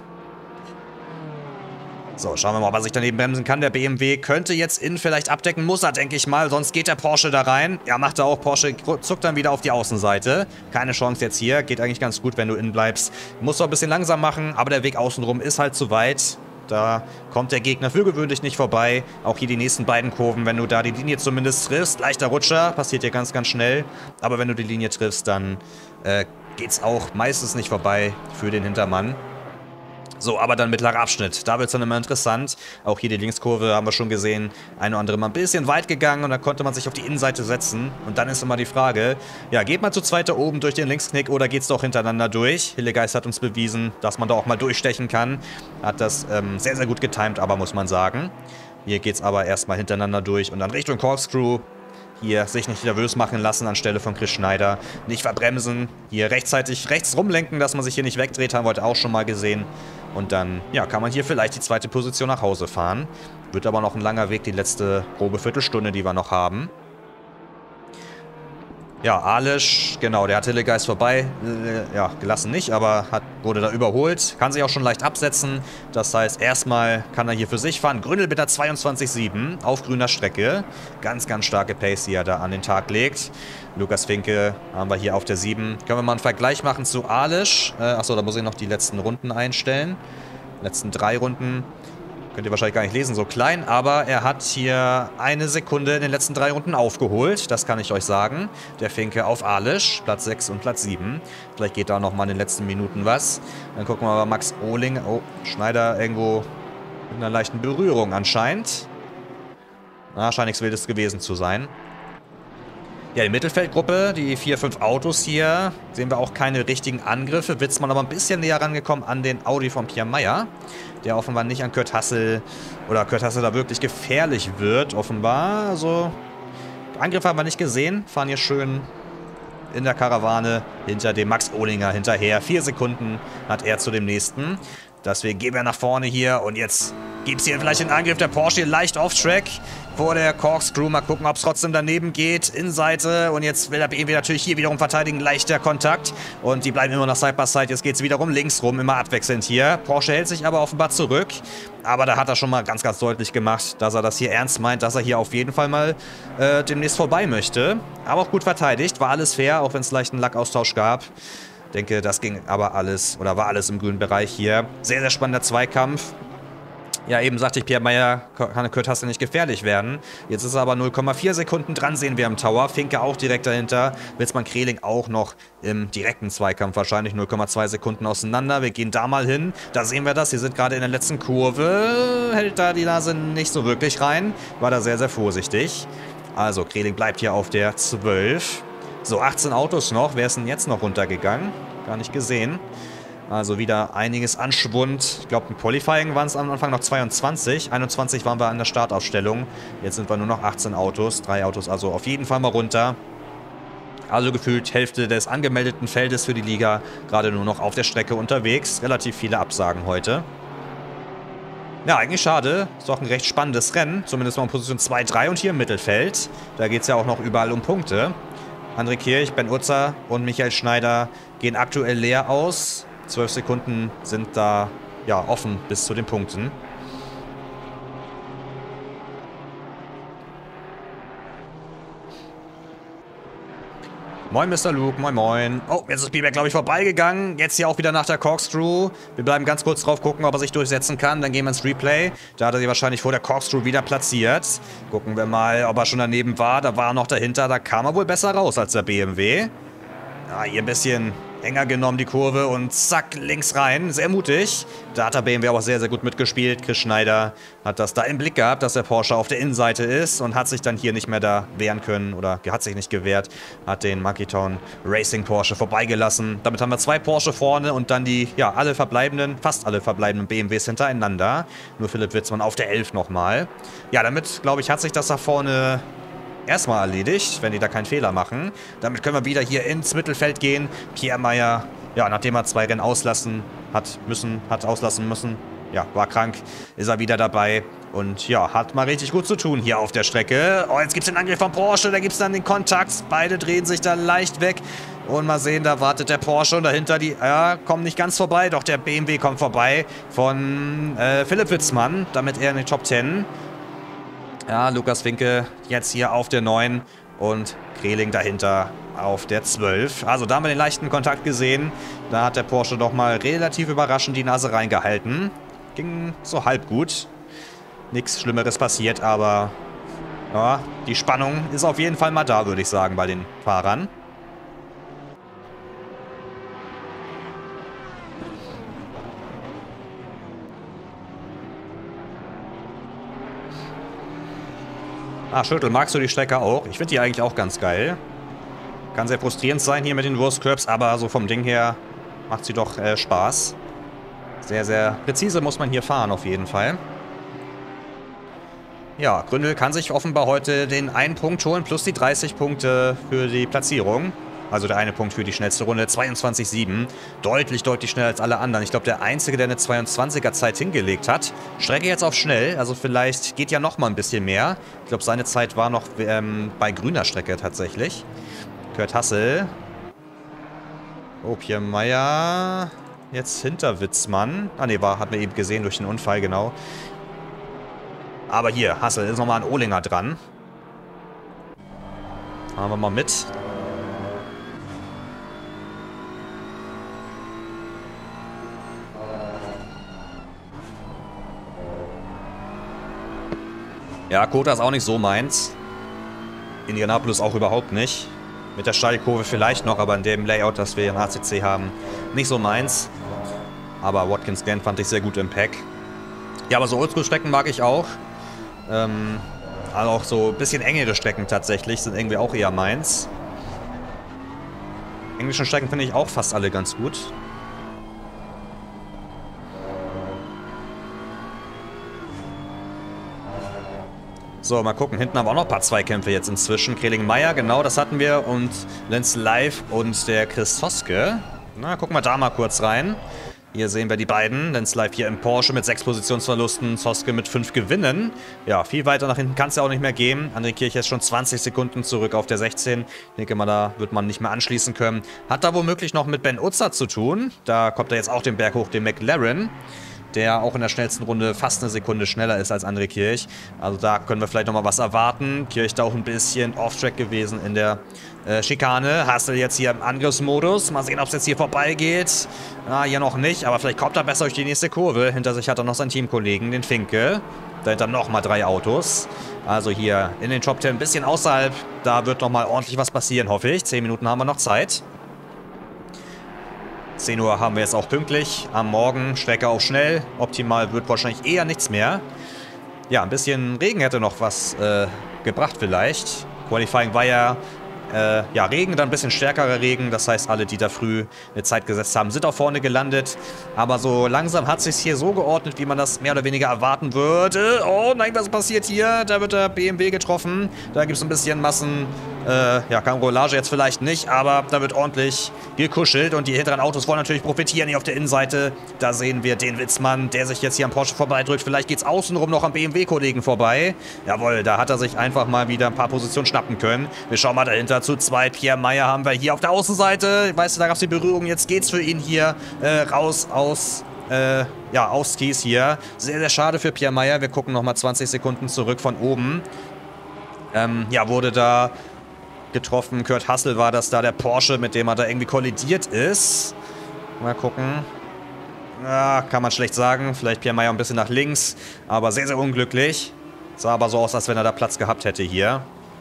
[SPEAKER 3] So, schauen wir mal, ob er sich daneben bremsen kann. Der B M W könnte jetzt innen vielleicht abdecken, muss er, denke ich mal. Sonst geht der Porsche da rein. Ja, macht er auch. Porsche zuckt dann wieder auf die Außenseite. Keine Chance jetzt hier. Geht eigentlich ganz gut, wenn du innen bleibst. Musst du ein bisschen langsam machen, aber der Weg außenrum ist halt zu weit. Da kommt der Gegner für gewöhnlich nicht vorbei. Auch hier die nächsten beiden Kurven, wenn du da die Linie zumindest triffst. Leichter Rutscher, passiert hier ganz, ganz schnell. Aber wenn du die Linie triffst, dann äh, geht es auch meistens nicht vorbei für den Hintermann. So, aber dann mittlerer Abschnitt. Da wird es dann immer interessant. Auch hier die Linkskurve haben wir schon gesehen. Ein oder andere mal ein bisschen weit gegangen und dann konnte man sich auf die Innenseite setzen. Und dann ist immer die Frage, ja, geht man zu zweit da oben durch den Linksknick oder geht es doch hintereinander durch? Hillegeist hat uns bewiesen, dass man da auch mal durchstechen kann. Hat das ähm, sehr, sehr gut getimt, aber muss man sagen. Hier geht es aber erstmal hintereinander durch und dann Richtung Corkscrew. Hier sich nicht nervös machen lassen anstelle von Chris Schneider. Nicht verbremsen. Hier rechtzeitig rechts rumlenken, dass man sich hier nicht wegdreht. Haben wir heute auch schon mal gesehen. Und dann, ja, kann man hier vielleicht die zweite Position nach Hause fahren. Wird aber noch ein langer Weg, die letzte grobe Viertelstunde, die wir noch haben. Ja, Alisch, genau, der hat Hillegeist vorbei, äh, ja, gelassen nicht, aber hat, wurde da überholt. Kann sich auch schon leicht absetzen. Das heißt, erstmal kann er hier für sich fahren. Gründel mit der zweiundzwanzig Komma sieben auf grüner Strecke. Ganz, ganz starke Pace, die er da an den Tag legt. Lukas Finke haben wir hier auf der sieben. Können wir mal einen Vergleich machen zu Alisch. Äh, achso, da muss ich noch die letzten Runden einstellen. Letzten drei Runden. Könnt ihr wahrscheinlich gar nicht lesen, so klein, aber er hat hier eine Sekunde in den letzten drei Runden aufgeholt. Das kann ich euch sagen. Der Finke auf Alisch, Platz sechs und Platz sieben. Vielleicht geht da nochmal in den letzten Minuten was. Dann gucken wir mal Max Ohling. Oh, Schneider irgendwo mit einer leichten Berührung anscheinend. Na, scheint nichts Wildes gewesen zu sein. Ja, die Mittelfeldgruppe, die vier, fünf Autos hier, sehen wir auch keine richtigen Angriffe. Witzmann aber ein bisschen näher rangekommen an den Audi von Pierre Meyer, der offenbar nicht an Kurt Hassel oder Kurt Hassel da wirklich gefährlich wird, offenbar. Also, Angriffe haben wir nicht gesehen, fahren hier schön in der Karawane hinter dem Max Ohlinger hinterher. Vier Sekunden hat er zu dem nächsten. Deswegen gehen wir nach vorne hier und jetzt gibt es hier vielleicht den Angriff der Porsche hier leicht off-track vor der Corkscrew. Mal gucken, ob es trotzdem daneben geht. Innenseite und jetzt will der B M W natürlich hier wiederum verteidigen. Leichter Kontakt und die bleiben immer noch Side by Side. Jetzt geht es wiederum links rum, immer abwechselnd hier. Porsche hält sich aber offenbar zurück. Aber da hat er schon mal ganz, ganz deutlich gemacht, dass er das hier ernst meint, dass er hier auf jeden Fall mal äh, demnächst vorbei möchte. Aber auch gut verteidigt, war alles fair, auch wenn es leicht einen Lackaustausch gab. Ich denke, das ging aber alles, oder war alles im grünen Bereich hier. Sehr, sehr spannender Zweikampf. Ja, eben sagte ich, Pierre Meyer kann Kurt Hassel nicht gefährlich werden. Jetzt ist er aber null Komma vier Sekunden dran, sehen wir im Tower. Finke auch direkt dahinter. Witzmann-Kreling auch noch im direkten Zweikampf. Wahrscheinlich null Komma zwei Sekunden auseinander. Wir gehen da mal hin. Da sehen wir das. Sie sind gerade in der letzten Kurve. Hält da die Nase nicht so wirklich rein. War da sehr, sehr vorsichtig. Also, Kreling bleibt hier auf der zwölf. So, achtzehn Autos noch. Wer ist denn jetzt noch runtergegangen? Gar nicht gesehen. Also wieder einiges an Schwund. Ich glaube, im Qualifying waren es am Anfang noch zweiundzwanzig. einundzwanzig waren wir an der Startaufstellung. Jetzt sind wir nur noch achtzehn Autos. Drei Autos also auf jeden Fall mal runter. Also gefühlt Hälfte des angemeldeten Feldes für die Liga. Gerade nur noch auf der Strecke unterwegs. Relativ viele Absagen heute. Ja, eigentlich schade. Ist doch ein recht spannendes Rennen. Zumindest mal in Position zwei, drei und hier im Mittelfeld. Da geht es ja auch noch überall um Punkte. André Kirch, Ben Utzer und Michael Schneider gehen aktuell leer aus. Zwölf Sekunden sind da ja offen bis zu den Punkten. Moin, Mister Luke, moin, moin. Oh, jetzt ist Bieber, glaube ich, vorbeigegangen. Jetzt hier auch wieder nach der Corkscrew. Wir bleiben ganz kurz drauf gucken, ob er sich durchsetzen kann. Dann gehen wir ins Replay. Da hat er sie wahrscheinlich vor der Corkscrew wieder platziert. Gucken wir mal, ob er schon daneben war. Da war er noch dahinter. Da kam er wohl besser raus als der B M W. Ja, hier ein bisschen enger genommen die Kurve und zack, links rein. Sehr mutig. Da hat der B M W auch sehr, sehr gut mitgespielt. Chris Schneider hat das da im Blick gehabt, dass der Porsche auf der Innenseite ist und hat sich dann hier nicht mehr da wehren können oder hat sich nicht gewehrt. Hat den Monkey Town Racing Porsche vorbeigelassen. Damit haben wir zwei Porsche vorne und dann die, ja, alle verbleibenden, fast alle verbleibenden B M Ws hintereinander. Nur Philipp Witzmann auf der elf nochmal. Ja, damit, glaube ich, hat sich das da vorne erstmal erledigt, wenn die da keinen Fehler machen. Damit können wir wieder hier ins Mittelfeld gehen. Pierre Meyer, ja, nachdem er zwei Rennen auslassen hat müssen, hat auslassen müssen, ja, war krank, ist er wieder dabei. Und ja, hat mal richtig gut zu tun hier auf der Strecke. Oh, jetzt gibt es den Angriff von Porsche, da gibt es dann den Kontakt. Beide drehen sich da leicht weg. Und mal sehen, da wartet der Porsche und dahinter die, ja, kommen nicht ganz vorbei. Doch der B M W kommt vorbei von äh, Philipp Witzmann, damit er in den Top zehn. Ja, Lukas Finke jetzt hier auf der neun und Kreling dahinter auf der zwölf. Also da haben wir den leichten Kontakt gesehen. Da hat der Porsche doch mal relativ überraschend die Nase reingehalten. ging so halb gut. Nichts Schlimmeres passiert, aber ja, die Spannung ist auf jeden Fall mal da, würde ich sagen, bei den Fahrern. Ah, Schüttel, magst du die Strecke auch? Ich finde die eigentlich auch ganz geil. Kann sehr frustrierend sein hier mit den Wurstcurbs, aber so vom Ding her macht sie doch äh, Spaß. Sehr, sehr präzise muss man hier fahren auf jeden Fall. Ja, Gründel kann sich offenbar heute den einen Punkt holen, plus die dreißig Punkte für die Platzierung. Also der eine Punkt für die schnellste Runde, zweiundzwanzig sieben. Deutlich, deutlich schneller als alle anderen. Ich glaube, der Einzige, der eine zweiundzwanziger Zeit hingelegt hat. Strecke jetzt auf schnell, also vielleicht geht ja noch mal ein bisschen mehr. Ich glaube, seine Zeit war noch ähm, bei grüner Strecke tatsächlich. Kurt Hassel. Oh, Pierre Meyer. Jetzt hinter Witzmann. Ah ne, war, hatten wir eben gesehen durch den Unfall, genau. Aber hier, Hassel, ist nochmal ein Ohlinger dran. Machen wir mal mit. Ja, Kota ist auch nicht so meins. Indianapolis auch überhaupt nicht. Mit der Steilkurve vielleicht noch, aber in dem Layout, das wir im A C C haben, nicht so meins. Aber Watkins Glen fand ich sehr gut im Pack. Ja, aber so Oldschool-Strecken mag ich auch. Ähm, also auch so ein bisschen engere Strecken tatsächlich sind irgendwie auch eher meins. Englische Strecken finde ich auch fast alle ganz gut. So, mal gucken. Hinten haben wir auch noch ein paar Zweikämpfe jetzt inzwischen. Kreling-Meyer, genau, das hatten wir. Und Lenz Live und der Chris Zoske. Na, gucken wir da mal kurz rein. Hier sehen wir die beiden. Lenz Live hier im Porsche mit sechs Positionsverlusten. Zoske mit fünf Gewinnen. Ja, viel weiter nach hinten kann es ja auch nicht mehr gehen. André Kirch ist schon zwanzig Sekunden zurück auf der sechzehn. Ich denke mal, da wird man nicht mehr anschließen können. Hat da womöglich noch mit Ben Utzer zu tun. Da kommt er jetzt auch den Berg hoch, den McLaren, der auch in der schnellsten Runde fast eine Sekunde schneller ist als André Kirch. Also da können wir vielleicht nochmal was erwarten. Kirch da auch ein bisschen off-track gewesen in der äh, Schikane. Hassel jetzt hier im Angriffsmodus. Mal sehen, ob es jetzt hier vorbeigeht. Ah, hier noch nicht, aber vielleicht kommt er besser durch die nächste Kurve. Hinter sich hat er noch seinen Teamkollegen, den Finke. Dahinter nochmal drei Autos. Also hier in den Top zehn ein bisschen außerhalb. Da wird nochmal ordentlich was passieren, hoffe ich. Zehn Minuten haben wir noch Zeit. zehn Uhr haben wir jetzt auch pünktlich. Am Morgen, Strecke auch schnell. Optimal wird wahrscheinlich eher nichts mehr. Ja, ein bisschen Regen hätte noch was äh, gebracht vielleicht. Qualifying war ja, äh, ja Regen, dann ein bisschen stärkerer Regen. Das heißt, alle, die da früh eine Zeit gesetzt haben, sind auch vorne gelandet. Aber so langsam hat es sich hier so geordnet, wie man das mehr oder weniger erwarten würde. Oh nein, was passiert hier? Da wird der B M W getroffen. Da gibt es ein bisschen Massen... Äh, ja, Karambolage jetzt vielleicht nicht, aber da wird ordentlich gekuschelt und die hinteren Autos wollen natürlich profitieren. Hier auf der Innenseite, da sehen wir den Witzmann, der sich jetzt hier am Porsche vorbeidrückt. Vielleicht geht es außenrum noch am B M W-Kollegen vorbei. Jawohl, da hat er sich einfach mal wieder ein paar Positionen schnappen können. Wir schauen mal dahinter zu zweit. Pierre Meyer haben wir hier auf der Außenseite. Weißt du, da gab es die Berührung. Jetzt geht's für ihn hier äh, raus aus... Äh, ja, aus Kies hier. Sehr, sehr schade für Pierre Meyer. Wir gucken nochmal zwanzig Sekunden zurück von oben. Ähm, ja, wurde da getroffen. Kurt Hassel war das da, der Porsche, mit dem er da irgendwie kollidiert ist. Mal gucken. Ja, kann man schlecht sagen. Vielleicht Pierre Meyer ein bisschen nach links, aber sehr, sehr unglücklich. Sah aber so aus, als wenn er da Platz gehabt hätte hier.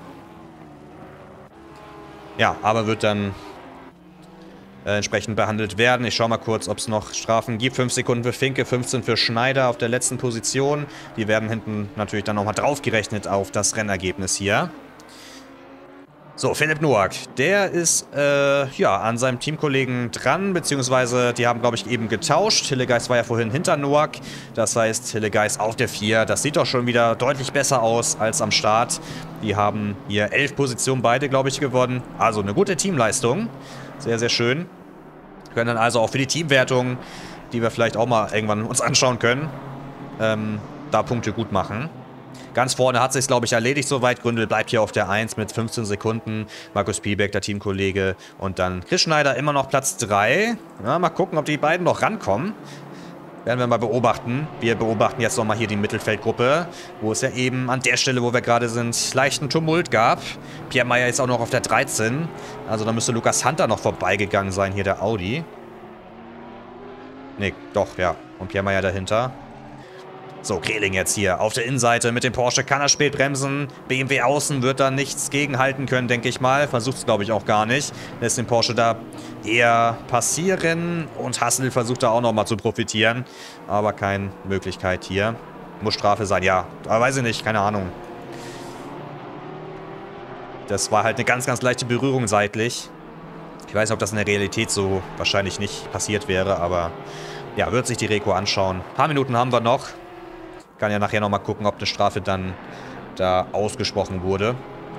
[SPEAKER 3] Ja, aber wird dann äh, entsprechend behandelt werden. Ich schaue mal kurz, ob es noch Strafen gibt. fünf Sekunden für Finke, fünfzehn für Schneider auf der letzten Position. Die werden hinten natürlich dann nochmal draufgerechnet auf das Rennergebnis hier. So, Philipp Noack, der ist äh, ja, an seinem Teamkollegen dran, beziehungsweise die haben, glaube ich, eben getauscht. Hillegeist war ja vorhin hinter Noack, das heißt Hillegeist auf der vier. Das sieht doch schon wieder deutlich besser aus als am Start. Die haben hier elf Positionen beide, glaube ich, gewonnen. Also eine gute Teamleistung, sehr, sehr schön. Können dann also auch für die Teamwertung, die wir vielleicht auch mal irgendwann uns anschauen können, ähm, da Punkte gut machen. Ganz vorne hat sich, glaube ich, erledigt soweit. Gründel bleibt hier auf der eins mit fünfzehn Sekunden. Markus Piebeck, der Teamkollege. Und dann Chris Schneider immer noch Platz drei. Ja, mal gucken, ob die beiden noch rankommen. Werden wir mal beobachten. Wir beobachten jetzt nochmal hier die Mittelfeldgruppe, wo es ja eben an der Stelle, wo wir gerade sind, leichten Tumult gab. Pierre Meyer ist auch noch auf der dreizehn. Also da müsste Lukas Hunter noch vorbeigegangen sein, hier der Audi. Ne, doch, ja. Und Pierre Meyer dahinter. So, Kreling jetzt hier auf der Innenseite mit dem Porsche. Kann er spät bremsen. B M W außen wird da nichts gegenhalten können, denke ich mal. Versucht es, glaube ich, auch gar nicht. Lässt den Porsche da eher passieren. Und Hassel versucht da auch nochmal zu profitieren. Aber keine Möglichkeit hier. Muss Strafe sein, ja. Aber weiß ich nicht, keine Ahnung. Das war halt eine ganz, ganz leichte Berührung seitlich. Ich weiß nicht, ob das in der Realität so wahrscheinlich nicht passiert wäre, aber ja, wird sich die Reko anschauen. Ein paar Minuten haben wir noch. Kann ja nachher nochmal gucken, ob eine Strafe dann da ausgesprochen wurde.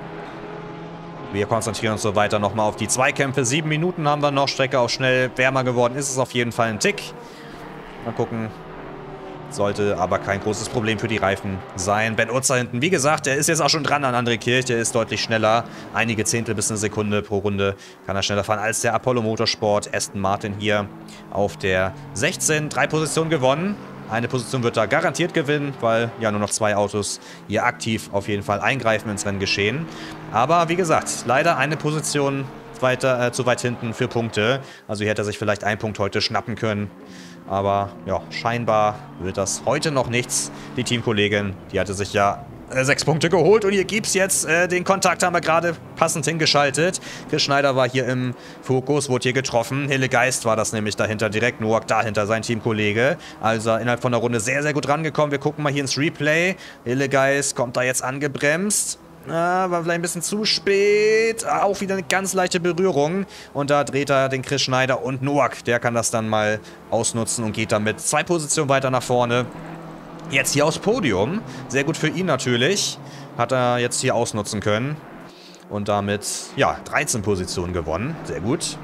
[SPEAKER 3] Wir konzentrieren uns so weiter nochmal auf die Zweikämpfe. Sieben Minuten haben wir noch. Strecke auch schnell wärmer geworden. Ist es auf jeden Fall ein Tick. Mal gucken. Sollte aber kein großes Problem für die Reifen sein. Ben Utzer hinten, wie gesagt, der ist jetzt auch schon dran an André Kirch. Der ist deutlich schneller. Einige Zehntel bis eine Sekunde pro Runde kann er schneller fahren als der Apollo Motorsport. Aston Martin hier auf der sechzehn. Drei Positionen gewonnen. Eine Position wird da garantiert gewinnen, weil ja nur noch zwei Autos hier aktiv auf jeden Fall eingreifen ins Renngeschehen. Aber wie gesagt, leider eine Position weiter, äh, zu weit hinten für Punkte. Also hier hätte er sich vielleicht einen Punkt heute schnappen können. Aber ja, scheinbar wird das heute noch nichts. Die Teamkollegin, die hatte sich ja äh, sechs Punkte geholt und hier gibt es jetzt äh, den Kontakt, haben wir gerade passend hingeschaltet. Chris Schneider war hier im Fokus, wurde hier getroffen. Hille Geist war das nämlich dahinter direkt, Noack dahinter, sein Teamkollege. Also innerhalb von der Runde sehr, sehr gut rangekommen. Wir gucken mal hier ins Replay. Hille Geist kommt da jetzt angebremst. Ah, war vielleicht ein bisschen zu spät. Auch wieder eine ganz leichte Berührung. Und da dreht er den Chris Schneider und Noack. Der kann das dann mal ausnutzen und geht damit zwei Positionen weiter nach vorne. Jetzt hier aufs Podium. Sehr gut für ihn natürlich. Hat er jetzt hier ausnutzen können. Und damit, ja, dreizehn Positionen gewonnen. Sehr gut.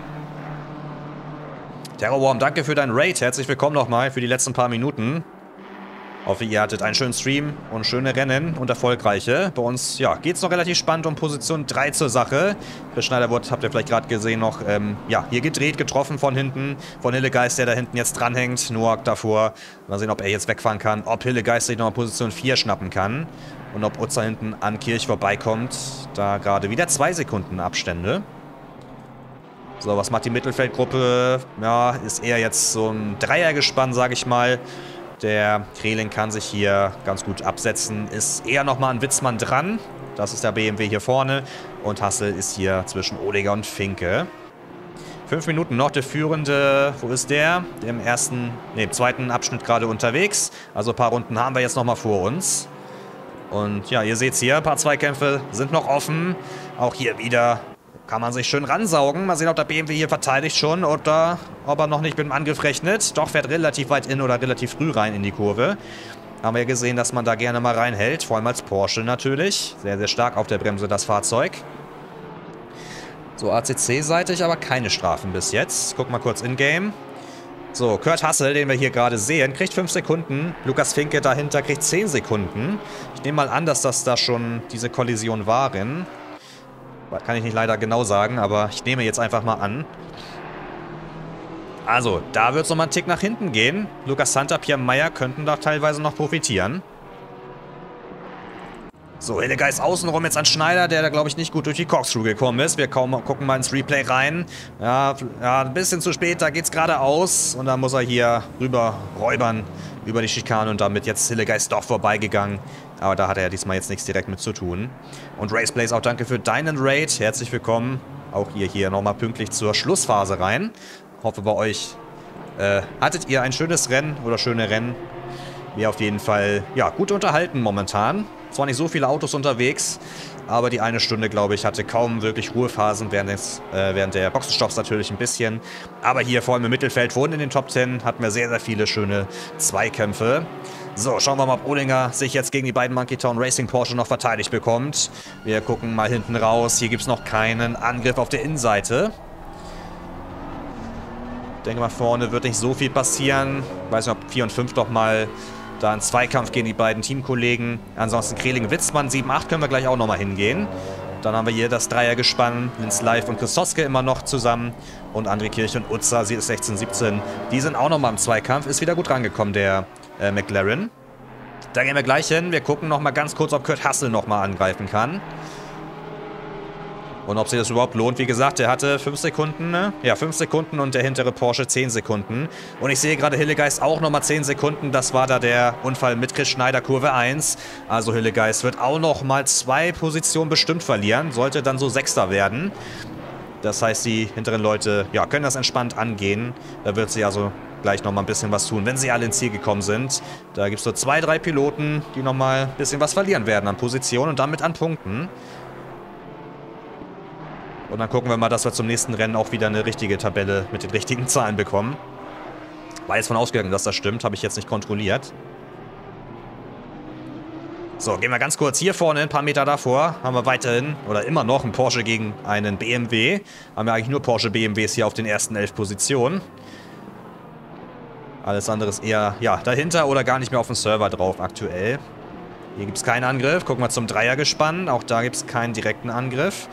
[SPEAKER 3] Terrorworm, danke für deinen Raid. Herzlich willkommen nochmal für die letzten paar Minuten. Hoffe, ihr hattet einen schönen Stream und schöne Rennen und erfolgreiche. Bei uns, ja, geht es noch relativ spannend um Position drei zur Sache. Chris Schneider wurde, habt ihr vielleicht gerade gesehen, noch, ähm, ja, hier gedreht, getroffen von hinten. Von Hille Geist, der da hinten jetzt dranhängt. Noack davor. Mal sehen, ob er jetzt wegfahren kann. Ob Hille Geist sich nochmal Position vier schnappen kann. Und ob Utzer hinten an Kirch vorbeikommt. Da gerade wieder zwei Sekunden Abstände. So, was macht die Mittelfeldgruppe? Ja, ist eher jetzt so ein Dreiergespann, sage ich mal. Der Kreling kann sich hier ganz gut absetzen. Ist eher nochmal an Witzmann dran. Das ist der B M W hier vorne. Und Hassel ist hier zwischen Ohliger und Finke. Fünf Minuten noch. Der Führende, wo ist der? Der im ersten, nee, im zweiten Abschnitt gerade unterwegs. Also ein paar Runden haben wir jetzt nochmal vor uns. Und ja, ihr seht es hier, ein paar Zweikämpfe sind noch offen. Auch hier wieder kann man sich schön ransaugen. Mal sehen, ob der B M W hier verteidigt schon oder ob er noch nicht mit dem Angriff rechnet. Doch, fährt relativ weit in oder relativ früh rein in die Kurve. Haben wir ja gesehen, dass man da gerne mal reinhält. Vor allem als Porsche natürlich. Sehr, sehr stark auf der Bremse das Fahrzeug. So, A C C-seitig, aber keine Strafen bis jetzt. Guck mal kurz in-game. So, Kurt Hassel, den wir hier gerade sehen, kriegt fünf Sekunden. Lukas Finke dahinter kriegt zehn Sekunden. Ich nehme mal an, dass das da schon diese Kollision waren. Kann ich nicht leider genau sagen, aber ich nehme jetzt einfach mal an. Also, da wird es nochmal einen Tick nach hinten gehen. Lukas Santa, Pierre Meyer könnten da teilweise noch profitieren. So, Hille Geist außenrum jetzt an Schneider, der da, glaube ich, nicht gut durch die Corkscrew gekommen ist. Wir kaum, gucken mal ins Replay rein. Ja, ja, ein bisschen zu spät, da geht es geradeaus. Und dann muss er hier rüber räubern über die Schikane und damit jetzt Hille Geist doch vorbeigegangen. Aber da hat er ja diesmal jetzt nichts direkt mit zu tun. Und Race Blaze, auch danke für deinen Raid. Herzlich willkommen. Auch ihr hier nochmal pünktlich zur Schlussphase rein. Hoffe, bei euch äh, hattet ihr ein schönes Rennen oder schöne Rennen. Wir auf jeden Fall, ja, gut unterhalten momentan. Zwar nicht so viele Autos unterwegs, aber die eine Stunde, glaube ich, hatte kaum wirklich Ruhephasen, während, des, äh, während der Boxenstopps natürlich ein bisschen. Aber hier vor allem im Mittelfeld, vorhin in den Top zehn, hatten wir sehr, sehr viele schöne Zweikämpfe. So, schauen wir mal, ob Ohlinger sich jetzt gegen die beiden Monkey Town Racing Porsche noch verteidigt bekommt. Wir gucken mal hinten raus. Hier gibt es noch keinen Angriff auf der Innenseite. Ich denke mal, vorne wird nicht so viel passieren. Ich weiß nicht, ob vier und fünf doch mal da ein Zweikampf gegen die beiden Teamkollegen. Ansonsten Kreling, Witzmann, sieben acht können wir gleich auch nochmal hingehen. Dann haben wir hier das Dreiergespann, Vince Live und Christoske immer noch zusammen. Und André Kirch und Utzer, sie ist sechzehn siebzehn. Die sind auch nochmal im Zweikampf. Ist wieder gut rangekommen, der äh, McLaren. Da gehen wir gleich hin. Wir gucken nochmal ganz kurz, ob Kurt Hassel nochmal angreifen kann. Und ob sich das überhaupt lohnt, wie gesagt, der hatte fünf Sekunden, ne? Ja, fünf Sekunden und der hintere Porsche zehn Sekunden. Und ich sehe gerade Hillegeist auch nochmal zehn Sekunden. Das war da der Unfall mit Chris Schneider, Kurve eins. Also Hillegeist wird auch nochmal zwei Positionen bestimmt verlieren. Sollte dann so Sechster werden. Das heißt, die hinteren Leute, ja, können das entspannt angehen. Da wird sie also gleich nochmal ein bisschen was tun, wenn sie alle ins Ziel gekommen sind. Da gibt es so zwei, drei Piloten, die nochmal ein bisschen was verlieren werden an Position und damit an Punkten. Und dann gucken wir mal, dass wir zum nächsten Rennen auch wieder eine richtige Tabelle mit den richtigen Zahlen bekommen. War jetzt von ausgegangen, dass das stimmt, habe ich jetzt nicht kontrolliert. So, gehen wir ganz kurz hier vorne, ein paar Meter davor, haben wir weiterhin, oder immer noch, einen Porsche gegen einen B M W. Haben wir eigentlich nur Porsche B M Ws hier auf den ersten elf Positionen. Alles andere ist eher, ja, dahinter oder gar nicht mehr auf dem Server drauf aktuell. Hier gibt es keinen Angriff. Gucken wir zum Dreiergespann. Auch da gibt es keinen direkten Angriff.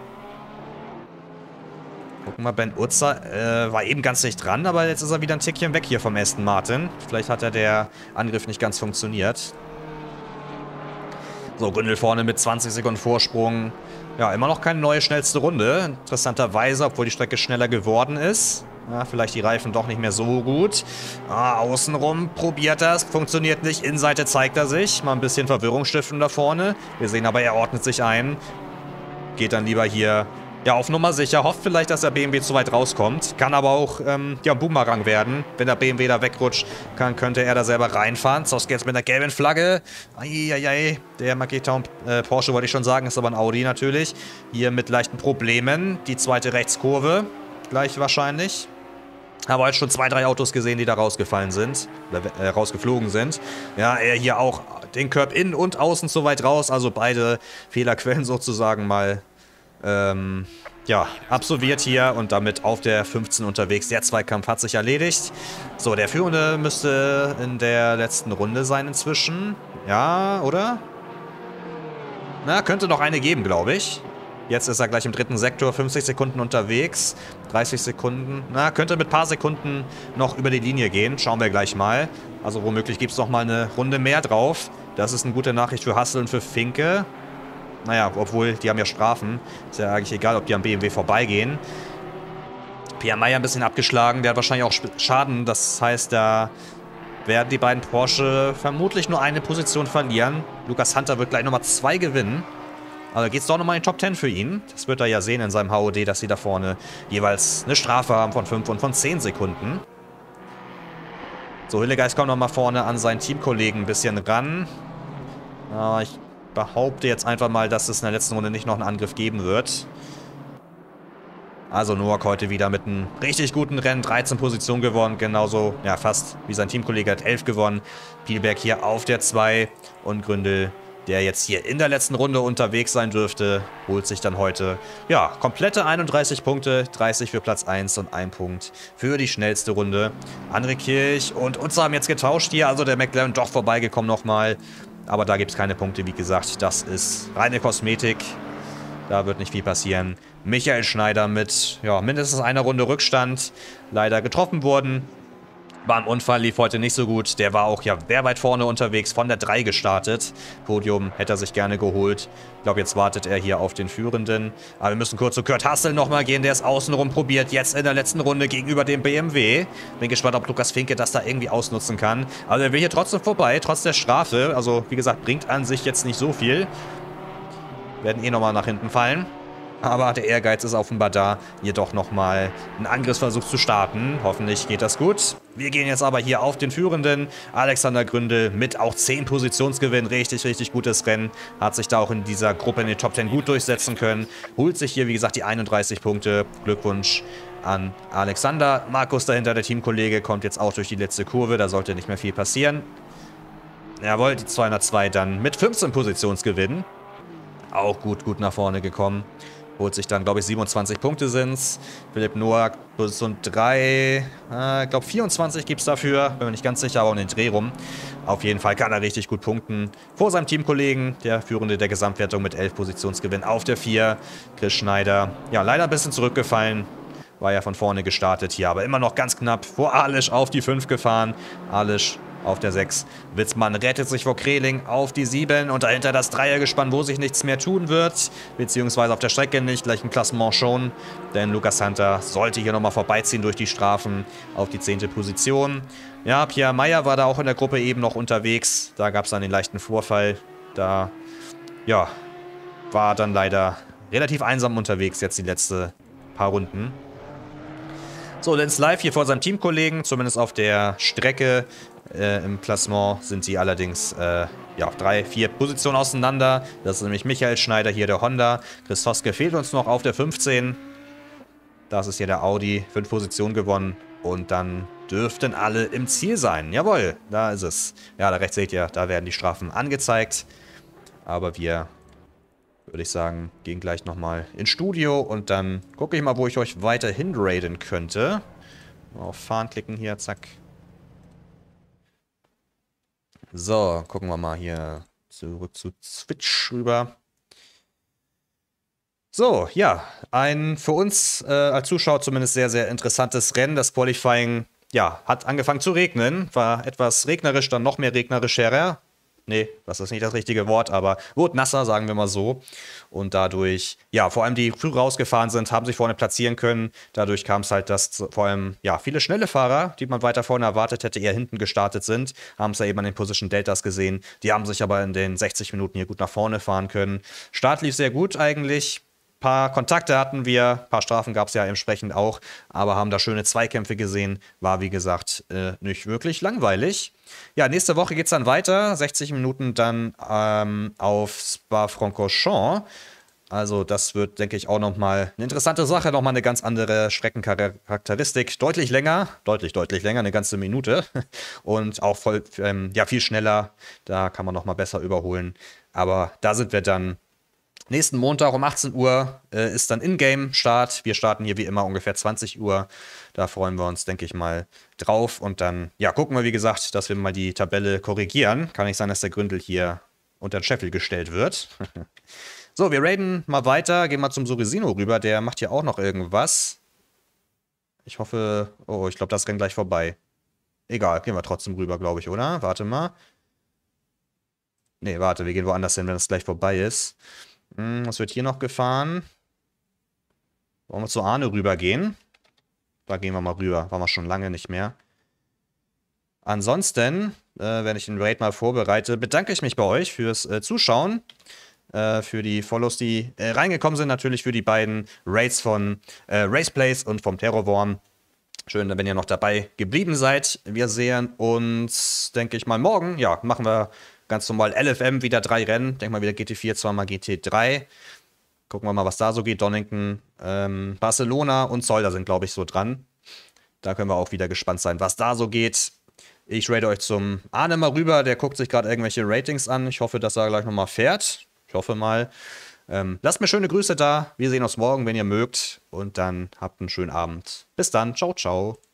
[SPEAKER 3] Gucken wir, Ben Utzer äh, war eben ganz dicht dran, aber jetzt ist er wieder ein Tickchen weg hier vom Aston Martin. Vielleicht hat ja der Angriff nicht ganz funktioniert. So, Gründel vorne mit zwanzig Sekunden Vorsprung. Ja, immer noch keine neue schnellste Runde. Interessanterweise, obwohl die Strecke schneller geworden ist. Ja, vielleicht die Reifen doch nicht mehr so gut. Ah, außenrum probiert er es. Funktioniert nicht. Innenseite zeigt er sich. Mal ein bisschen Verwirrung stiften da vorne. Wir sehen aber, er ordnet sich ein. Geht dann lieber hier... Ja, auf Nummer sicher. Hofft vielleicht, dass der B M W zu weit rauskommt. Kann aber auch, ähm, ja, ein Boomerang werden. Wenn der B M W da wegrutscht, kann, könnte er da selber reinfahren. Zosk jetzt mit einer gelben Flagge. Eieiei. Der Magenta äh, Porsche wollte ich schon sagen, ist aber ein Audi natürlich. Hier mit leichten Problemen. Die zweite Rechtskurve. Gleich wahrscheinlich. Habe heute schon zwei, drei Autos gesehen, die da rausgefallen sind. Oder äh, rausgeflogen sind. Ja, er hier auch den Curb innen und außen so weit raus. Also beide Fehlerquellen sozusagen mal... Ähm, ja, absolviert hier und damit auf der fünfzehn unterwegs. Der Zweikampf hat sich erledigt. So, der Führende müsste in der letzten Runde sein inzwischen. Ja, oder? Na, könnte noch eine geben, glaube ich. Jetzt ist er gleich im dritten Sektor, fünfzig Sekunden unterwegs. dreißig Sekunden. Na, könnte mit ein paar Sekunden noch über die Linie gehen. Schauen wir gleich mal. Also womöglich gibt es noch mal eine Runde mehr drauf. Das ist eine gute Nachricht für Hassel und für Finke. Naja, obwohl, die haben ja Strafen. Ist ja eigentlich egal, ob die am B M W vorbeigehen. Pierre Meyer ein bisschen abgeschlagen. Der hat wahrscheinlich auch Schaden. Das heißt, da werden die beiden Porsche vermutlich nur eine Position verlieren. Lukas Hunter wird gleich nochmal zwei gewinnen. Also geht es doch nochmal in die Top zehn für ihn. Das wird er ja sehen in seinem H O D, dass sie da vorne jeweils eine Strafe haben von fünf und von zehn Sekunden. So, Hillegeist kommt nochmal vorne an seinen Teamkollegen ein bisschen ran. Ja, ich behaupte jetzt einfach mal, dass es in der letzten Runde nicht noch einen Angriff geben wird. Also Noack heute wieder mit einem richtig guten Rennen, dreizehn Positionen gewonnen, genauso, ja fast wie sein Teamkollege hat elf gewonnen. Pielberg hier auf der zwei und Gründel, der jetzt hier in der letzten Runde unterwegs sein dürfte, holt sich dann heute, ja, komplette einunddreißig Punkte, dreißig für Platz eins und ein Punkt für die schnellste Runde. André Kirch und Utzer haben jetzt getauscht hier, also der McLaren doch vorbeigekommen nochmal. Aber da gibt es keine Punkte, wie gesagt, das ist reine Kosmetik. Da wird nicht viel passieren. Michael Schneider mit ja, mindestens einer Runde Rückstand leider getroffen worden. Beim Unfall lief heute nicht so gut. Der war auch ja sehr weit vorne unterwegs, von der drei gestartet. Podium hätte er sich gerne geholt. Ich glaube, jetzt wartet er hier auf den Führenden. Aber wir müssen kurz zu Kurt Hassel nochmal gehen. Der ist außenrum probiert. Jetzt in der letzten Runde gegenüber dem B M W. Bin gespannt, ob Lukas Finke das da irgendwie ausnutzen kann. Aber er will hier trotzdem vorbei, trotz der Strafe. Also, wie gesagt, bringt an sich jetzt nicht so viel. Werden eh nochmal nach hinten fallen. Aber der Ehrgeiz ist offenbar da, hier doch nochmal einen Angriffsversuch zu starten. Hoffentlich geht das gut. Wir gehen jetzt aber hier auf den Führenden. Alexander Gründel mit auch zehn Positionsgewinn. Richtig, richtig gutes Rennen. Hat sich da auch in dieser Gruppe in den Top zehn gut durchsetzen können. Holt sich hier, wie gesagt, die einunddreißig Punkte. Glückwunsch an Alexander. Markus dahinter, der Teamkollege, kommt jetzt auch durch die letzte Kurve. Da sollte nicht mehr viel passieren. Jawohl, die zweihundertzwei dann mit fünfzehn Positionsgewinn. Auch gut, gut nach vorne gekommen. Holt sich dann, glaube ich, siebenundzwanzig Punkte sind es. Philipp Noack, Position drei. Äh, ich glaube, vierundzwanzig gibt es dafür. Bin mir nicht ganz sicher, aber um den Dreh rum. Auf jeden Fall kann er richtig gut punkten. Vor seinem Teamkollegen, der Führende der Gesamtwertung mit elf Positionsgewinn auf der vier. Chris Schneider. Ja, leider ein bisschen zurückgefallen. War ja von vorne gestartet hier, aber immer noch ganz knapp vor Alisch auf die fünf gefahren. Alisch auf der sechs. Witzmann rettet sich vor Kreling auf die sieben und dahinter das Dreiergespann, wo sich nichts mehr tun wird, beziehungsweise auf der Strecke nicht, gleich im Klassement schon, denn Lukas Hunter sollte hier nochmal vorbeiziehen durch die Strafen auf die zehnte Position. Ja, Pierre Meyer war da auch in der Gruppe eben noch unterwegs, da gab es dann den leichten Vorfall, da, ja, war dann leider relativ einsam unterwegs jetzt die letzten paar Runden. So, Lenz Live hier vor seinem Teamkollegen, zumindest auf der Strecke. Äh, Im Klassement sind sie allerdings äh, ja, drei, vier Positionen auseinander. Das ist nämlich Michael Schneider, hier der Honda. Chris Hoske fehlt uns noch auf der fünfzehn. Das ist hier der Audi, fünf Positionen gewonnen. Und dann dürften alle im Ziel sein. Jawohl, da ist es. Ja, da rechts seht ihr, da werden die Strafen angezeigt. Aber wir, würde ich sagen, gehen gleich nochmal ins Studio und dann gucke ich mal, wo ich euch weiterhin raiden könnte. Mal auf Fahren klicken hier, zack. So, gucken wir mal hier zurück zu Switch rüber. So, ja, ein für uns äh, als Zuschauer zumindest sehr, sehr interessantes Rennen. Das Qualifying, ja, hat angefangen zu regnen, war etwas regnerisch, dann noch mehr regnerischer. Nee, das ist nicht das richtige Wort, aber wurde nasser, sagen wir mal so. Und dadurch, ja, vor allem die früh rausgefahren sind, haben sich vorne platzieren können. Dadurch kam es halt, dass vor allem, ja, viele schnelle Fahrer, die man weiter vorne erwartet hätte, eher hinten gestartet sind. Haben es ja eben an den Position Deltas gesehen. Die haben sich aber in den sechzig Minuten hier gut nach vorne fahren können. Start lief sehr gut eigentlich. Paar Kontakte hatten wir, paar Strafen gab es ja entsprechend auch, aber haben da schöne Zweikämpfe gesehen. War, wie gesagt, äh, nicht wirklich langweilig. Ja, nächste Woche geht es dann weiter. sechzig Minuten dann ähm, auf Spa-Francorchamps. Also das wird, denke ich, auch nochmal eine interessante Sache. Nochmal eine ganz andere Streckencharakteristik. Deutlich länger, deutlich, deutlich länger, eine ganze Minute. Und auch voll, ähm, ja, viel schneller. Da kann man nochmal besser überholen. Aber da sind wir dann. Nächsten Montag um achtzehn Uhr äh, ist dann Ingame-Start. Wir starten hier wie immer ungefähr zwanzig Uhr. Da freuen wir uns, denke ich mal, drauf. Und dann, ja, gucken wir, wie gesagt, dass wir mal die Tabelle korrigieren. Kann nicht sein, dass der Gründel hier unter den Scheffel gestellt wird. So, wir raiden mal weiter. Gehen mal zum Soresino rüber. Der macht hier auch noch irgendwas. Ich hoffe... Oh, ich glaube, das rennt gleich vorbei. Egal, gehen wir trotzdem rüber, glaube ich, oder? Warte mal. Nee, warte, wir gehen woanders hin, wenn es gleich vorbei ist. Was wird hier noch gefahren? Wollen wir zu Arne rübergehen? Da gehen wir mal rüber. Waren wir schon lange nicht mehr. Ansonsten, äh, wenn ich den Raid mal vorbereite, bedanke ich mich bei euch fürs äh, Zuschauen. Äh, für die Follows, die äh, reingekommen sind. Natürlich für die beiden Raids von äh, Raceplays und vom Terrorworm. Schön, wenn ihr noch dabei geblieben seid. Wir sehen uns, denke ich mal, morgen. Ja, machen wir ganz normal L F M, wieder drei Rennen. Denk mal wieder G T vier, zweimal G T drei. Gucken wir mal, was da so geht. Donington, ähm, Barcelona und Zolder sind, glaube ich, so dran. Da können wir auch wieder gespannt sein, was da so geht. Ich rate euch zum Arne mal rüber. Der guckt sich gerade irgendwelche Ratings an. Ich hoffe, dass er gleich nochmal fährt. Ich hoffe mal. Ähm, lasst mir schöne Grüße da. Wir sehen uns morgen, wenn ihr mögt. Und dann habt einen schönen Abend. Bis dann. Ciao, ciao.